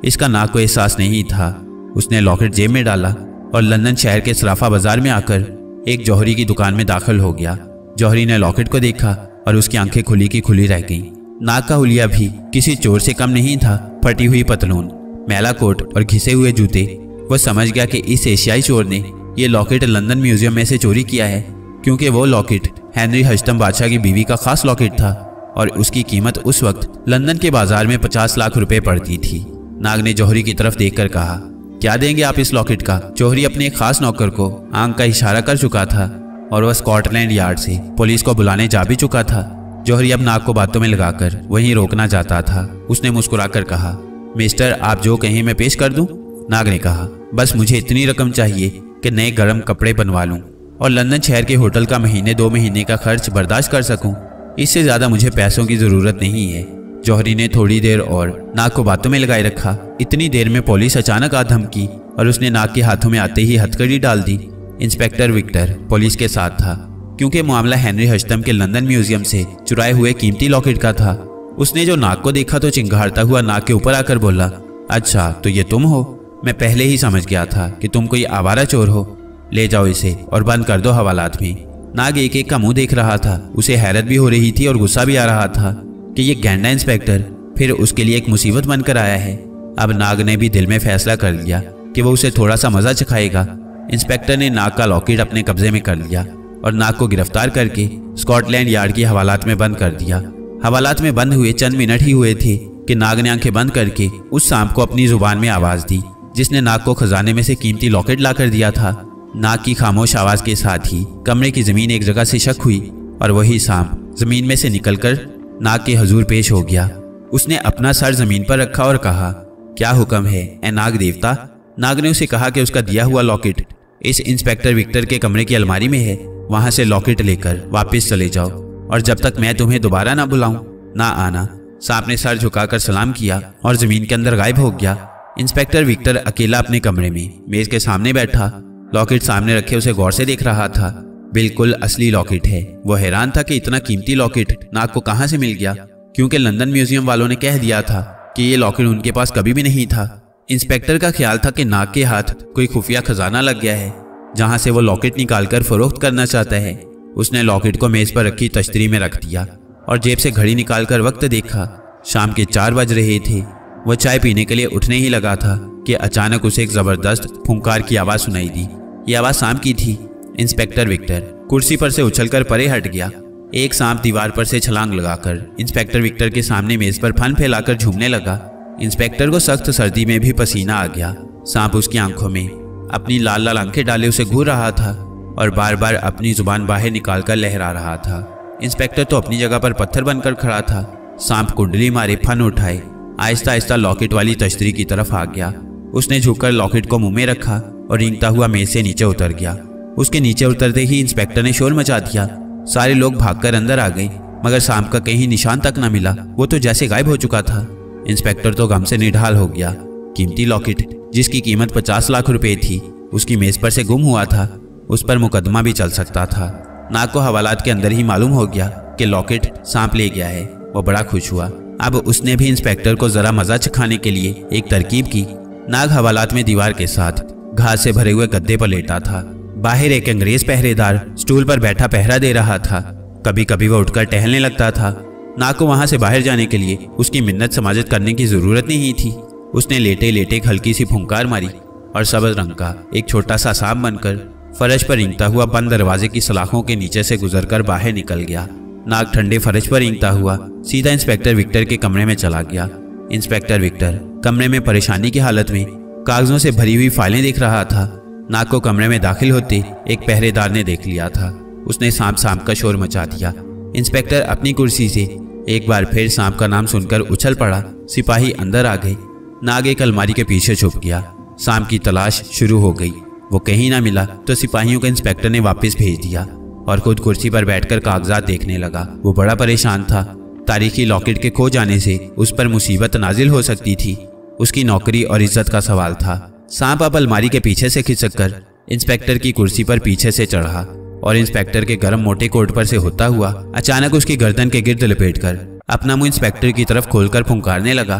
इसका नाग को एहसास नहीं था। उसने लॉकेट जेब में डाला और लंदन शहर के सराफा बाजार में आकर एक जौहरी की दुकान में दाखिल हो गया। जौहरी ने लॉकेट को देखा और उसकी आंखें खुली की खुली रह गईं। नाग का हुलिया भी किसी चोर से कम नहीं था। फटी हुई पतलून, मैला कोट और घिसे हुए जूते। वह समझ गया कि इस एशियाई चोर ने यह लॉकेट लंदन म्यूजियम में से चोरी किया है, क्योंकि वो लॉकेट हेनरी हश्तम बादशाह की बीवी का खास लॉकेट था और उसकी कीमत उस वक्त लंदन के बाजार में पचास लाख रुपए पड़ती थी। नाग ने जौहरी की तरफ देखकर कहा, क्या देंगे आप इस लॉकेट का? जौहरी अपने एक खास नौकर को आंख का इशारा कर चुका था और वह स्कॉटलैंड यार्ड से पुलिस को बुलाने जा भी चुका था। जौहरी अब नाग को बातों में लगाकर वहीं रोकना चाहता था। उसने मुस्कुराकर कहा, मिस्टर, आप जो कहें मैं पेश कर दूं? नाग ने कहा, बस मुझे इतनी रकम चाहिए कि नए गर्म कपड़े बनवा लूं और लंदन शहर के होटल का महीने दो महीने का खर्च बर्दाश्त कर सकूं। इससे ज्यादा मुझे पैसों की जरूरत नहीं है। जौहरी ने थोड़ी देर और नाग को बातों में लगाए रखा। इतनी देर में पुलिस अचानक आ धमकी और उसने नाग के हाथों में आते ही हथकड़ी डाल दी। इंस्पेक्टर विक्टर पुलिस के साथ था, क्योंकि मामला हेनरी हश्तम के लंदन म्यूजियम से चुराए हुए कीमती लॉकेट का था। उसने जो नाग को देखा तो चिंगारता हुआ नाग के ऊपर आकर बोला, अच्छा तो ये तुम हो? मैं पहले ही समझ गया था कि तुम कोई आवारा चोर हो। ले जाओ इसे और बंद कर दो हवालात में। नाग एक एक का मुंह देख रहा था। उसे हैरत भी हो रही थी और गुस्सा भी आ रहा था कि ये गैंडा इंस्पेक्टर फिर उसके लिए एक मुसीबत बनकर आया है। अब नाग ने भी दिल में फैसला कर लिया कि वो उसे थोड़ा सा मजा चखाएगा। इंस्पेक्टर ने नाग का लॉकेट अपने कब्जे में कर लिया और नाग को गिरफ्तार करके स्कॉटलैंड यार्ड की हवालात में बंद कर दिया। हवालात में बंद हुए चंद मिनट ही हुए थे कि नाग ने आंखें बंद करके उस सांप को अपनी जुबान में आवाज दी जिसने नाग को खजाने में से कीमती लॉकेट ला कर दिया था। नाग की खामोश आवाज के साथ ही कमरे की जमीन एक जगह से शक हुई और वही सांप जमीन में से निकलकर नाग के हजूर पेश हो गया। उसने अपना सर जमीन पर रखा और कहा, क्या हुक्म है ए नाग देवता? नाग ने उसे कहा कि उसका दिया हुआ लॉकेट इस इंस्पेक्टर विक्टर के कमरे की अलमारी में है। वहां से लॉकेट लेकर वापस चले जाओ और जब तक मैं तुम्हें दोबारा ना बुलाऊं ना आना। सांप ने सर झुकाकर सलाम किया और जमीन के अंदर गायब हो गया। इंस्पेक्टर विक्टर अकेला अपने कमरे में मेज के सामने बैठा, लॉकेट सामने रखे उसे गौर से देख रहा था। बिल्कुल असली लॉकेट है। वो हैरान था कि इतना कीमती लॉकेट नाग को कहां से मिल गया, क्योंकि लंदन म्यूजियम वालों ने कह दिया था कि ये लॉकेट उनके पास कभी भी नहीं था। इंस्पेक्टर का ख्याल था कि नाग के हाथ कोई खुफिया खजाना लग गया है जहां से वो लॉकेट निकालकर फरोख्त करना चाहता है। उसने लॉकेट को मेज पर रखी तश्तरी में रख दिया और जेब से घड़ी निकालकर वक्त देखा। शाम के चार बज रहे थे। वह चाय पीने के लिए उठने ही लगा था कि अचानक उसे एक जबरदस्त फुंकार की आवाज सुनाई दी। ये आवाज सांप की थी। इंस्पेक्टर विक्टर कुर्सी पर से उछलकर परे हट गया। एक सांप दीवार पर से छलांग लगाकर इंस्पेक्टर विक्टर के सामने मेज पर फन फैलाकर झूमने लगा। इंस्पेक्टर को सख्त सर्दी में भी पसीना आ गया। सांप उसकी आंखों में अपनी लाल लाल आंखें डाले उसे घूर रहा था और बार बार अपनी जुबान बाहर निकालकर लहरा रहा था। इंस्पेक्टर तो अपनी जगह पर पत्थर बनकर खड़ा था। सांप कुंडली मारे फन उठाए आहिस्ता आहिस्ता लॉकेट वाली तश्तरी की तरफ आ गया। उसने झुककर लॉकेट को मुंह में रखा और रेंगता हुआ मेज से नीचे उतर गया। उसके नीचे उतरते ही इंस्पेक्टर ने शोर मचा दिया। सारे लोग भागकर अंदर आ गए, मगर सांप का कहीं निशान तक न मिला। वो तो जैसे गायब हो चुका था। इंस्पेक्टर तो गम से निढाल हो गया। कीमती लॉकेट जिसकी कीमत पचास लाख रुपए थी उसकी मेज पर से गुम हुआ था। उस पर मुकदमा भी चल सकता था। नाग को हवालात के अंदर ही मालूम हो गया कि लॉकेट सांप ले गया है। वो बड़ा खुश हुआ। अब उसने भी इंस्पेक्टर को जरा मजा चखाने के लिए एक तरकीब की। नाग हवालात में दीवार के साथ घास से भरे हुए गद्दे पर लेटा था। बाहर एक अंग्रेज पहरेदार स्टूल पर बैठा पहरा दे रहा था। कभी कभी वह उठकर टहलने लगता था। नाग को वहां से बाहर जाने के लिए उसकी मिन्नत समाजत करने की जरूरत नहीं थी। उसने लेटे लेटे एक हल्की सी फुंकार मारी और सब्ज रंग का एक छोटा सा सांप बनकर फर्श पर रेंगता हुआ बंद दरवाजे की सलाखों के नीचे से गुजरकर बाहर निकल गया। नाग ठंडे फर्श पर रेंगता हुआ सीधा इंस्पेक्टर विक्टर के कमरे में चला गया। इंस्पेक्टर विक्टर कमरे में परेशानी की हालत में कागजों से भरी हुई फाइलें देख रहा था। नाग को कमरे में दाखिल होते एक पहरेदार ने देख लिया था। उसने सांप सांप का शोर मचा दिया। इंस्पेक्टर अपनी कुर्सी से एक बार फिर सांप का नाम सुनकर उछल पड़ा। सिपाही अंदर आ गए। नाग एक अलमारी के पीछे छुप गया। सांप की तलाश शुरू हो गई। वो कहीं ना मिला तो सिपाहियों को इंस्पेक्टर ने वापस भेज दिया और खुद कुर्सी पर बैठकर कागजात देखने लगा। वो बड़ा परेशान था। तारीखी लॉकेट के खो जाने से उस पर मुसीबत नाजिल हो सकती थी। उसकी नौकरी और इज्जत का सवाल था। सांप अब अलमारी के पीछे से खिसक इंस्पेक्टर की कुर्सी पर पीछे से चढ़ा और इंस्पेक्टर के गर्म मोटे कोट पर से होता हुआ अचानक उसकी गर्दन के गिर्द लपेटकर अपना मुंह इंस्पेक्टर की तरफ खोलकर फुंकारने लगा।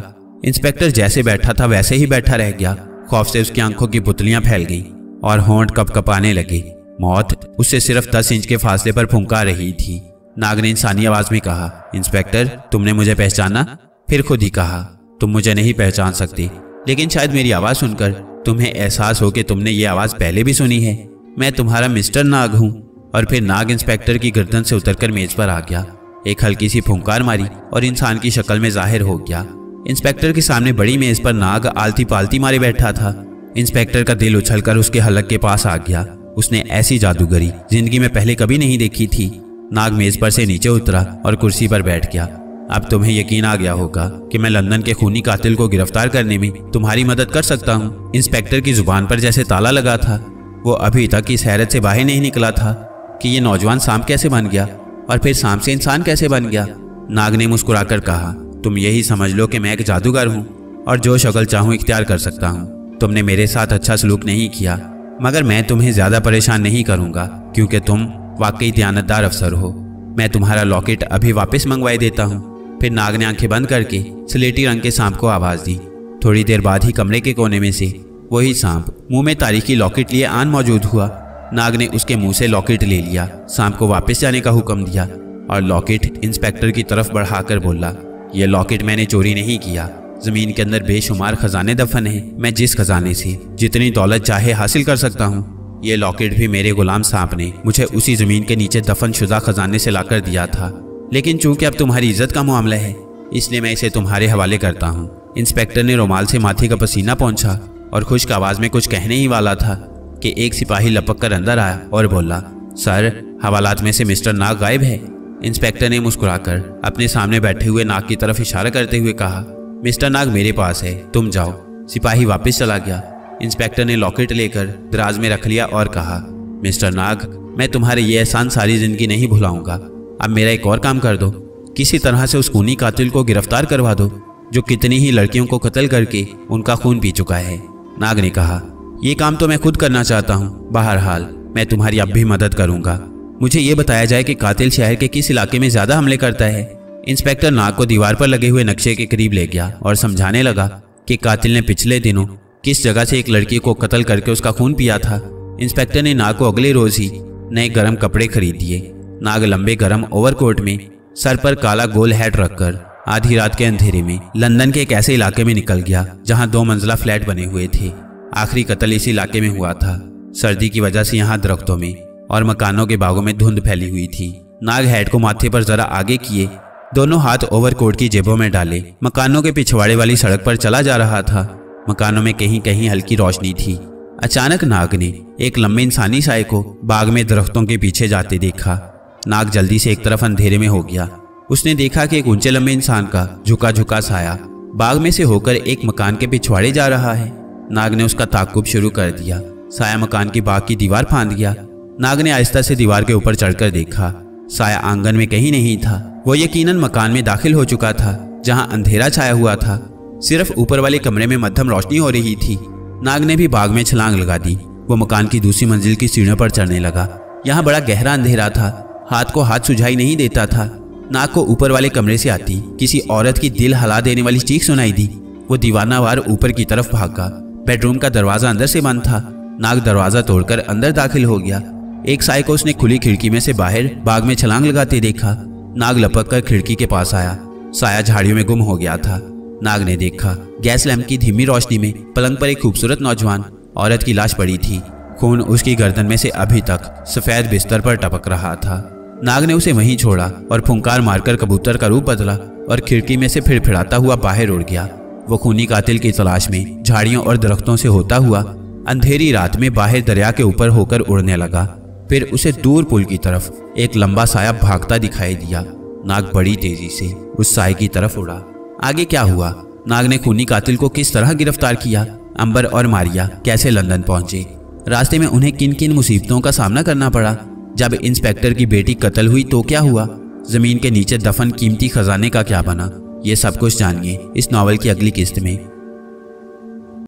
इंस्पेक्टर जैसे बैठा था वैसे ही बैठा रह गया। खौफ से उसकी आंखों की पुतलियां फैल गईं और होंठ कपकपाने लगे। मौत उससे सिर्फ दस इंच के फासले पर फुंकार रही थी। नाग ने इंसानी आवाज में कहा, इंस्पेक्टर तुमने मुझे पहचाना? फिर खुद ही कहा, तुम मुझे नहीं पहचान सकते, लेकिन शायद मेरी आवाज सुनकर तुम्हें एहसास हो कि तुमने ये आवाज पहले भी सुनी है। मैं तुम्हारा मिस्टर नाग हूँ। और फिर नाग इंस्पेक्टर की गर्दन से उतरकर मेज पर आ गया, एक हल्की सी फुंकार मारी और इंसान की शक्ल में जाहिर हो गया। इंस्पेक्टर के सामने बड़ी मेज पर नाग आलती पालती मारे बैठा था। इंस्पेक्टर का दिल उछलकर उसके हलक के पास आ गया। उसने ऐसी जादूगरी जिंदगी में पहले कभी नहीं देखी थी। नाग मेज पर से नीचे उतरा और कुर्सी पर बैठ गया। अब तुम्हें यकीन आ गया होगा कि मैं लंदन के खूनी कातिल को गिरफ्तार करने में तुम्हारी मदद कर सकता हूँ। इंस्पेक्टर की जुबान पर जैसे ताला लगा था। वो अभी तक इस हैरत से बाहर नहीं निकला था कि ये नौजवान सांप कैसे बन गया और फिर सांप से इंसान कैसे बन गया। नाग ने मुस्कुराकर कहा, तुम यही समझ लो कि मैं एक जादूगर हूँ और जो शक्ल चाहूँ इख्तियार कर सकता हूँ। तुमने मेरे साथ अच्छा सलूक नहीं किया, मगर मैं तुम्हें ज्यादा परेशान नहीं करूँगा क्योंकि तुम वाकई दयानतदार अफसर हो। मैं तुम्हारा लॉकेट अभी वापस मंगवाई देता हूँ। फिर नाग ने आंखें बंद करके स्लेटी रंग के सांप को आवाज दी। थोड़ी देर बाद ही कमरे के कोने में से वही सांप मुंह में तारीखी लॉकेट लिए आन मौजूद हुआ। नाग ने उसके मुंह से लॉकेट ले लिया, सांप को वापस जाने का हुक्म दिया और लॉकेट इंस्पेक्टर की तरफ बढ़ाकर बोला, यह लॉकेट मैंने चोरी नहीं किया। जमीन के अंदर बेशुमार खजाने दफन हैं। मैं जिस खजाने से जितनी दौलत चाहे हासिल कर सकता हूँ, ये लॉकेट भी मेरे गुलाम सांप ने मुझे उसी जमीन के नीचे दफन शुदा खजाने से लाकर दिया था। लेकिन चूंकि अब तुम्हारी इज्जत का मामला है, इसलिए मैं इसे तुम्हारे हवाले करता हूँ। इंस्पेक्टर ने रुमाल से माथे का पसीना पोंछा और खुश्क आवाज में कुछ कहने ही वाला था कि एक सिपाही लपक कर अंदर आया और बोला, सर हवालात में से मिस्टर नाग गायब है। इंस्पेक्टर ने मुस्कुराकर अपने सामने बैठे हुए नाग की तरफ इशारा करते हुए कहा, मिस्टर नाग मेरे पास है, तुम जाओ। सिपाही वापस चला गया। इंस्पेक्टर ने लॉकेट लेकर दराज में रख लिया और कहा, मिस्टर नाग मैं तुम्हारे ये एहसान सारी जिंदगी नहीं भुलाऊंगा। अब मेरा एक और काम कर दो, किसी तरह से उस खूनी कातिल को गिरफ्तार करवा दो जो कितनी ही लड़कियों को कत्ल करके उनका खून पी चुका है। नाग ने कहा, ये काम तो मैं खुद करना चाहता हूँ, बहरहाल मैं तुम्हारी अब भी मदद करूंगा। मुझे ये बताया जाए कि कातिल शहर के किस इलाके में ज्यादा हमले करता है। इंस्पेक्टर नाग को दीवार पर लगे हुए नक्शे के करीब ले गया और समझाने लगा कि कातिल ने पिछले दिनों किस जगह से एक लड़की को कत्ल करके उसका खून पिया था। इंस्पेक्टर ने नाग को अगले रोज ही नए गर्म कपड़े खरीद दिए। नाग लंबे गर्म ओवरकोट में सर पर काला गोल हैट रखकर आधी रात के अंधेरे में लंदन के एक ऐसे इलाके में निकल गया जहां दो मंजिला फ्लैट बने हुए थे। आखिरी कत्ल इसी इलाके में हुआ था। सर्दी की वजह से यहाँ दरख्तों में और मकानों के बागों में धुंध फैली हुई थी। नाग हैट को माथे पर जरा आगे किए, दोनों हाथ ओवरकोट की जेबों में डाले मकानों के पिछवाड़े वाली सड़क पर चला जा रहा था। मकानों में कहीं कहीं हल्की रोशनी थी। अचानक नाग ने एक लंबे इंसानी साए को बाग में दरख्तों के पीछे जाते देखा। नाग जल्दी से एक तरफ अंधेरे में हो गया। उसने देखा कि एक ऊंचे लंबे इंसान का झुका झुका साया बाग में से होकर एक मकान के पिछवाड़े जा रहा है। नाग ने उसका ताकुब शुरू कर दिया। साया मकान की बाग की दीवार फांद गया। नाग ने आहिस्ता से दीवार के ऊपर चढ़कर देखा। साया आंगन में कहीं नहीं था। वो यकीनन मकान में दाखिल हो चुका था जहां अंधेरा छाया हुआ था। सिर्फ ऊपर वाले कमरे में मध्यम रोशनी हो रही थी। नाग ने भी बाग में छलांग लगा दी। वो मकान की दूसरी मंजिल की सीढ़ियों पर चढ़ने लगा। यहाँ बड़ा गहरा अंधेरा था। हाथ को हाथ सुझाई नहीं देता था। नाग को ऊपर वाले कमरे से आती किसी औरत की दिल हिला देने वाली चीख सुनाई दी। वो दीवानावार ऊपर की तरफ भागा। बेडरूम का दरवाजा अंदर से बंद था। नाग दरवाजा तोड़कर अंदर दाखिल हो गया। एक साए को उसने खुली खिड़की में से बाहर बाग में छलांग लगाते देखा। नाग लपक कर खिड़की के पास आया। साया झाड़ियों में गुम हो गया था। नाग ने देखा गैस लैंप की धीमी रोशनी में पलंग पर एक खूबसूरत नौजवान औरत की लाश पड़ी थी। खून उसकी गर्दन में से अभी तक सफेद बिस्तर पर टपक रहा था। नाग ने उसे वहीं छोड़ा और फुंकार मारकर कबूतर का रूप बदला और खिड़की में से फिड़फिड़ाता हुआ बाहर उड़ गया। वो खूनी कातिल की तलाश में झाड़ियों और दरख्तों से होता हुआ अंधेरी रात में बाहर दरिया के ऊपर होकर उड़ने लगा। फिर उसे दूर पुल की तरफ एक लंबा साया भागता दिखाई दिया। नाग बड़ी तेजी से उस साए की तरफ उड़ा। आगे क्या हुआ? नाग ने खूनी कातिल को किस तरह गिरफ्तार किया? अंबर और मारिया कैसे लंदन पहुंचे? रास्ते में उन्हें किन किन मुसीबतों का सामना करना पड़ा? जब इंस्पेक्टर की बेटी कत्ल हुई तो क्या हुआ? जमीन के नीचे दफन कीमती खजाने का क्या बना? ये सब कुछ जानिए इस नॉवल की अगली किस्त में।